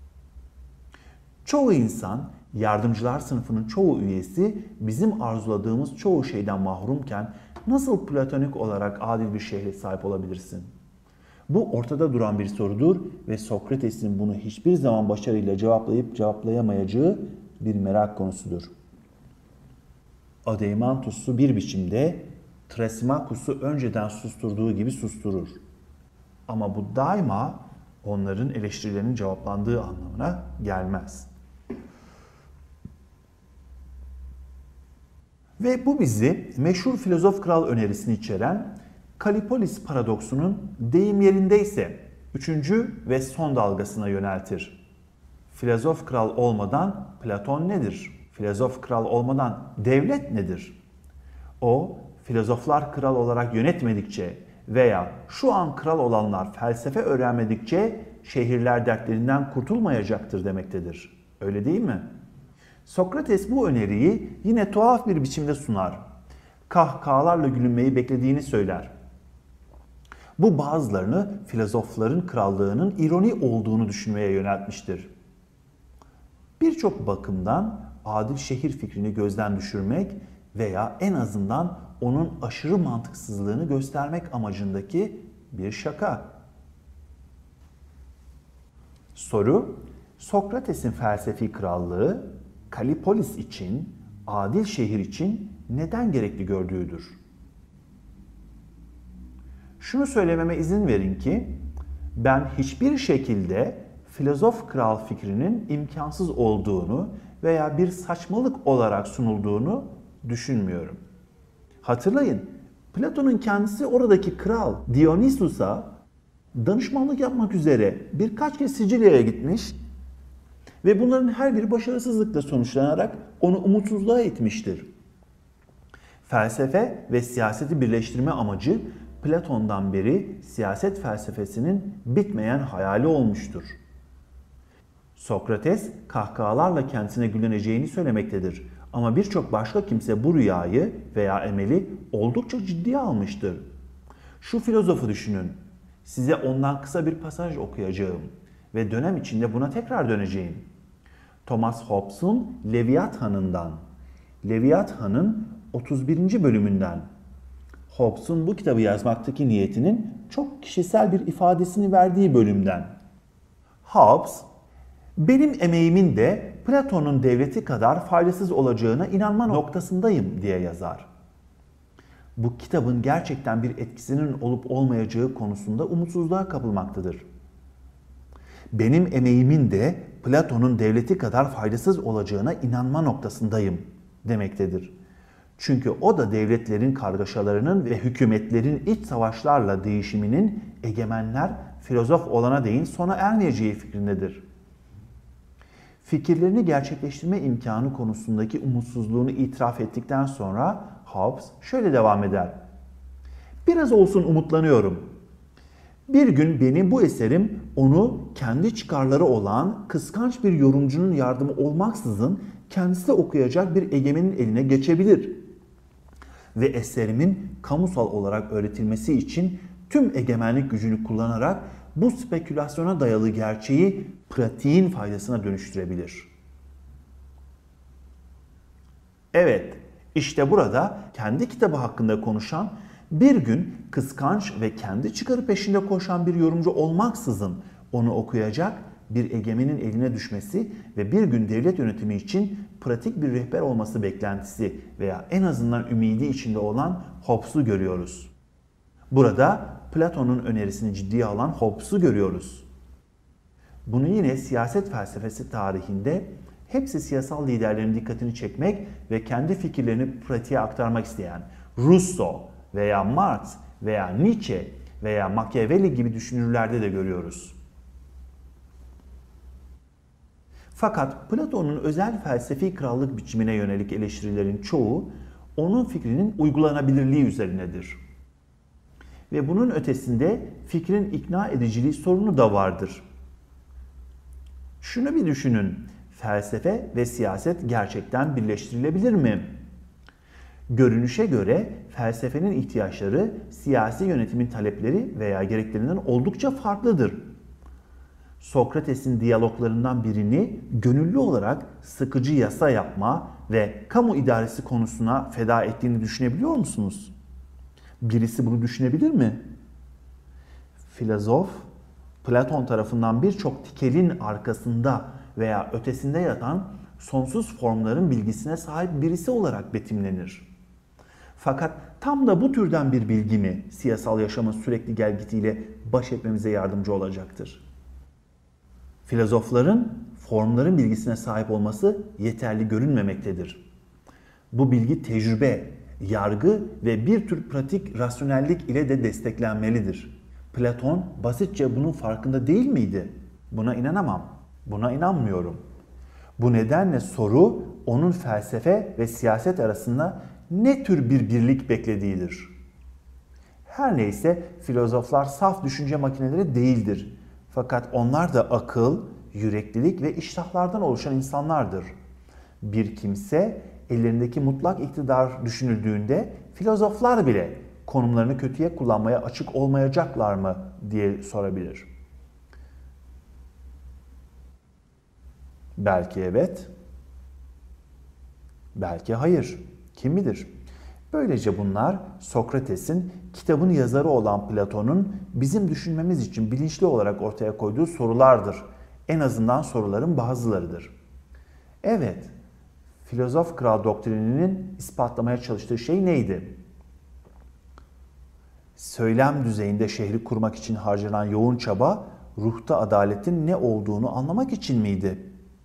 Çoğu insan, yardımcılar sınıfının çoğu üyesi bizim arzuladığımız çoğu şeyden mahrumken nasıl platonik olarak adil bir şehre sahip olabilirsin? Bu ortada duran bir sorudur ve Sokrates'in bunu hiçbir zaman başarıyla cevaplayıp cevaplayamayacağı bir merak konusudur. Adeimantus'u bir biçimde Thrasymachus'u önceden susturduğu gibi susturur. Ama bu daima onların eleştirilerinin cevaplandığı anlamına gelmez. Ve bu bizi meşhur filozof kral önerisini içeren Kallipolis paradoksunun deyim yerindeyse 3. ve son dalgasına yöneltir. Filozof kral olmadan Platon nedir? Filozof kral olmadan devlet nedir? O, filozoflar kral olarak yönetmedikçe veya şu an kral olanlar felsefe öğrenmedikçe şehirler dertlerinden kurtulmayacaktır demektedir. Öyle değil mi? Sokrates bu öneriyi yine tuhaf bir biçimde sunar. Kahkahalarla gülünmeyi beklediğini söyler. Bu bazılarını filozofların krallığının ironi olduğunu düşünmeye yöneltmiştir. Birçok bakımdan adil şehir fikrini gözden düşürmek veya en azından onun aşırı mantıksızlığını göstermek amacındaki bir şaka. Soru, Sokrates'in felsefi krallığı Kallipolis için, adil şehir için neden gerekli gördüğüdür. Şunu söylememe izin verin ki, ben hiçbir şekilde filozof kral fikrinin imkansız olduğunu veya bir saçmalık olarak sunulduğunu düşünmüyorum. Hatırlayın, Platon'un kendisi oradaki kral Dionysus'a danışmanlık yapmak üzere birkaç kez Sicilya'ya gitmiş ve bunların her biri başarısızlıkla sonuçlanarak onu umutsuzluğa itmiştir. Felsefe ve siyaseti birleştirme amacı Platon'dan beri siyaset felsefesinin bitmeyen hayali olmuştur. Sokrates kahkahalarla kendisine gülüneceğini söylemektedir. Ama birçok başka kimse bu rüyayı veya emeli oldukça ciddiye almıştır. Şu filozofu düşünün. Size ondan kısa bir pasaj okuyacağım ve dönem içinde buna tekrar döneceğim. Thomas Hobbes'un Leviathan'ından, Leviathan'ın 31. bölümünden. Hobbes'un bu kitabı yazmaktaki niyetinin çok kişisel bir ifadesini verdiği bölümden. Hobbes, benim emeğimin de Platon'un devleti kadar faydasız olacağına inanma noktasındayım diye yazar. Bu kitabın gerçekten bir etkisinin olup olmayacağı konusunda umutsuzluğa kapılmaktadır. Benim emeğimin de Platon'un devleti kadar faydasız olacağına inanma noktasındayım demektedir. Çünkü o da devletlerin kargaşalarının ve hükümetlerin iç savaşlarla değişiminin egemenler filozof olana değin sona ermeyeceği fikrindedir. Fikirlerini gerçekleştirme imkanı konusundaki umutsuzluğunu itiraf ettikten sonra Hobbes şöyle devam eder. Biraz olsun umutlanıyorum. Bir gün benim bu eserim onu kendi çıkarları olan kıskanç bir yorumcunun yardımı olmaksızın kendisi de okuyacak bir egemenin eline geçebilir. Ve eserimin kamusal olarak öğretilmesi için tüm egemenlik gücünü kullanarak bu spekülasyona dayalı gerçeği pratiğin faydasına dönüştürebilir. Evet, işte burada kendi kitabı hakkında konuşan, bir gün kıskanç ve kendi çıkarı peşinde koşan bir yorumcu olmaksızın onu okuyacak bir egemenin eline düşmesi ve bir gün devlet yönetimi için pratik bir rehber olması beklentisi veya en azından ümidi içinde olan Hobbes'u görüyoruz. Burada Platon'un önerisini ciddiye alan Hobbes'u görüyoruz. Bunu yine siyaset felsefesi tarihinde hepsi siyasal liderlerin dikkatini çekmek ve kendi fikirlerini pratiğe aktarmak isteyen Rousseau veya Marx veya Nietzsche veya Machiavelli gibi düşünürlerde de görüyoruz. Fakat Platon'un özel felsefi krallık biçimine yönelik eleştirilerin çoğu onun fikrinin uygulanabilirliği üzerinedir. Ve bunun ötesinde fikrin ikna ediciliği sorunu da vardır. Şunu bir düşünün, felsefe ve siyaset gerçekten birleştirilebilir mi? Görünüşe göre felsefenin ihtiyaçları siyasi yönetimin talepleri veya gereklerinden oldukça farklıdır. Sokrates'in diyaloglarından birini gönüllü olarak sıkıcı yasa yapma ve kamu idaresi konusuna feda ettiğini düşünebiliyor musunuz? Birisi bunu düşünebilir mi? Filozof, Platon tarafından birçok tikelin arkasında veya ötesinde yatan sonsuz formların bilgisine sahip birisi olarak betimlenir. Fakat tam da bu türden bir bilgi mi siyasal yaşamın sürekli gelgitiyle baş etmemize yardımcı olacaktır? Filozofların formların bilgisine sahip olması yeterli görünmemektedir. Bu bilgi tecrübe, yargı ve bir tür pratik rasyonellik ile de desteklenmelidir. Platon basitçe bunun farkında değil miydi? Buna inanamam. Buna inanmıyorum. Bu nedenle soru onun felsefe ve siyaset arasında ne tür bir birlik beklediğidir. Her neyse filozoflar saf düşünce makineleri değildir. Fakat onlar da akıl, yüreklilik ve iştahlardan oluşan insanlardır. Bir kimse ellerindeki mutlak iktidar düşünüldüğünde filozoflar bile konumlarını kötüye kullanmaya açık olmayacaklar mı diye sorabilir. Belki evet, belki hayır. Kim bilir? Böylece bunlar Sokrates'in kitabın yazarı olan Platon'un bizim düşünmemiz için bilinçli olarak ortaya koyduğu sorulardır. En azından soruların bazılarıdır. Evet, filozof kral doktrininin ispatlamaya çalıştığı şey neydi? Söylem düzeyinde şehri kurmak için harcanan yoğun çaba, ruhta adaletin ne olduğunu anlamak için miydi?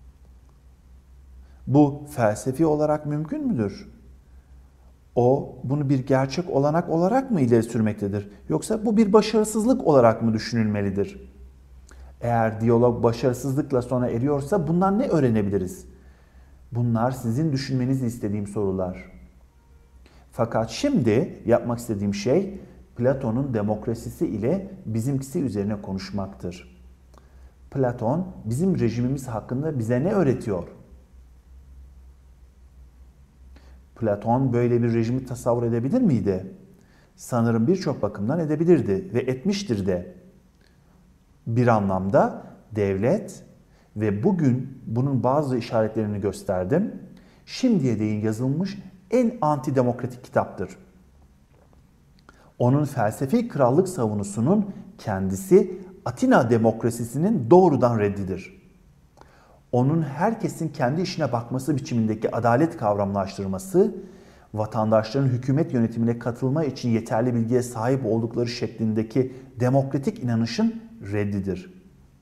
Bu felsefi olarak mümkün müdür? O bunu bir gerçek olanak olarak mı ileri sürmektedir? Yoksa bu bir başarısızlık olarak mı düşünülmelidir? Eğer diyalog başarısızlıkla sona eriyorsa bundan ne öğrenebiliriz? Bunlar sizin düşünmenizi istediğim sorular. Fakat şimdi yapmak istediğim şey Platon'un demokrasisi ile bizimkisi üzerine konuşmaktır. Platon bizim rejimimiz hakkında bize ne öğretiyor? Platon böyle bir rejimi tasavvur edebilir miydi? Sanırım birçok bakımdan edebilirdi ve etmiştir de. Bir anlamda devlet ve bugün bunun bazı işaretlerini gösterdim. Şimdiye değin yazılmış en antidemokratik kitaptır. Onun felsefi krallık savunusunun kendisi Atina demokrasisinin doğrudan reddidir. Onun herkesin kendi işine bakması biçimindeki adalet kavramlaştırması, vatandaşların hükümet yönetimine katılma için yeterli bilgiye sahip oldukları şeklindeki demokratik inanışın reddidir.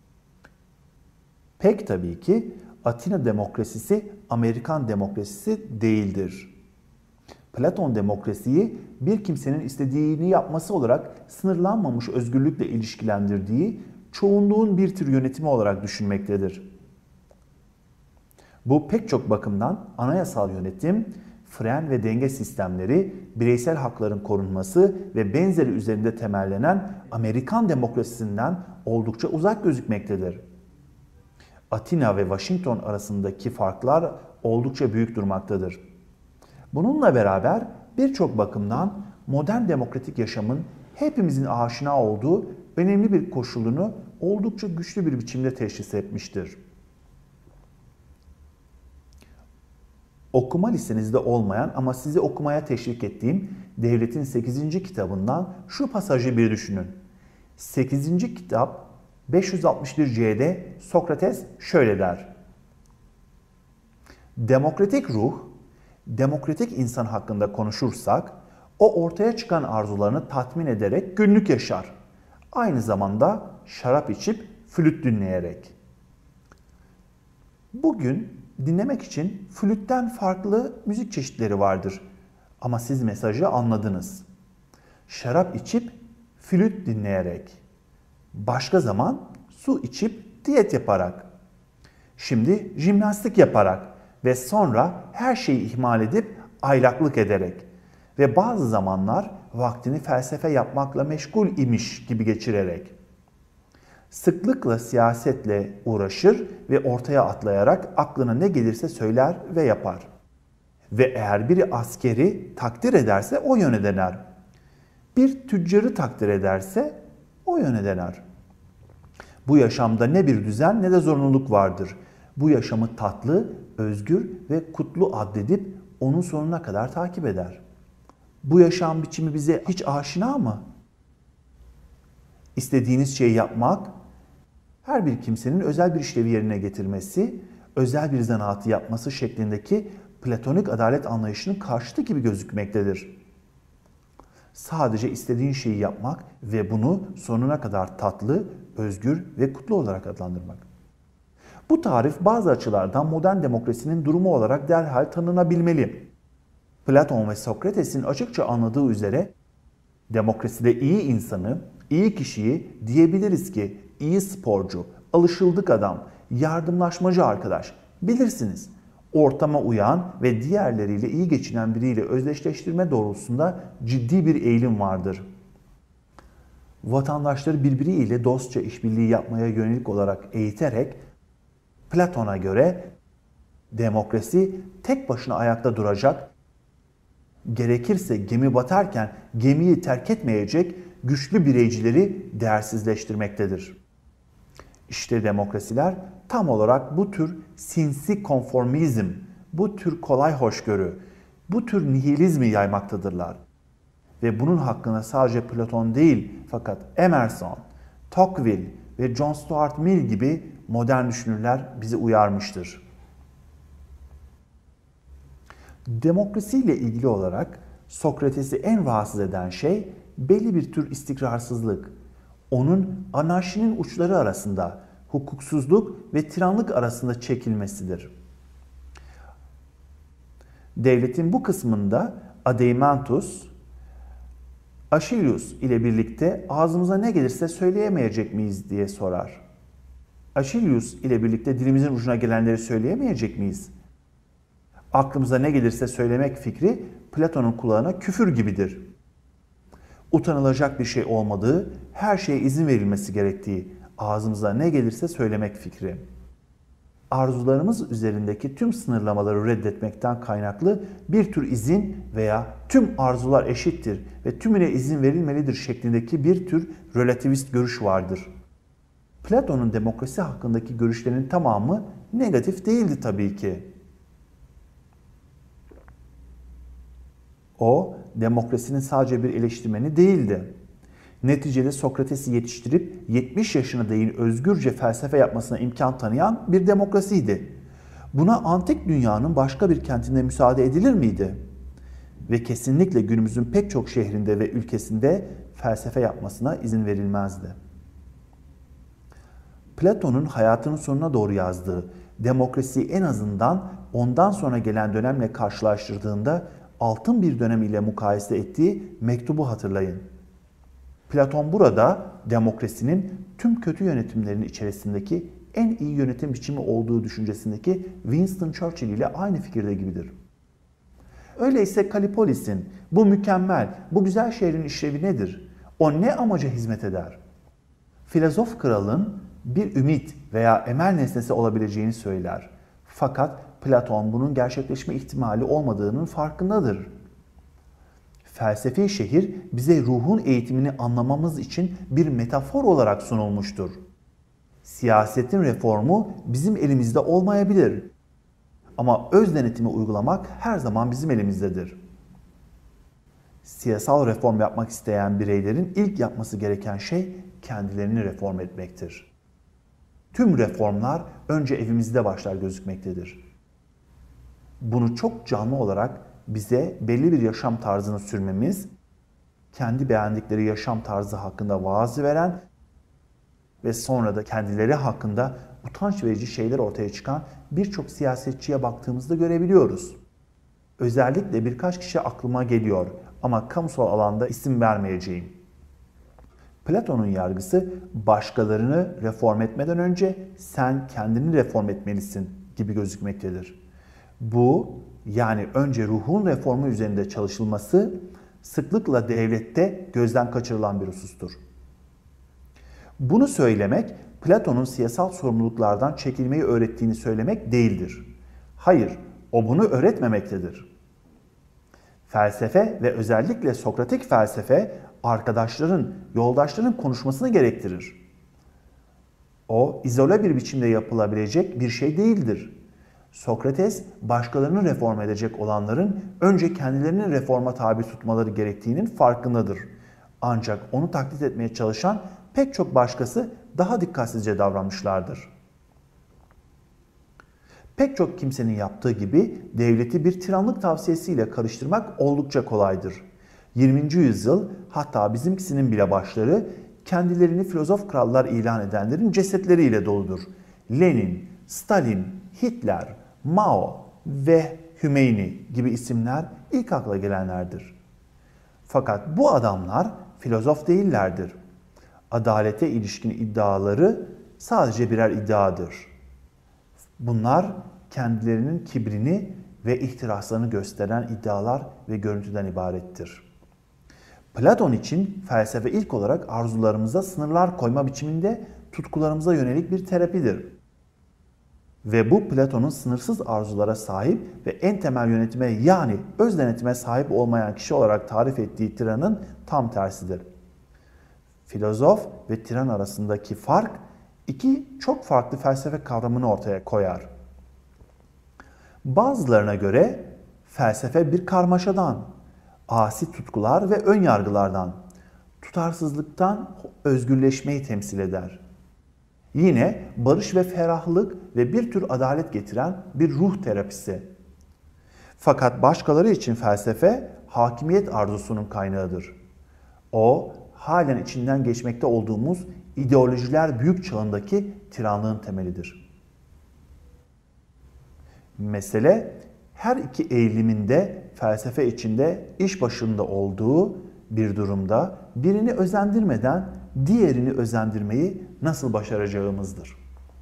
Pek tabii ki Atina demokrasisi Amerikan demokrasisi değildir. Platon demokrasiyi bir kimsenin istediğini yapması olarak sınırlanmamış özgürlükle ilişkilendirdiği çoğunluğun bir tür yönetimi olarak düşünmektedir. Bu pek çok bakımdan anayasal yönetim, fren ve denge sistemleri, bireysel hakların korunması ve benzeri üzerinde temellenen Amerikan demokrasisinden oldukça uzak gözükmektedir. Atina ve Washington arasındaki farklar oldukça büyük durmaktadır. Bununla beraber birçok bakımdan modern demokratik yaşamın hepimizin aşina olduğu önemli bir koşulunu oldukça güçlü bir biçimde teşhis etmiştir. Okuma listenizde olmayan ama sizi okumaya teşvik ettiğim Devlet'in 8. kitabından şu pasajı bir düşünün. 8. kitap 561 C'de Sokrates şöyle der. Demokratik ruh, demokratik insan hakkında konuşursak, o ortaya çıkan arzularını tatmin ederek günlük yaşar. Aynı zamanda şarap içip flüt dinleyerek. Bugün dinlemek için flütten farklı müzik çeşitleri vardır. Ama siz mesajı anladınız. Şarap içip flüt dinleyerek. Başka zaman su içip diyet yaparak. Şimdi jimnastik yaparak ve sonra her şeyi ihmal edip aylaklık ederek ve bazı zamanlar vaktini felsefe yapmakla meşgul imiş gibi geçirerek. Sıklıkla siyasetle uğraşır ve ortaya atlayarak aklına ne gelirse söyler ve yapar. Ve eğer biri askeri takdir ederse o yöne dener. Bir tüccarı takdir ederse o yöne dener. Bu yaşamda ne bir düzen ne de zorunluluk vardır. Bu yaşamı tatlı, özgür ve kutlu addedip onun sonuna kadar takip eder. Bu yaşam biçimi bize hiç aşina mı? İstediğiniz şeyi yapmak, her bir kimsenin özel bir işlevi yerine getirmesi, özel bir zanaatı yapması şeklindeki platonik adalet anlayışının karşıtı gibi gözükmektedir. Sadece istediğin şeyi yapmak ve bunu sonuna kadar tatlı, özgür ve kutlu olarak adlandırmak. Bu tarif bazı açılardan modern demokrasinin durumu olarak derhal tanınabilmeli. Platon ve Sokrates'in açıkça anladığı üzere demokraside iyi insanı, iyi kişiyi diyebiliriz ki iyi sporcu, alışıldık adam, yardımlaşmacı arkadaş, bilirsiniz, ortama uyan ve diğerleriyle iyi geçinen biriyle özdeşleştirme doğrultusunda ciddi bir eğilim vardır. Vatandaşları birbiriyle dostça işbirliği yapmaya yönelik olarak eğiterek Platon'a göre demokrasi tek başına ayakta duracak, gerekirse gemi batarken gemiyi terk etmeyecek güçlü bireycileri değersizleştirmektedir. İşte demokrasiler tam olarak bu tür sinsi konformizm, bu tür kolay hoşgörü, bu tür nihilizmi yaymaktadırlar. Ve bunun hakkında sadece Platon değil fakat Emerson, Tocqueville ve John Stuart Mill gibi modern düşünürler bizi uyarmıştır. Demokrasiyle ilgili olarak Sokrates'i en rahatsız eden şey belli bir tür istikrarsızlık. Onun anarşinin uçları arasında, hukuksuzluk ve tiranlık arasında çekilmesidir. Devletin bu kısmında Adeimantus, Achilles ile birlikte ağzımıza ne gelirse söyleyemeyecek miyiz diye sorar. Achilles ile birlikte dilimizin ucuna gelenleri söyleyemeyecek miyiz? Aklımıza ne gelirse söylemek fikri Platon'un kulağına küfür gibidir. Utanılacak bir şey olmadığı, her şeye izin verilmesi gerektiği, ağzımıza ne gelirse söylemek fikri. Arzularımız üzerindeki tüm sınırlamaları reddetmekten kaynaklı bir tür izin veya tüm arzular eşittir ve tümüne izin verilmelidir şeklindeki bir tür relativist görüş vardır. Platon'un demokrasi hakkındaki görüşlerinin tamamı negatif değildi tabii ki. O, demokrasinin sadece bir eleştirmeni değildi. Neticede Sokrates'i yetiştirip 70 yaşına değin özgürce felsefe yapmasına imkan tanıyan bir demokrasiydi. Buna antik dünyanın başka bir kentinde müsaade edilir miydi? Ve kesinlikle günümüzün pek çok şehrinde ve ülkesinde felsefe yapmasına izin verilmezdi. Platon'un hayatının sonuna doğru yazdığı demokrasiyi en azından ondan sonra gelen dönemle karşılaştırdığında altın bir dönem ile mukayese ettiği mektubu hatırlayın. Platon burada demokrasinin tüm kötü yönetimlerin içerisindeki en iyi yönetim biçimi olduğu düşüncesindeki Winston Churchill ile aynı fikirde gibidir. Öyleyse Kallipolis'in bu mükemmel, bu güzel şehrin işlevi nedir? O ne amaca hizmet eder? Filozof kralın bir ümit veya emel nesnesi olabileceğini söyler. Fakat Platon bunun gerçekleşme ihtimali olmadığının farkındadır. Felsefi şehir bize ruhun eğitimini anlamamız için bir metafor olarak sunulmuştur. Siyasetin reformu bizim elimizde olmayabilir. Ama öz denetimi uygulamak her zaman bizim elimizdedir. Siyasal reform yapmak isteyen bireylerin ilk yapması gereken şey kendilerini reform etmektir. Tüm reformlar önce evimizde başlar gözükmektedir. Bunu çok canlı olarak bize belli bir yaşam tarzını sürmemiz, kendi beğendikleri yaşam tarzı hakkında vaaz veren ve sonra da kendileri hakkında utanç verici şeyler ortaya çıkan birçok siyasetçiye baktığımızda görebiliyoruz. Özellikle birkaç kişi aklıma geliyor ama kamusal alanda isim vermeyeceğim. Platon'un yargısı başkalarını reform etmeden önce sen kendini reform etmelisin gibi gözükmektedir. Bu, yani önce ruhun reformu üzerinde çalışılması sıklıkla devlette gözden kaçırılan bir husustur. Bunu söylemek, Platon'un siyasal sorumluluklardan çekilmeyi öğrettiğini söylemek değildir. Hayır, o bunu öğretmemektedir. Felsefe ve özellikle Sokratik felsefe arkadaşların, yoldaşların konuşmasını gerektirir. O, izole bir biçimde yapılabilecek bir şey değildir. Sokrates, başkalarını reform edecek olanların önce kendilerini reforma tabi tutmaları gerektiğinin farkındadır. Ancak onu taklit etmeye çalışan pek çok başkası daha dikkatsizce davranmışlardır. Pek çok kimsenin yaptığı gibi devleti bir tiranlık tavsiyesiyle karıştırmak oldukça kolaydır. 20. yüzyıl, hatta bizimkisinin bile başları, kendilerini filozof krallar ilan edenlerin cesetleriyle doludur. Lenin, Stalin, Hitler, Mao ve Hümeyni gibi isimler ilk akla gelenlerdir. Fakat bu adamlar filozof değillerdir. Adalete ilişkin iddiaları sadece birer iddiadır. Bunlar kendilerinin kibrini ve ihtiraslarını gösteren iddialar ve görüntüden ibarettir. Platon için felsefe ilk olarak arzularımıza sınırlar koyma biçiminde tutkularımıza yönelik bir terapidir. Ve bu Platon'un sınırsız arzulara sahip ve en temel yönetime, yani öz denetime sahip olmayan kişi olarak tarif ettiği tiranın tam tersidir. Filozof ve tiran arasındaki fark iki çok farklı felsefe kavramını ortaya koyar. Bazılarına göre felsefe bir karmaşadan, asi tutkular ve ön yargılardan, tutarsızlıktan özgürleşmeyi temsil eder. Yine barış ve ferahlık ve bir tür adalet getiren bir ruh terapisi. Fakat başkaları için felsefe hakimiyet arzusunun kaynağıdır. O, halen içinden geçmekte olduğumuz ideolojiler büyük çağındaki tiranlığın temelidir. Mesele, her iki eğiliminde felsefe içinde iş başında olduğu bir durumda birini özendirmeden diğerini özendirmeyi nasıl başaracağımızdır.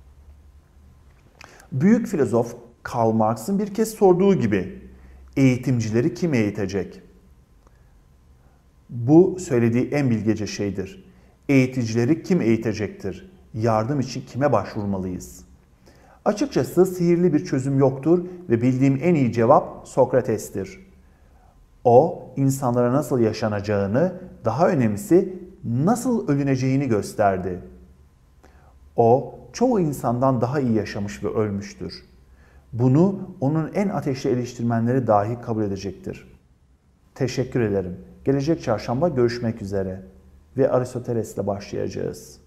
Büyük filozof Karl Marx'ın bir kez sorduğu gibi, eğitimcileri kim eğitecek? Bu söylediği en bilgece şeydir. Eğiticileri kim eğitecektir? Yardım için kime başvurmalıyız? Açıkçası sihirli bir çözüm yoktur ve bildiğim en iyi cevap Sokrates'tir. O, insanlara nasıl yaşanacağını, daha önemlisi nasıl ölüneceğini gösterdi. O, çoğu insandan daha iyi yaşamış ve ölmüştür. Bunu onun en ateşli eleştirmenleri dahi kabul edecektir. Teşekkür ederim. Gelecek çarşamba görüşmek üzere ve Aristoteles'le başlayacağız.